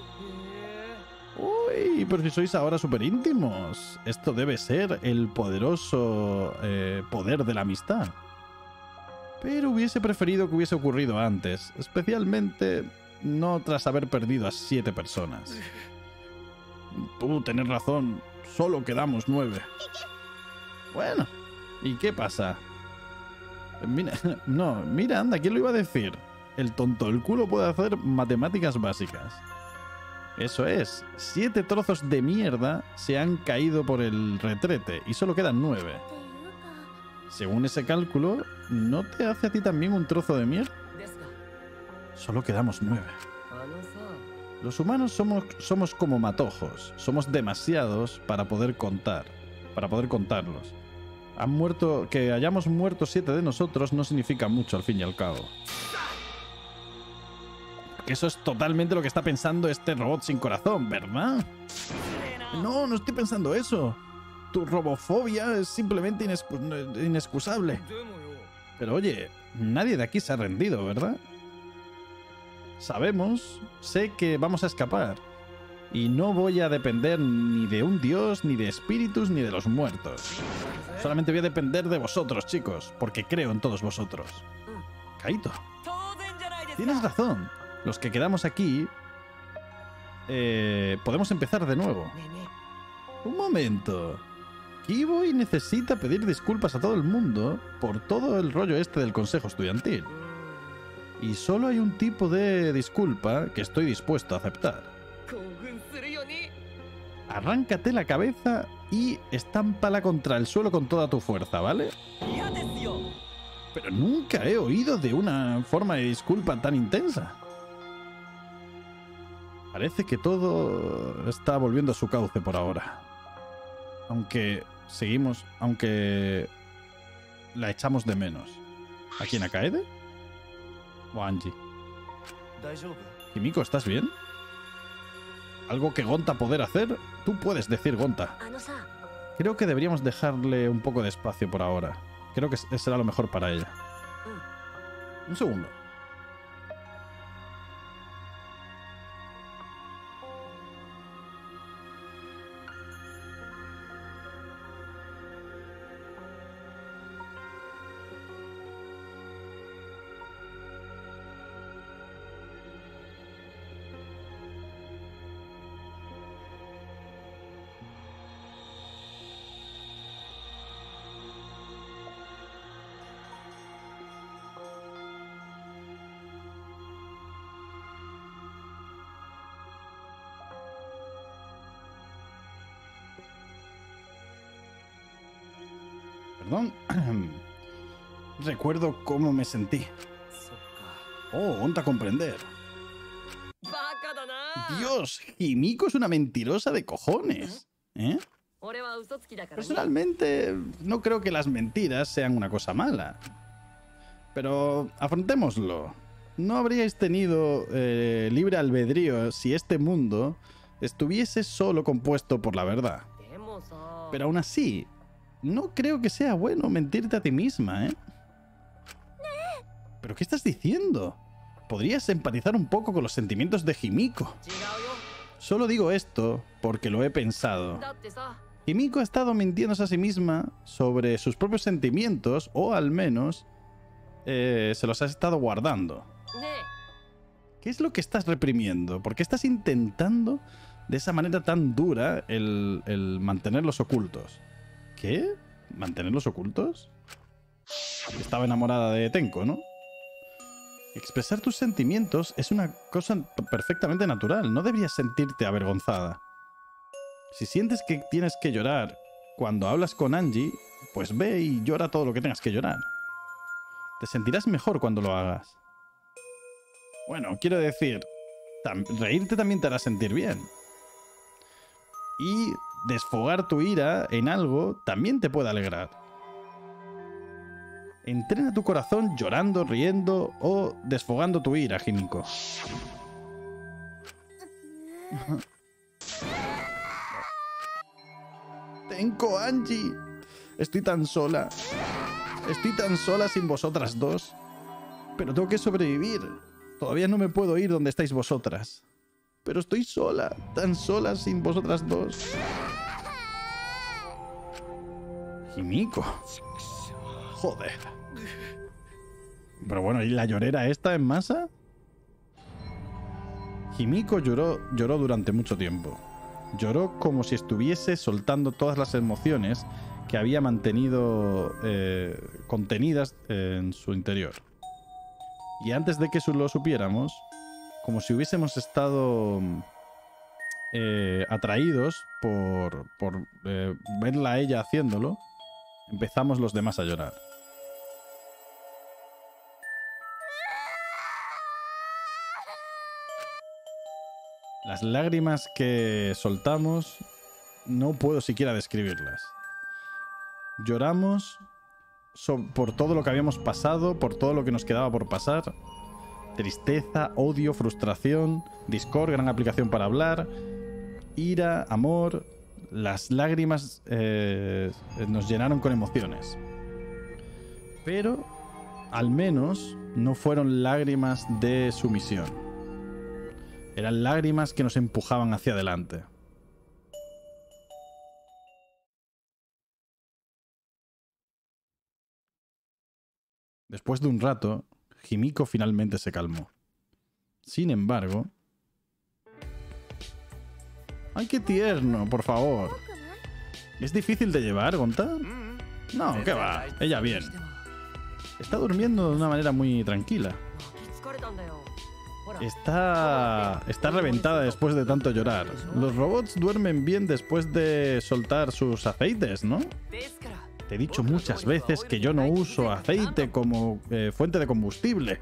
Uy, pero si sois ahora súper íntimos. Esto debe ser el poderoso eh, poder de la amistad. Pero hubiese preferido que hubiese ocurrido antes. Especialmente no tras haber perdido a siete personas. Tú tenés razón. Solo quedamos nueve. Bueno, ¿y qué pasa? Mira, no, mira, anda, ¿quién lo iba a decir? El tonto del culo puede hacer matemáticas básicas. Eso es, siete trozos de mierda se han caído por el retrete y solo quedan nueve. Según ese cálculo, ¿no te hace a ti también un trozo de mierda? Solo quedamos nueve. Los humanos somos, somos como matojos, somos demasiados para poder contar, para poder contarlos. Han muerto, que hayamos muerto siete de nosotros no significa mucho al fin y al cabo. Que eso es totalmente lo que está pensando este robot sin corazón, ¿verdad? No, no estoy pensando eso. Tu robofobia es simplemente inexcus inexcusable. Pero oye, nadie de aquí se ha rendido, ¿verdad? Sabemos, sé que vamos a escapar. Y no voy a depender ni de un dios, ni de espíritus, ni de los muertos. Solamente voy a depender de vosotros, chicos, porque creo en todos vosotros. Kaito, tienes razón. Los que quedamos aquí... Eh, podemos empezar de nuevo. Un momento. Kiboy necesita pedir disculpas a todo el mundo por todo el rollo este del consejo estudiantil. Y solo hay un tipo de disculpa que estoy dispuesto a aceptar. Arráncate la cabeza y estámpala contra el suelo con toda tu fuerza, ¿vale? Pero nunca he oído de una forma de disculpa tan intensa. Parece que todo está volviendo a su cauce por ahora. Aunque seguimos, aunque la echamos de menos. ¿A quién? ¿A Kaede? ¿O a Angie? Kimiko, ¿estás bien? ¿Algo que Gonta poder hacer? Tú puedes decir, Gonta. Creo que deberíamos dejarle un poco de espacio por ahora. Creo que será lo mejor para ella. Un segundo. Perdón. Recuerdo cómo me sentí. Oh, onta comprender. Dios, Himiko es una mentirosa de cojones. ¿Eh? Personalmente, no creo que las mentiras sean una cosa mala. Pero afrontémoslo. No habríais tenido eh, libre albedrío si este mundo estuviese solo compuesto por la verdad. Pero aún así, no creo que sea bueno mentirte a ti misma, ¿eh? ¿Pero qué estás diciendo? Podrías empatizar un poco con los sentimientos de Himiko. Solo digo esto porque lo he pensado. Himiko ha estado mintiéndose a sí misma sobre sus propios sentimientos, o al menos eh, se los has estado guardando. ¿Qué es lo que estás reprimiendo? ¿Por qué estás intentando de esa manera tan dura el, el mantenerlos ocultos? ¿Qué? ¿Mantenerlos ocultos? Estaba enamorada de Tenko, ¿no? Expresar tus sentimientos es una cosa perfectamente natural. No deberías sentirte avergonzada. Si sientes que tienes que llorar cuando hablas con Angie, pues ve y llora todo lo que tengas que llorar. Te sentirás mejor cuando lo hagas. Bueno, quiero decir, reírte también te hará sentir bien. Y desfogar tu ira en algo también te puede alegrar. Entrena tu corazón llorando, riendo o desfogando tu ira, Himiko. Tenko, Angie. Estoy tan sola. Estoy tan sola sin vosotras dos. Pero tengo que sobrevivir. Todavía no me puedo ir donde estáis vosotras. Pero estoy sola. Tan sola sin vosotras dos. Himiko. Joder. Pero bueno, ¿y la llorera esta en masa? Himiko lloró, lloró durante mucho tiempo. Lloró como si estuviese soltando todas las emociones que había mantenido eh, contenidas en su interior. Y antes de que lo supiéramos, como si hubiésemos estado eh, atraídos por, por eh, verla a ella haciéndolo, empezamos los demás a llorar. Las lágrimas que soltamos no puedo siquiera describirlas. Lloramos so por todo lo que habíamos pasado, por todo lo que nos quedaba por pasar. Tristeza, odio, frustración, Discord, gran aplicación para hablar, ira, amor. Las lágrimas eh, nos llenaron con emociones. Pero al menos no fueron lágrimas de sumisión. Eran lágrimas que nos empujaban hacia adelante. Después de un rato, Himiko finalmente se calmó. Sin embargo... ¡Ay, qué tierno, por favor! ¿Es difícil de llevar, Gonta? No, qué va. Ella bien. Está durmiendo de una manera muy tranquila. Está... Está reventada después de tanto llorar. Los robots duermen bien después de soltar sus aceites, ¿no? Te he dicho muchas veces que yo no uso aceite como eh, fuente de combustible.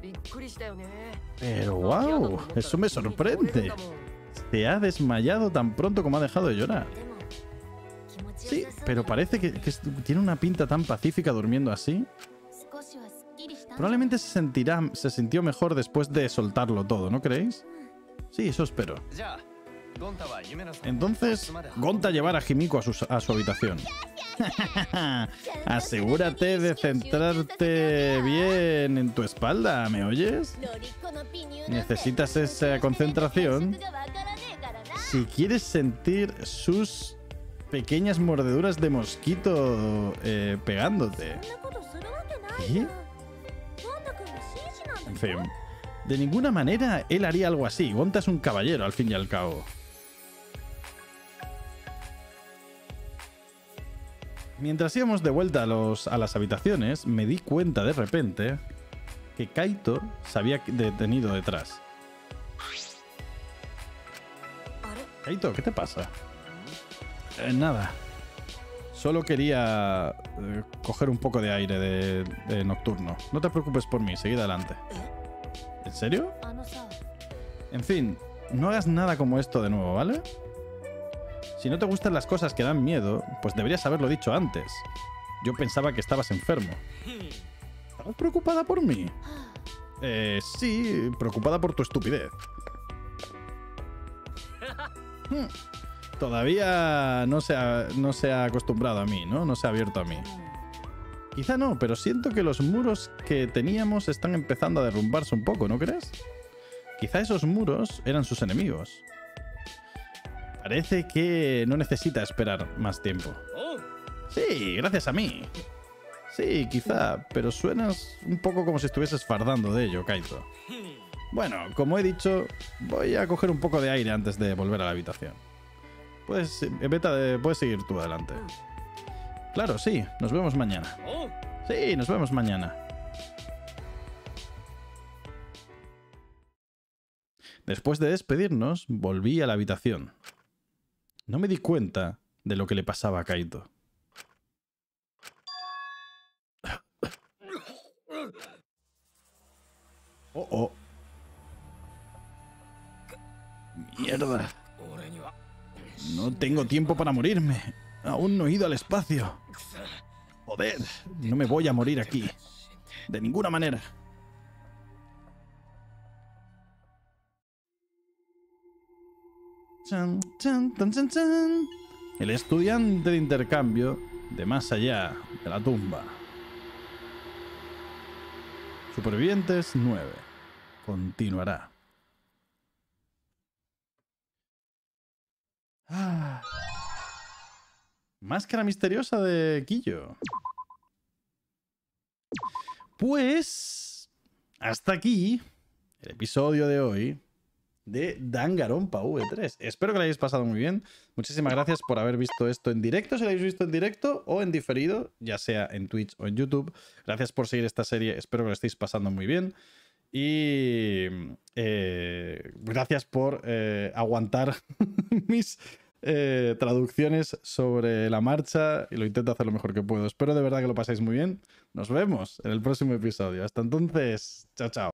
Pero wow, eso me sorprende. Se ha desmayado tan pronto como ha dejado de llorar. Sí, pero parece que, que tiene una pinta tan pacífica durmiendo así. Probablemente se sentirá, se sintió mejor después de soltarlo todo, ¿no creéis? Sí, eso espero. Entonces, Gonta llevará a Himiko a su, a su habitación. Asegúrate de centrarte bien en tu espalda, ¿me oyes? ¿Necesitas esa concentración? Si quieres sentir sus pequeñas mordeduras de mosquito eh, pegándote. ¿Qué? En fin, de ninguna manera él haría algo así. Gonta es un caballero, al fin y al cabo. Mientras íbamos de vuelta a, los, a las habitaciones, me di cuenta de repente que Kaito se había detenido detrás. Kaito, ¿qué te pasa? Eh, nada. Solo quería eh, coger un poco de aire de, de nocturno. No te preocupes por mí, seguid adelante. ¿En serio? En fin, no hagas nada como esto de nuevo, ¿vale? Si no te gustan las cosas que dan miedo, pues deberías haberlo dicho antes. Yo pensaba que estabas enfermo. ¿Estás preocupada por mí? Eh, sí, preocupada por tu estupidez. Hmm. Todavía no se, ha, no se ha acostumbrado a mí, ¿no? No se ha abierto a mí. Quizá no, pero siento que los muros que teníamos están empezando a derrumbarse un poco, ¿no crees? Quizá esos muros eran sus enemigos. Parece que no necesita esperar más tiempo. Sí, gracias a mí. Sí, quizá, pero suenas un poco como si estuvieses fardando de ello, Kaito. Bueno, como he dicho, voy a coger un poco de aire antes de volver a la habitación. Puedes, Beta, puedes seguir tú adelante. Claro, sí, nos vemos mañana. Sí, nos vemos mañana. Después de despedirnos, volví a la habitación. No me di cuenta de lo que le pasaba a Kaito. Oh, oh. Mierda. No tengo tiempo para morirme. Aún no he ido al espacio. Joder, no me voy a morir aquí. De ninguna manera. Chan, chan, chan, chan, chan. El estudiante de intercambio de más allá de la tumba. Supervivientes nueve. Continuará. Ah. Máscara misteriosa de Quillo. Pues hasta aquí el episodio de hoy de Danganronpa V tres. Espero que lo hayáis pasado muy bien. Muchísimas gracias por haber visto esto en directo, si lo habéis visto en directo o en diferido, ya sea en Twitch o en YouTube. Gracias por seguir esta serie, espero que lo estéis pasando muy bien. Y eh, gracias por eh, aguantar mis eh, traducciones sobre la marcha, y lo intento hacer lo mejor que puedo. Espero de verdad que lo paséis muy bien. Nos vemos en el próximo episodio. Hasta entonces, chao, chao.